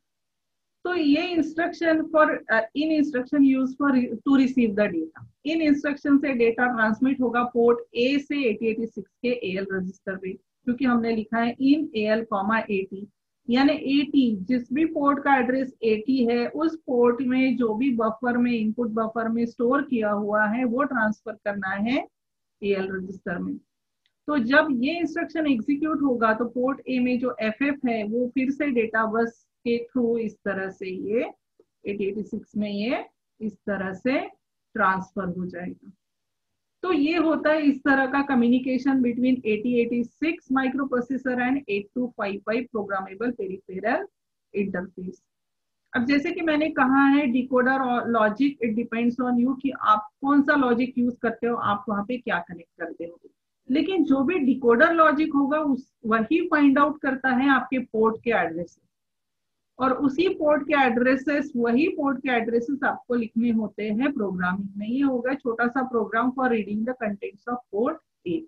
तो ये instruction for in instruction use for to receive the data. In instruction से डेटा ट्रांसमिट होगा पोर्ट ए से 8086 के AL रजिस्टर पे, क्योंकि हमने लिखा है इन AL, 80, यानी 80 जिस भी पोर्ट का एड्रेस 80 है उस पोर्ट में जो भी बफर में इनपुट बफर में स्टोर किया हुआ है वो ट्रांसफर करना है AL रजिस्टर में। तो जब ये इंस्ट्रक्शन एग्जीक्यूट होगा तो पोर्ट ए में जो FF है वो फिर से डेटा बस के थ्रू इस तरह से ये 8086 में ये इस तरह से ट्रांसफर हो जाएगा। तो ये होता है इस तरह का communication between 8086 microprocessor and 8255 programmable peripheral interface. अब जैसे कि मैंने कहा है डिकोडर और logic, it depends on you कि आप कौन सा लॉजिक यूज करते हो, आप वहां पे क्या कनेक्ट करते हो। लेकिन जो भी डिकोडर लॉजिक होगा वही फाइंड आउट करता है आपके पोर्ट के एड्रेस और उसी पोर्ट के एड्रेसेस, वही पोर्ट के एड्रेसेस आपको लिखने होते हैं प्रोग्रामिंग में। ये होगा छोटा सा program for reading the contents of port A.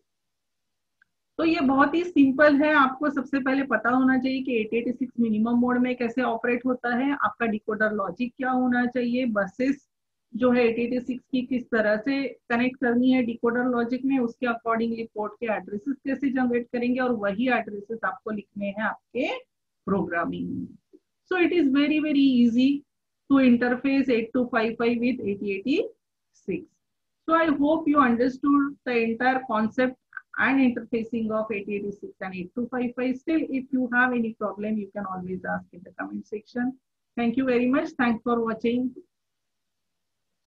तो ये बहुत ही सिंपल है। आपको सबसे पहले पता होना चाहिए कि 8086 मिनिमम मोड में कैसे ऑपरेट होता है, आपका डिकोडर लॉजिक क्या होना चाहिए, बसेस जो है 8086 की किस तरह से कनेक्ट करनी है डिकोडर लॉजिक में, उसके अकॉर्डिंगली पोर्ट के एड्रेसेस कैसे जनरेट करेंगे और वही एड्रेसेस आपको लिखने हैं आपके प्रोग्रामिंग में। So it is very easy to interface 8255 with 8086. So I hope you understood the entire concept and interfacing of 8086 and 8255. Still, if you have any problem, you can always ask in the comment section. Thank you very much. Thanks for watching.